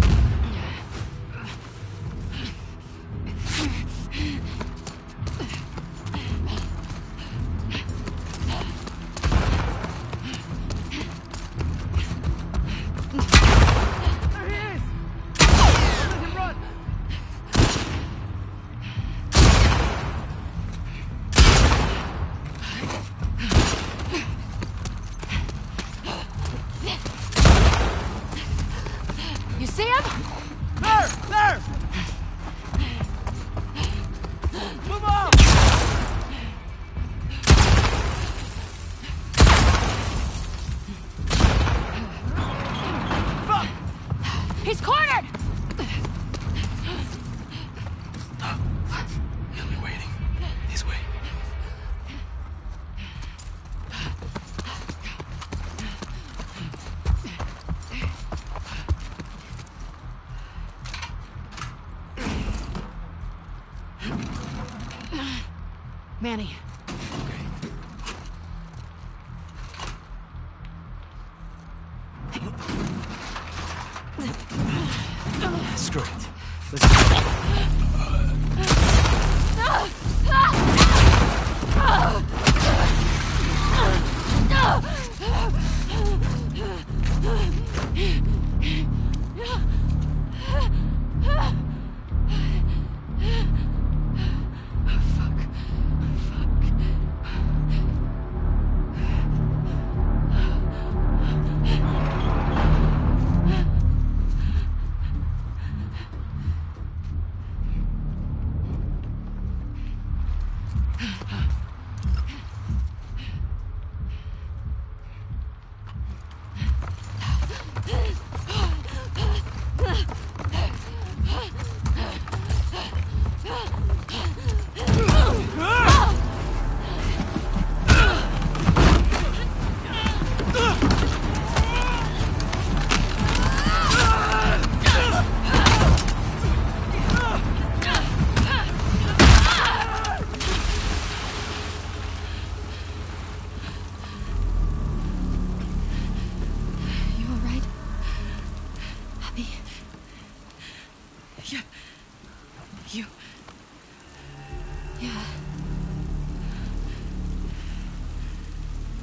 There he is! Let him run! You see him? There! There! Move on! Fuck! He's cornered! He'll be waiting. This way. Manny. Screw it. Let's go.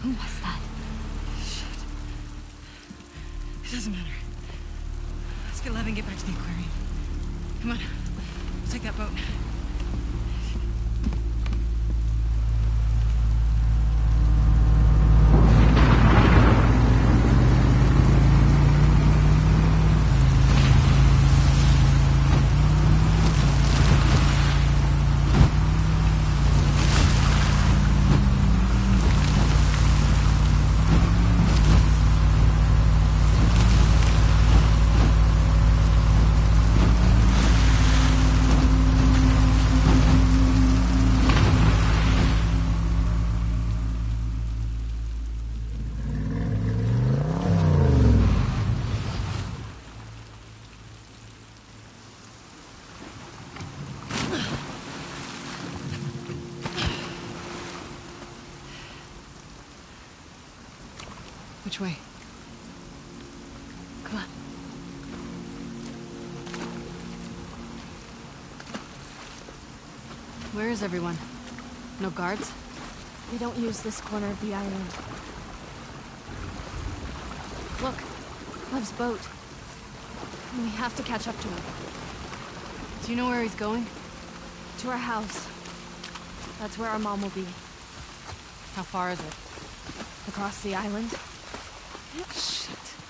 Who was that? Shit. It doesn't matter. Let's get Lev and get back to the aquarium. Come on. We'll take that boat. Which way? Come on. Where is everyone? No guards? We don't use this corner of the island. Look, Lev's boat. We have to catch up to him. Do you know where he's going? To our house. That's where our mom will be. How far is it? Across the island. Shit.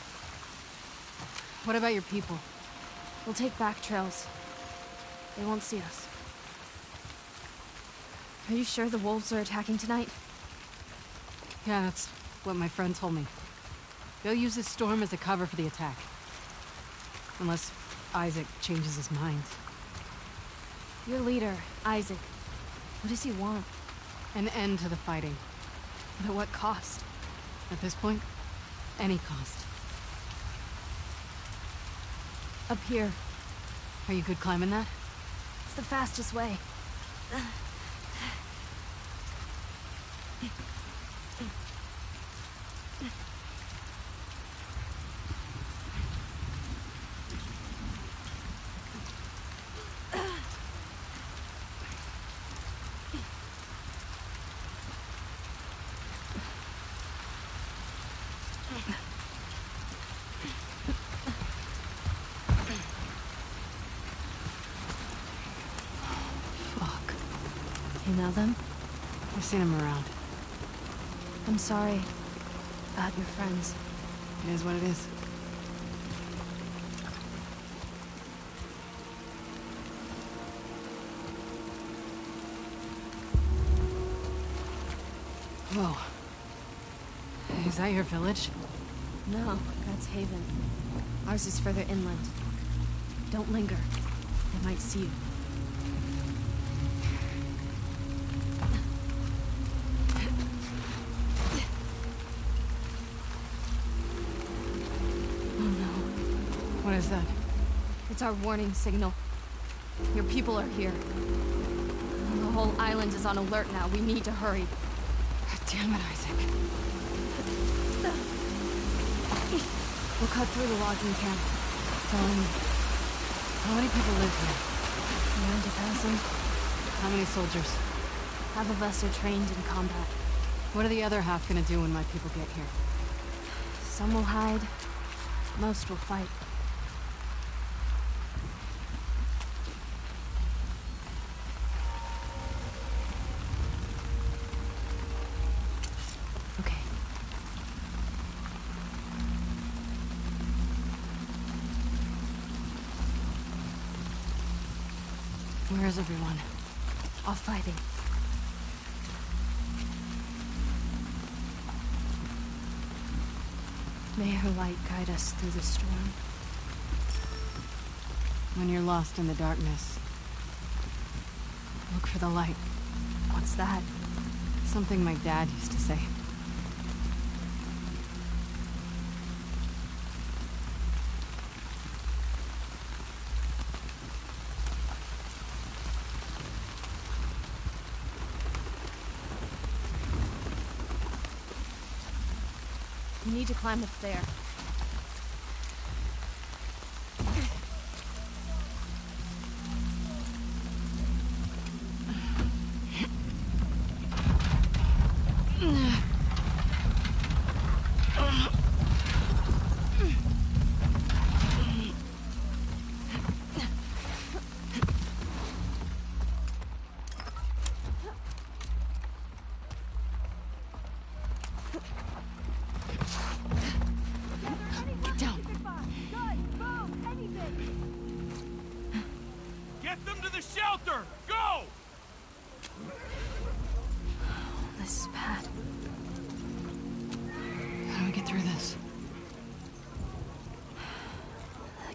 What about your people? We'll take back trails. They won't see us. Are you sure the wolves are attacking tonight? Yeah, that's what my friend told me. They'll use this storm as a cover for the attack. Unless Isaac changes his mind. Your leader, Isaac. What does he want? An end to the fighting. But at what cost? At this point, any cost. Up here. Are you good climbing that? It's the fastest way. You know them? I've seen them around. I'm sorry about your friends. It is what it is. Whoa. Is that your village? No, that's Haven. Ours is further inland. Don't linger. They might see you. What is that? It's our warning signal. Your people are here. The whole island is on alert now. We need to hurry. God damn it, Isaac. We'll cut through the logging camp. Tell me, how many people live here? Around a thousand. How many soldiers? Half of us are trained in combat. What are the other half gonna do when my people get here? Some will hide. Most will fight. Okay. Where is everyone? All fighting. May her light guide us through the storm. When you're lost in the darkness, look for the light. What's that? Something my dad used to say. We need to climb up there.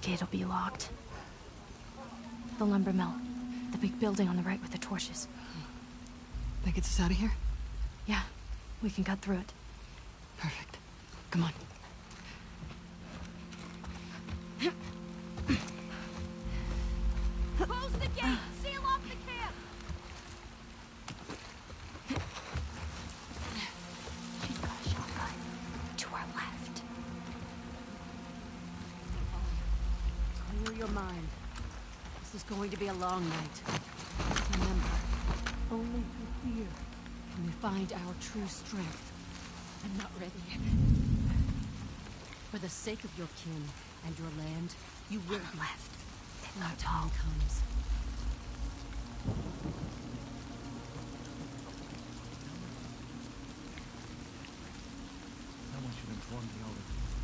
it'll be locked. The lumber mill. The big building on the right with the torches. That gets us out of here? Yeah, we can cut through it. Perfect. Come on. Close the gate! Seal off the camp! She's got a shotgun. To our left. Clear your mind. This is going to be a long night. Remember, only through fear can we find our true strength. I'm not ready yet. For the sake of your kin and your land, you will be left when the time comes. I want you to inform the elder.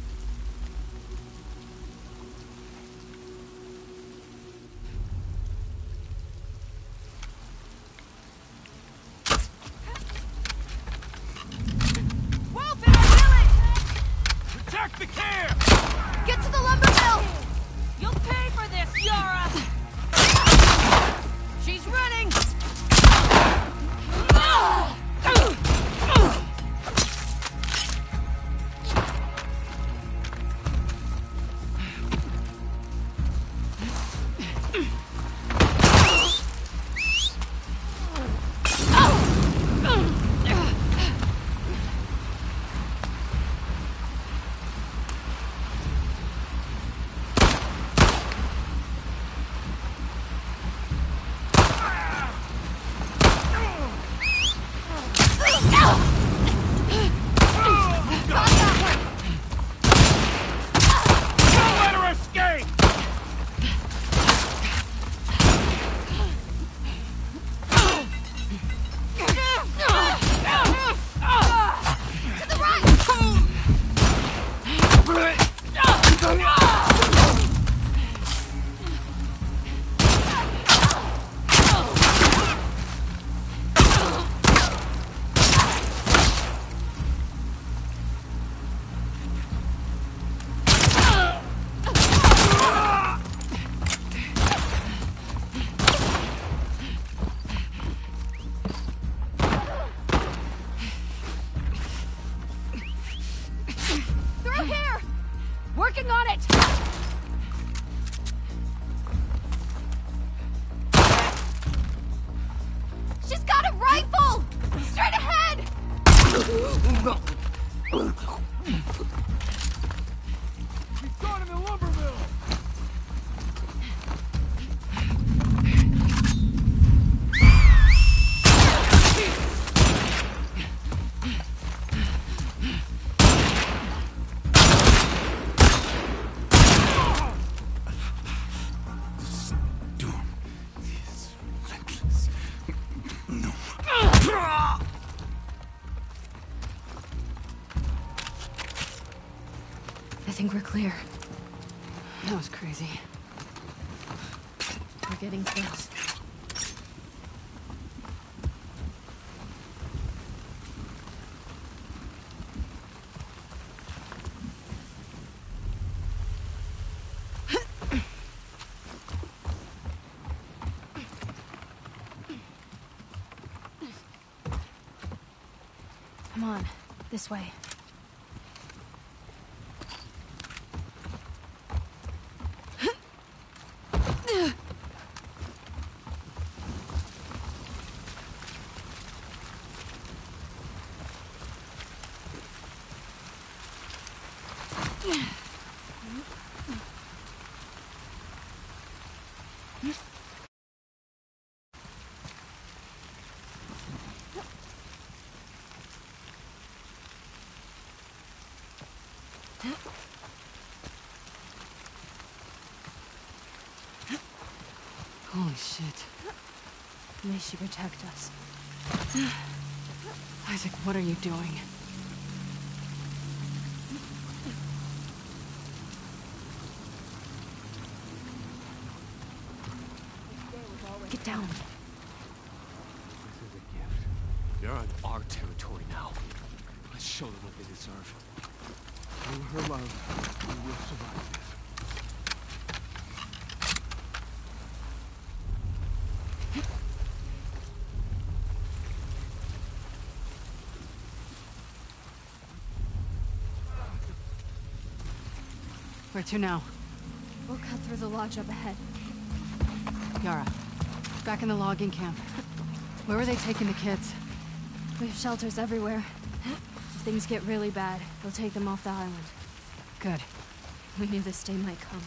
Protect the camp! Get to the lumber mill! You'll pay for this, Yara! She's running! Working on it! She's got a rifle! Straight ahead! She's gone in the lumber mill! I think we're clear. That was crazy. We're getting close. Come on, this way. Holy shit. May she protect us. Isaac, what are you doing? Get down. This is a gift. They're on our territory now. Let's show them what they deserve. Through her love, we will survive this. Where to now? We'll cut through the lodge up ahead. Yara, back in the logging camp. Where are they taking the kids? We have shelters everywhere. If things get really bad, they'll take them off the island. Good. We knew this day might come.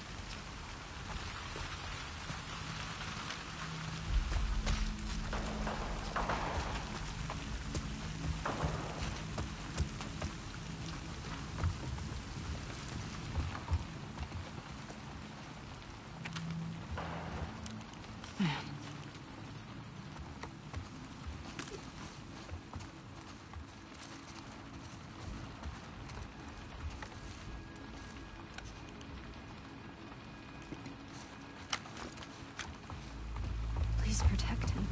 Please protect him.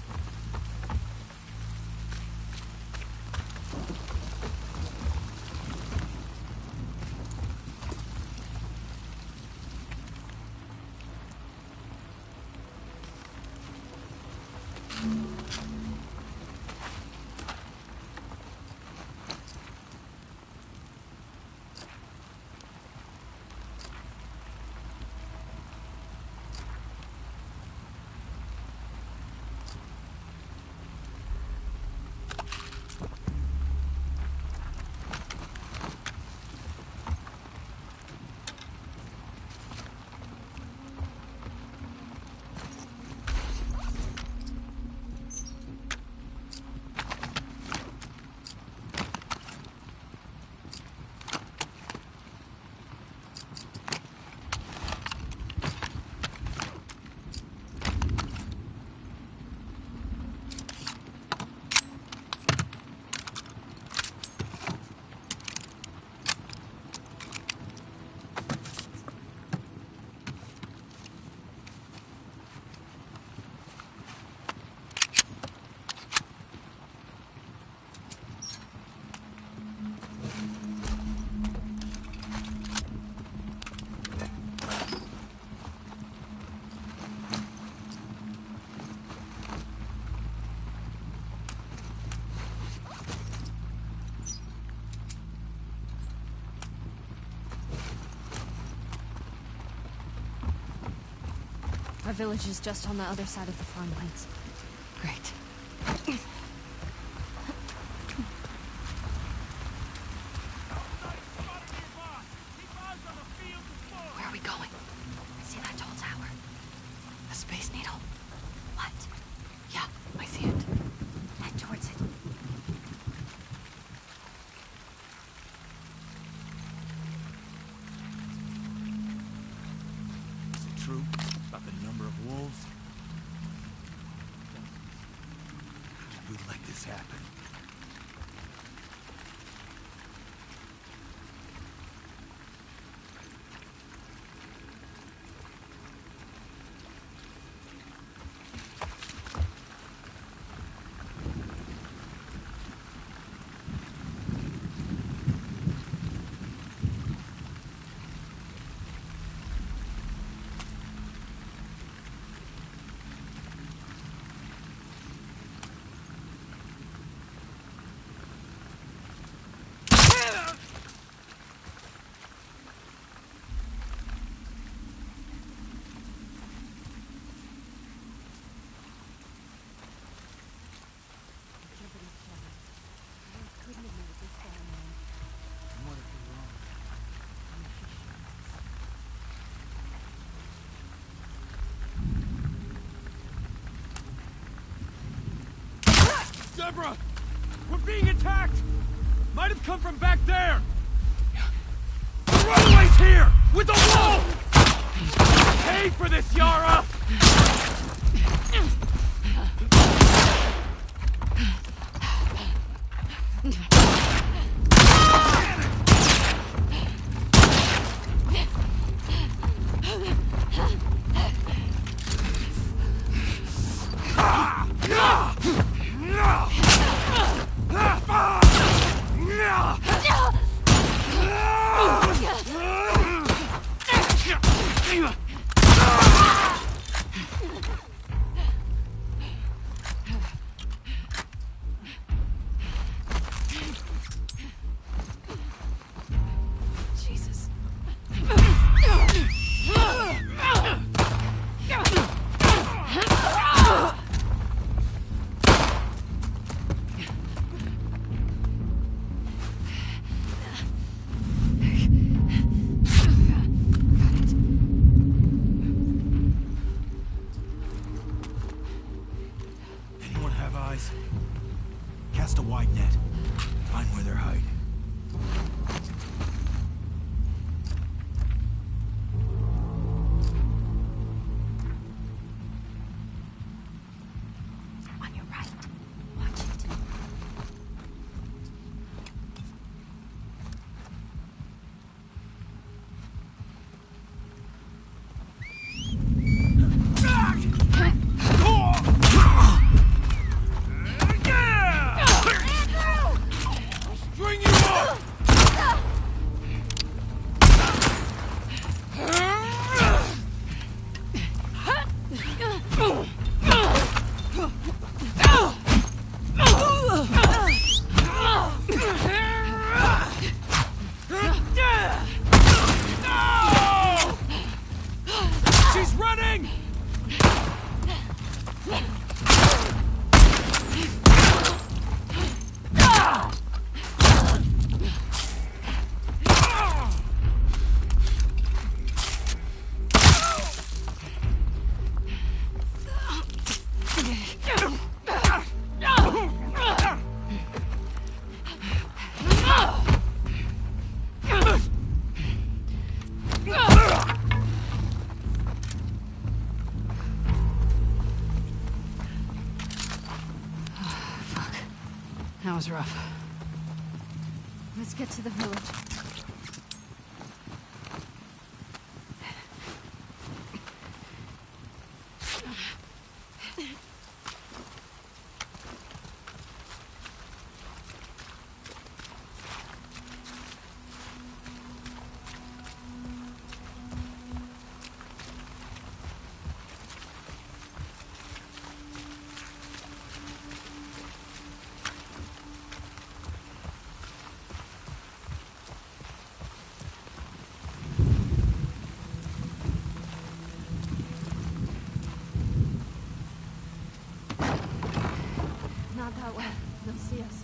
Our village is just on the other side of the farmlands. Great. Where are we going? I see that tall tower. A space needle? What? Yeah, I see it. Head towards it. Is it true about the number of wolves? We let this happen. Deborah! We're being attacked! Might have come from back there! The runaway's here! With the wolf! Pay for this, Yara! Cast a wide net. Find where they're hiding. On your right. Watch it. String you up! She's running! That was rough. Let's get to the village. Not that way. They'll see us.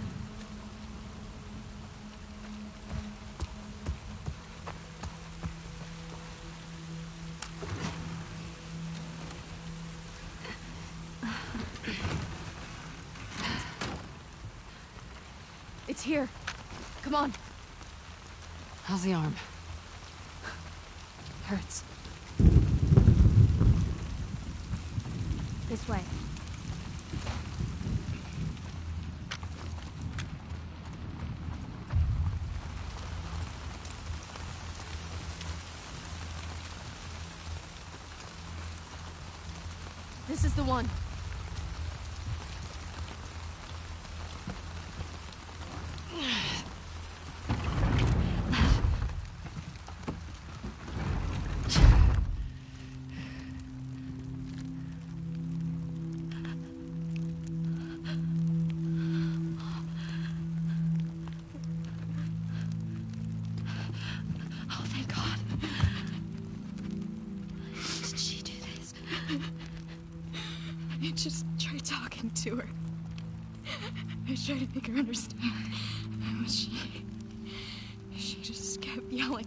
It's here. Come on. How's the arm? Hurts. This way. This is the one. Oh, thank God. Did she do this? I just tried talking to her. I tried to make her understand. But she... She just kept yelling.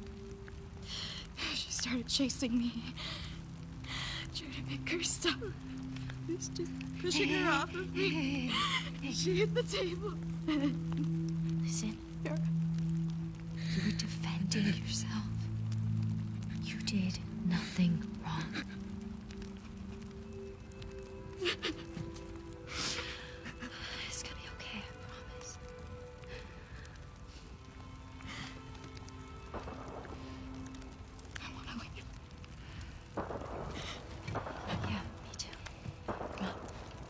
She started chasing me. Trying to make her stop. I was just pushing her off of me. She hit the table. Listen. You were defending yourself. You did nothing wrong. It's gonna be okay, I promise. I wanna leave. Yeah, me too. Come on.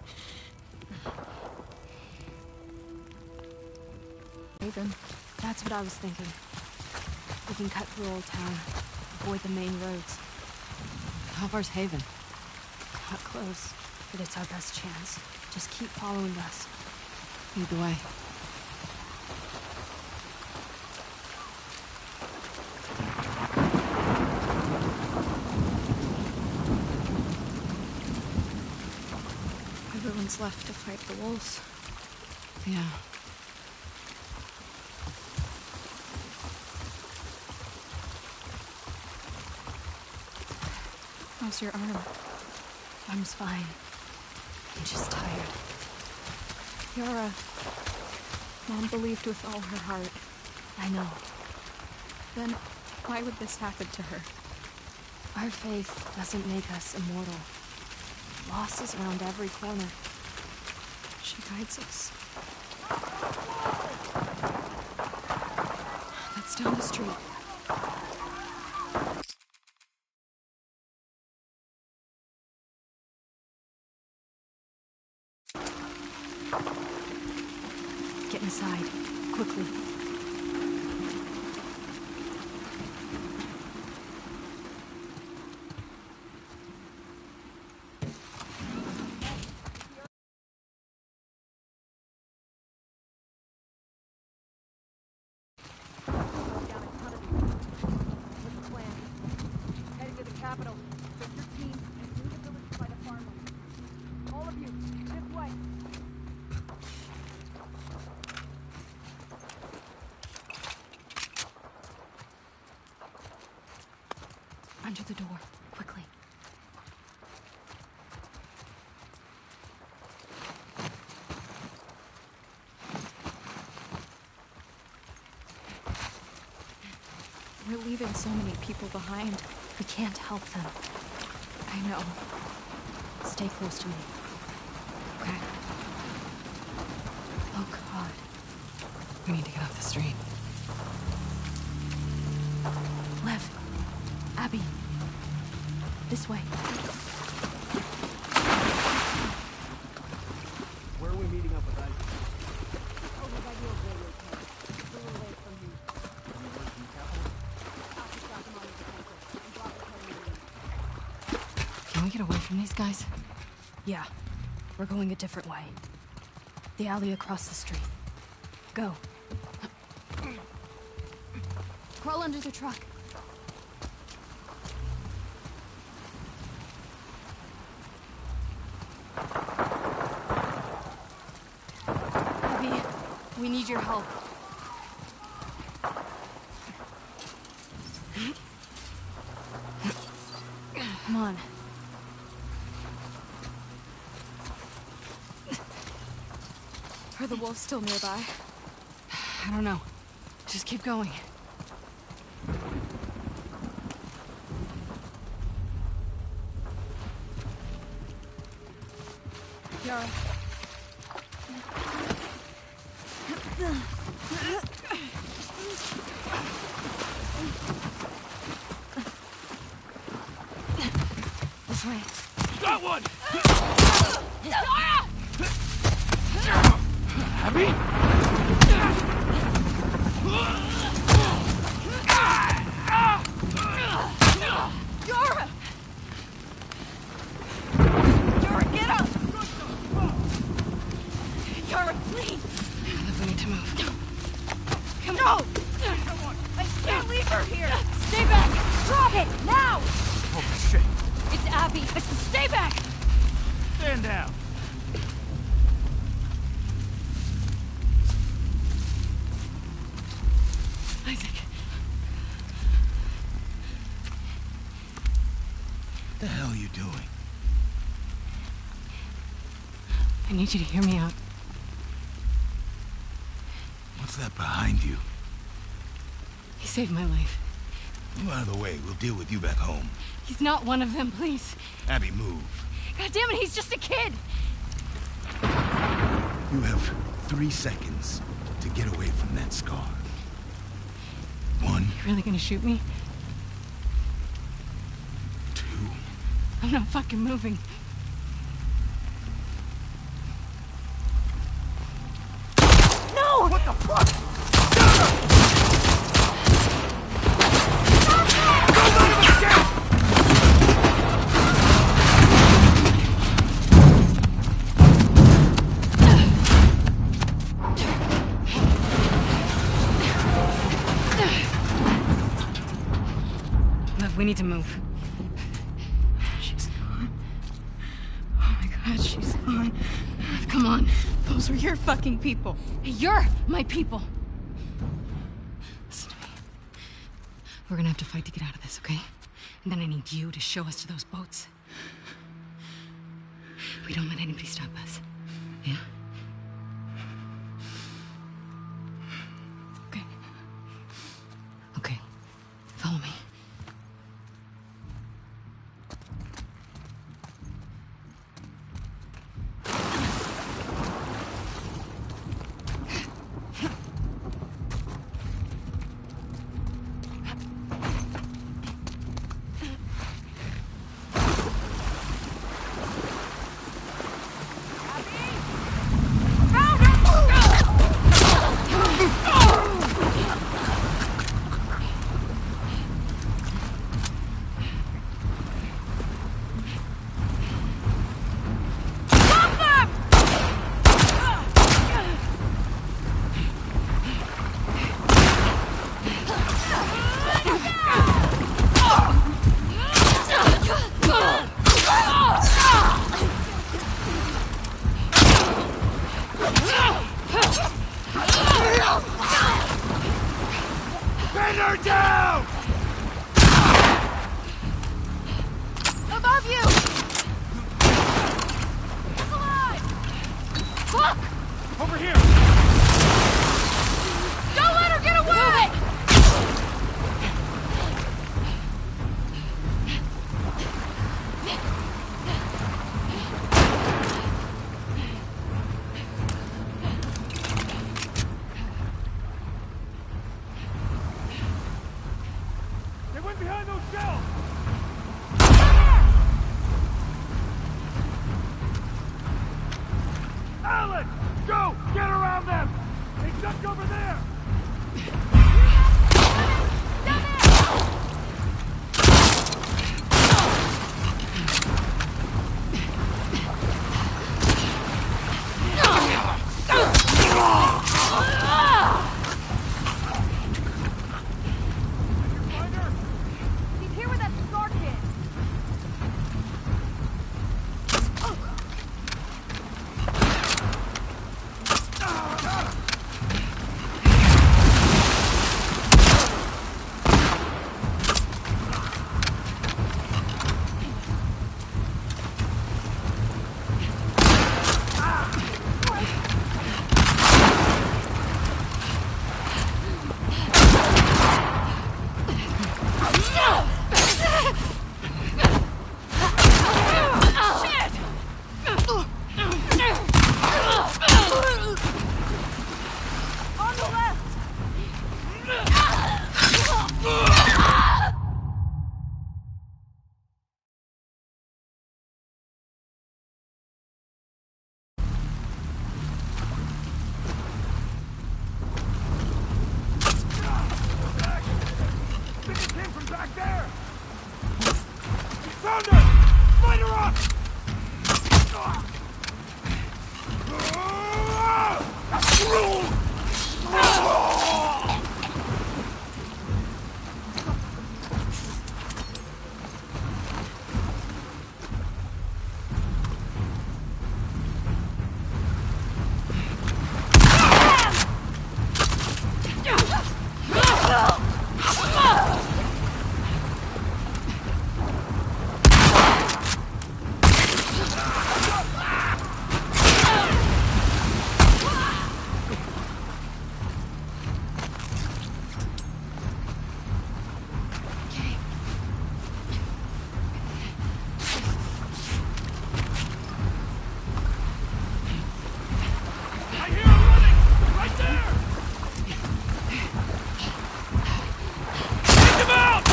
Haven. That's what I was thinking. We can cut through Old Town, avoid the main roads. How far's Haven? Not close, but it's our best chance. Just keep following us. Lead the way. Everyone's left to fight the wolves. Yeah. How's your arm? Arm's fine. I'm just tired. Yara, Mom believed with all her heart. I know. Then why would this happen to her? Our faith doesn't make us immortal. Loss is around every corner. She guides us. That's down the street. Get inside, quickly. Under the door, quickly. We're leaving so many people behind. We can't help them. I know. Stay close to me. Okay? Oh, God. We need to get off the street. Lev. Abby. This way. Where are we meeting up with Isaac? Over by the old railroad track. A little away from here. I'll just drop him on the defensive and drop the plane. Can we get away from these guys? Yeah. We're going a different way. The alley across the street. Go. Crawl under the truck. Abby, we need your help. Come on. Are the wolves still nearby? I don't know. Just keep going. Yara. This way. Got one! Yara! Abby? Yara! Yara, get up! Yara, please! Liv, we need to move. Come no! Come on! I can't leave her here! Stay back! Drop it! Now! Holy shit! It's Abby! I said stay back! Stand down! Isaac. What the hell are you doing? I need you to hear me out. What's that behind you? He saved my life. You out of the way. We'll deal with you back home. He's not one of them, please. Abby, move. God damn it, he's just a kid! You have three seconds to get away from that scar. One. You really gonna shoot me? Two. I'm not fucking moving. No! What the fuck? Liv, we need to move. She's gone. Oh my god, she's gone. Come on. Those were your fucking people. You're my people. Listen to me. We're gonna have to fight to get out of this, okay? And then I need you to show us to those boats. We don't let anybody stop us. Yeah? over here! Don't let her get away! They went behind those shells! Alan! Go! Get around them! They ducked over there! He's here with that scar kid. On the left! I think it came from back there! Found her! Light her up! I hear her running! Right there! Take them out!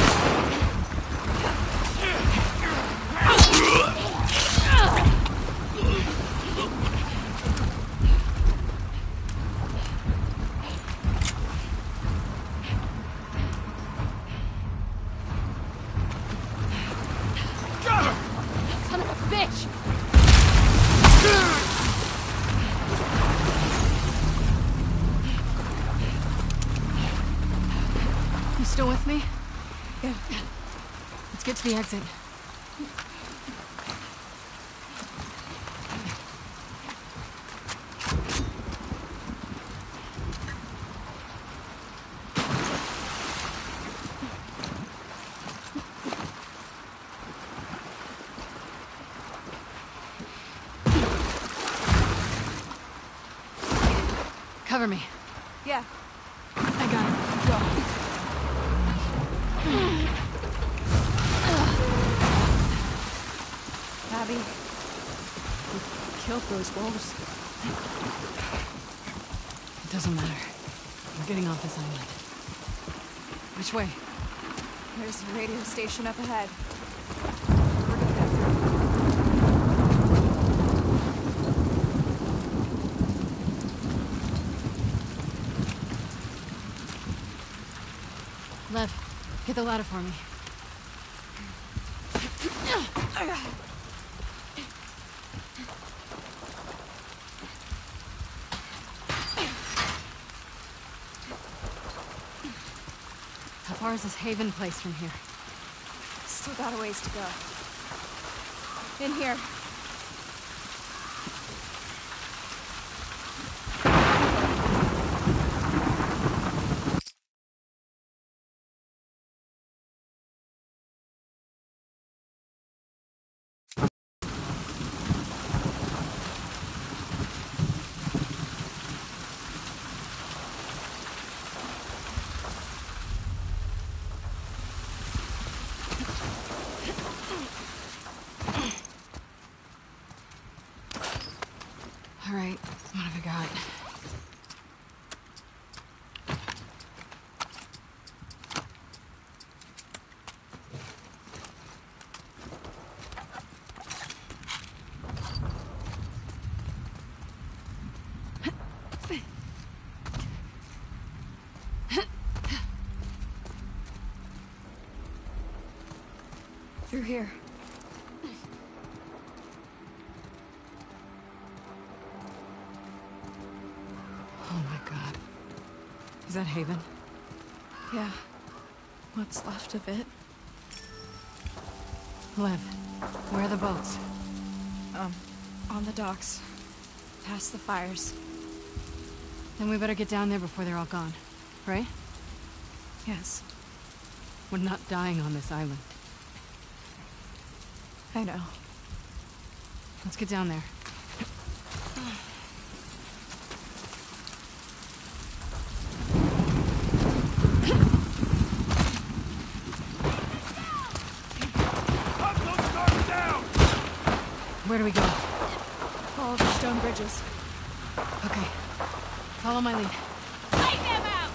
Got her! Son of a bitch! You still with me? Yeah. Let's get to the exit. Cover me. Yeah. I got it. Go. Abby, we killed those wolves. It doesn't matter. We're getting off this island. Which way? There's a radio station up ahead. Lev, get the ladder for me. How far is this Haven place from here? Still got a ways to go. In here. Through here. Oh my god. Is that Haven? Yeah. What's left of it. Liv, where are the boats? Um, on the docks. Past the fires. Then we better get down there before they're all gone, right? Yes. We're not dying on this island. I know. Let's get down there. Where do we go? Follow the stone bridges. Okay. Follow my lead. Take them out!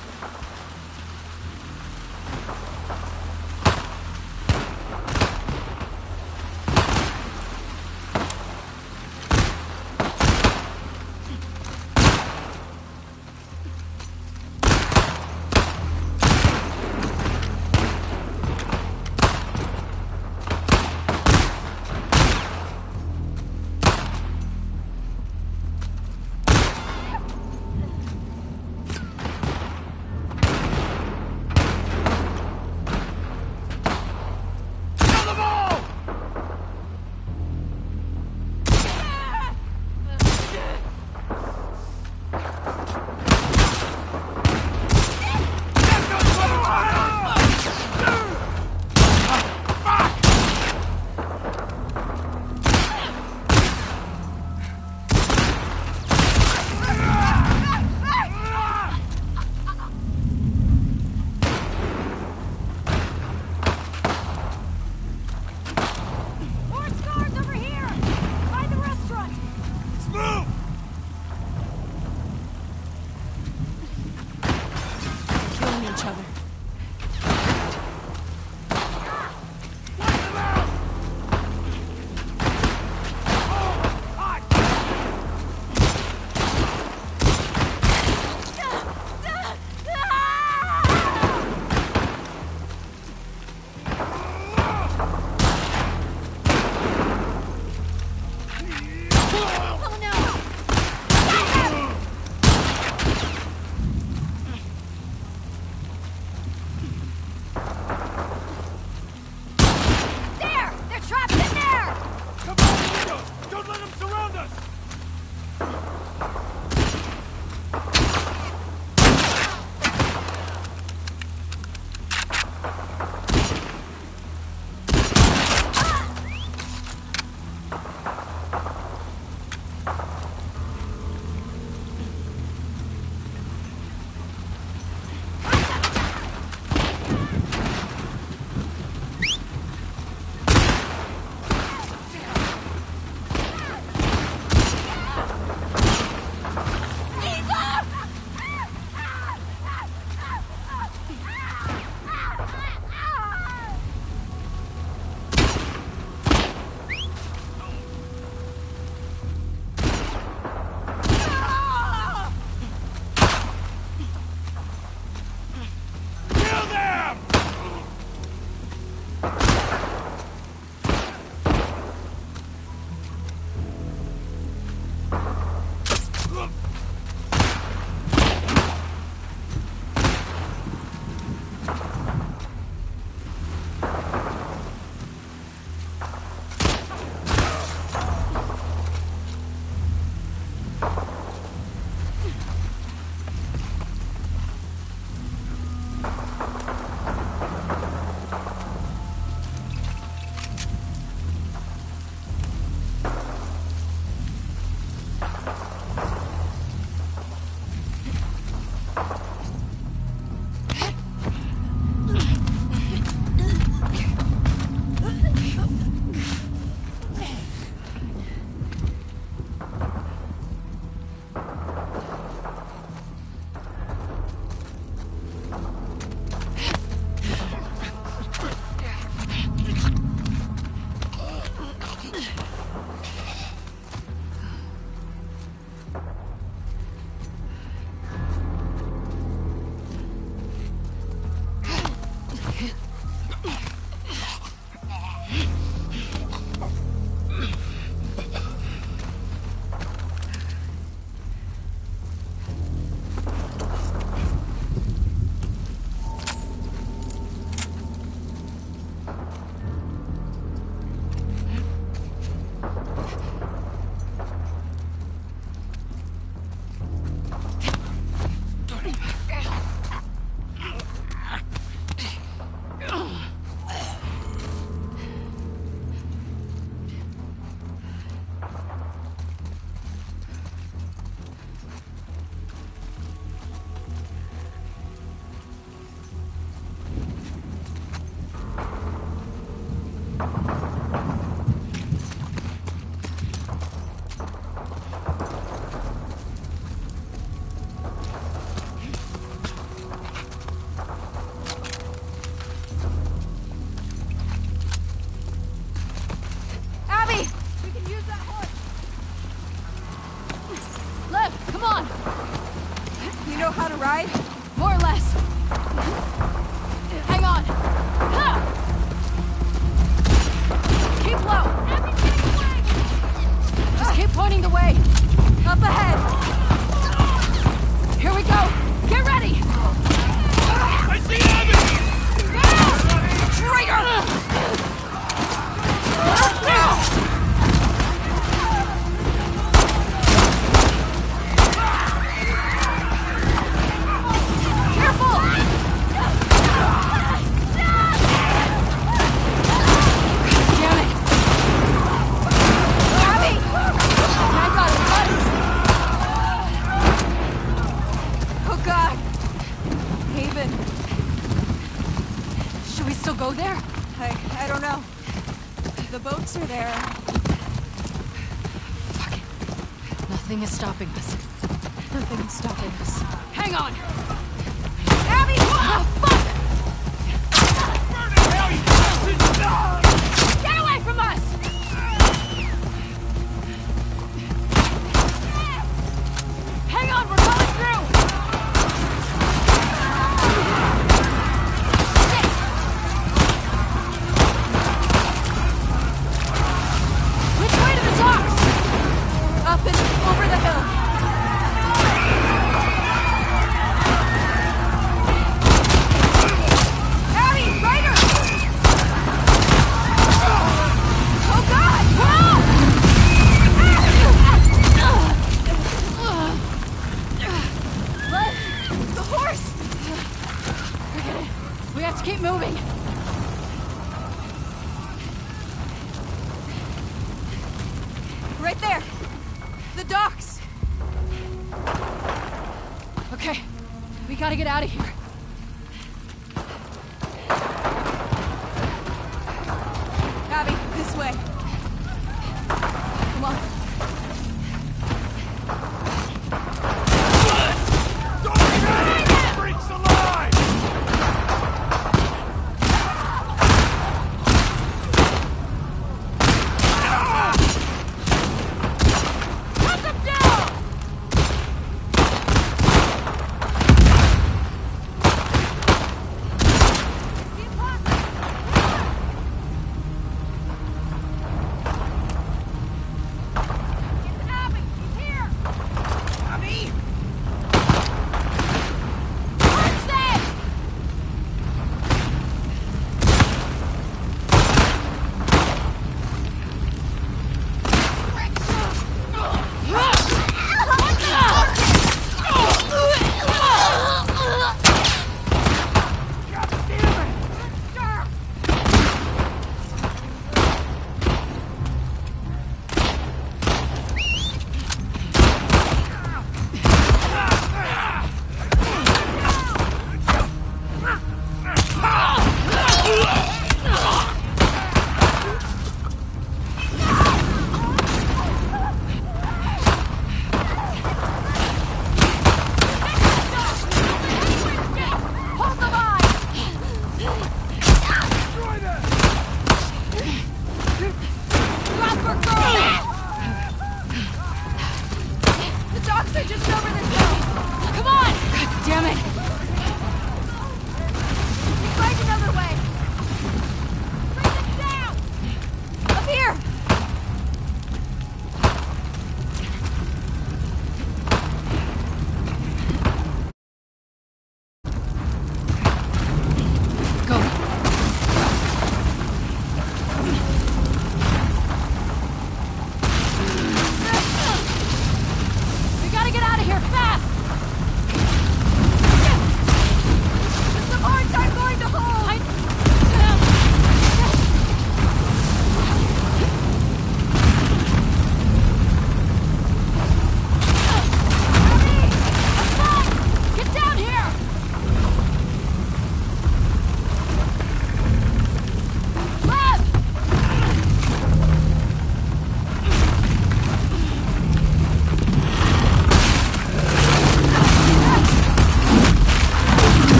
know how to ride? More or less. Hang on. Ha! Keep low. Just keep pointing the way. Up ahead. Here we go. Get ready. I see Abby! Traitor! Careful! Damn it! Abby! I got it, bud! Oh God! Haven. Should we still go there? I, I don't know. The boats are there. Fuck it. Nothing is stopping us. Nothing is stopping us. Hang on! Abby! Oh, fuck! Get away from us! Hang on, we're going through! Shit! Which way to the docks? Up and over the hill. Abby, Ryder! Oh God! Help! What? The horse! Forget it. We have to keep moving. Right there. The docks. Okay. We gotta get out of here. Abby, this way. Come on. Freaks alive! Cut them down!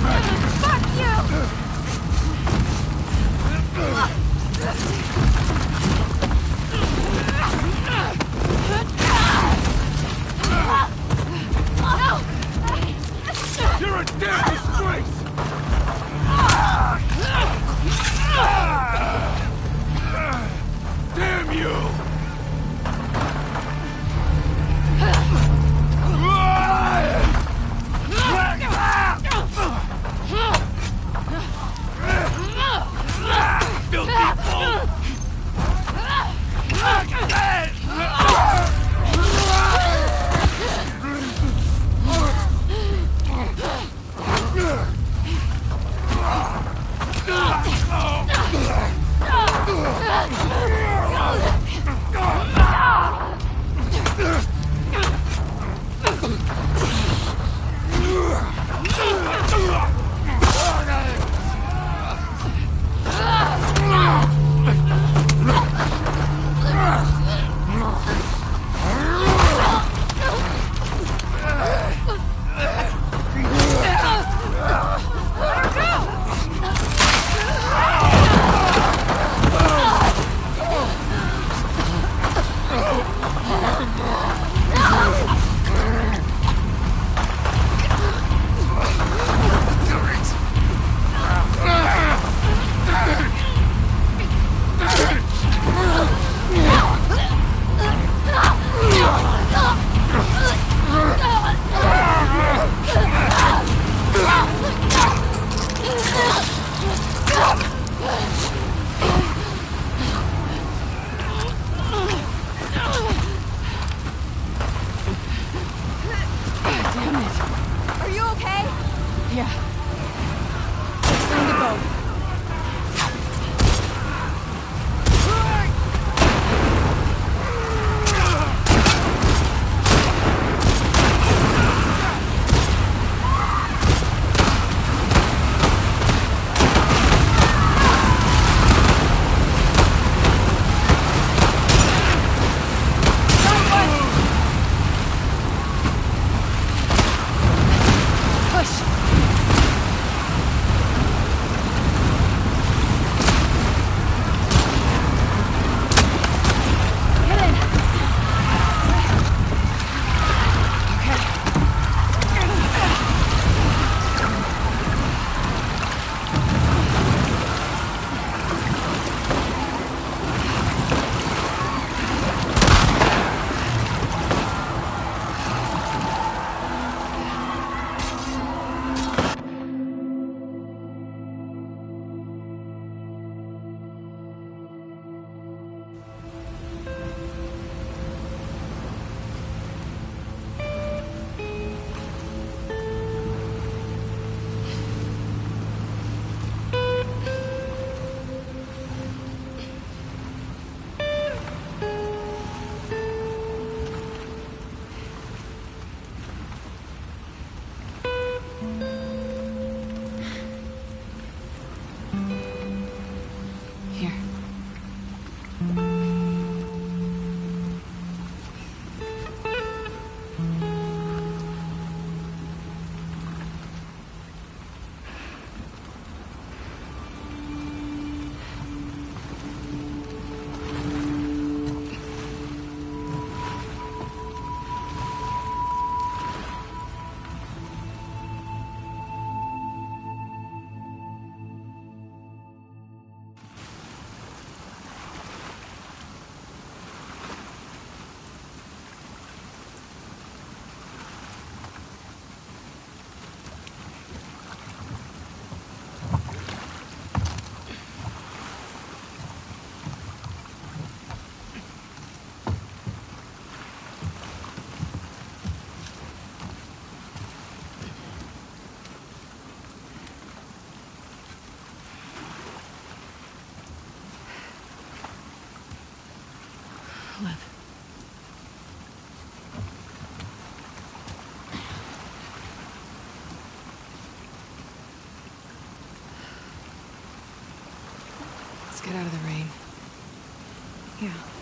You're a damn disgrace! Damn you! Liv. Let's get out of the rain. Yeah.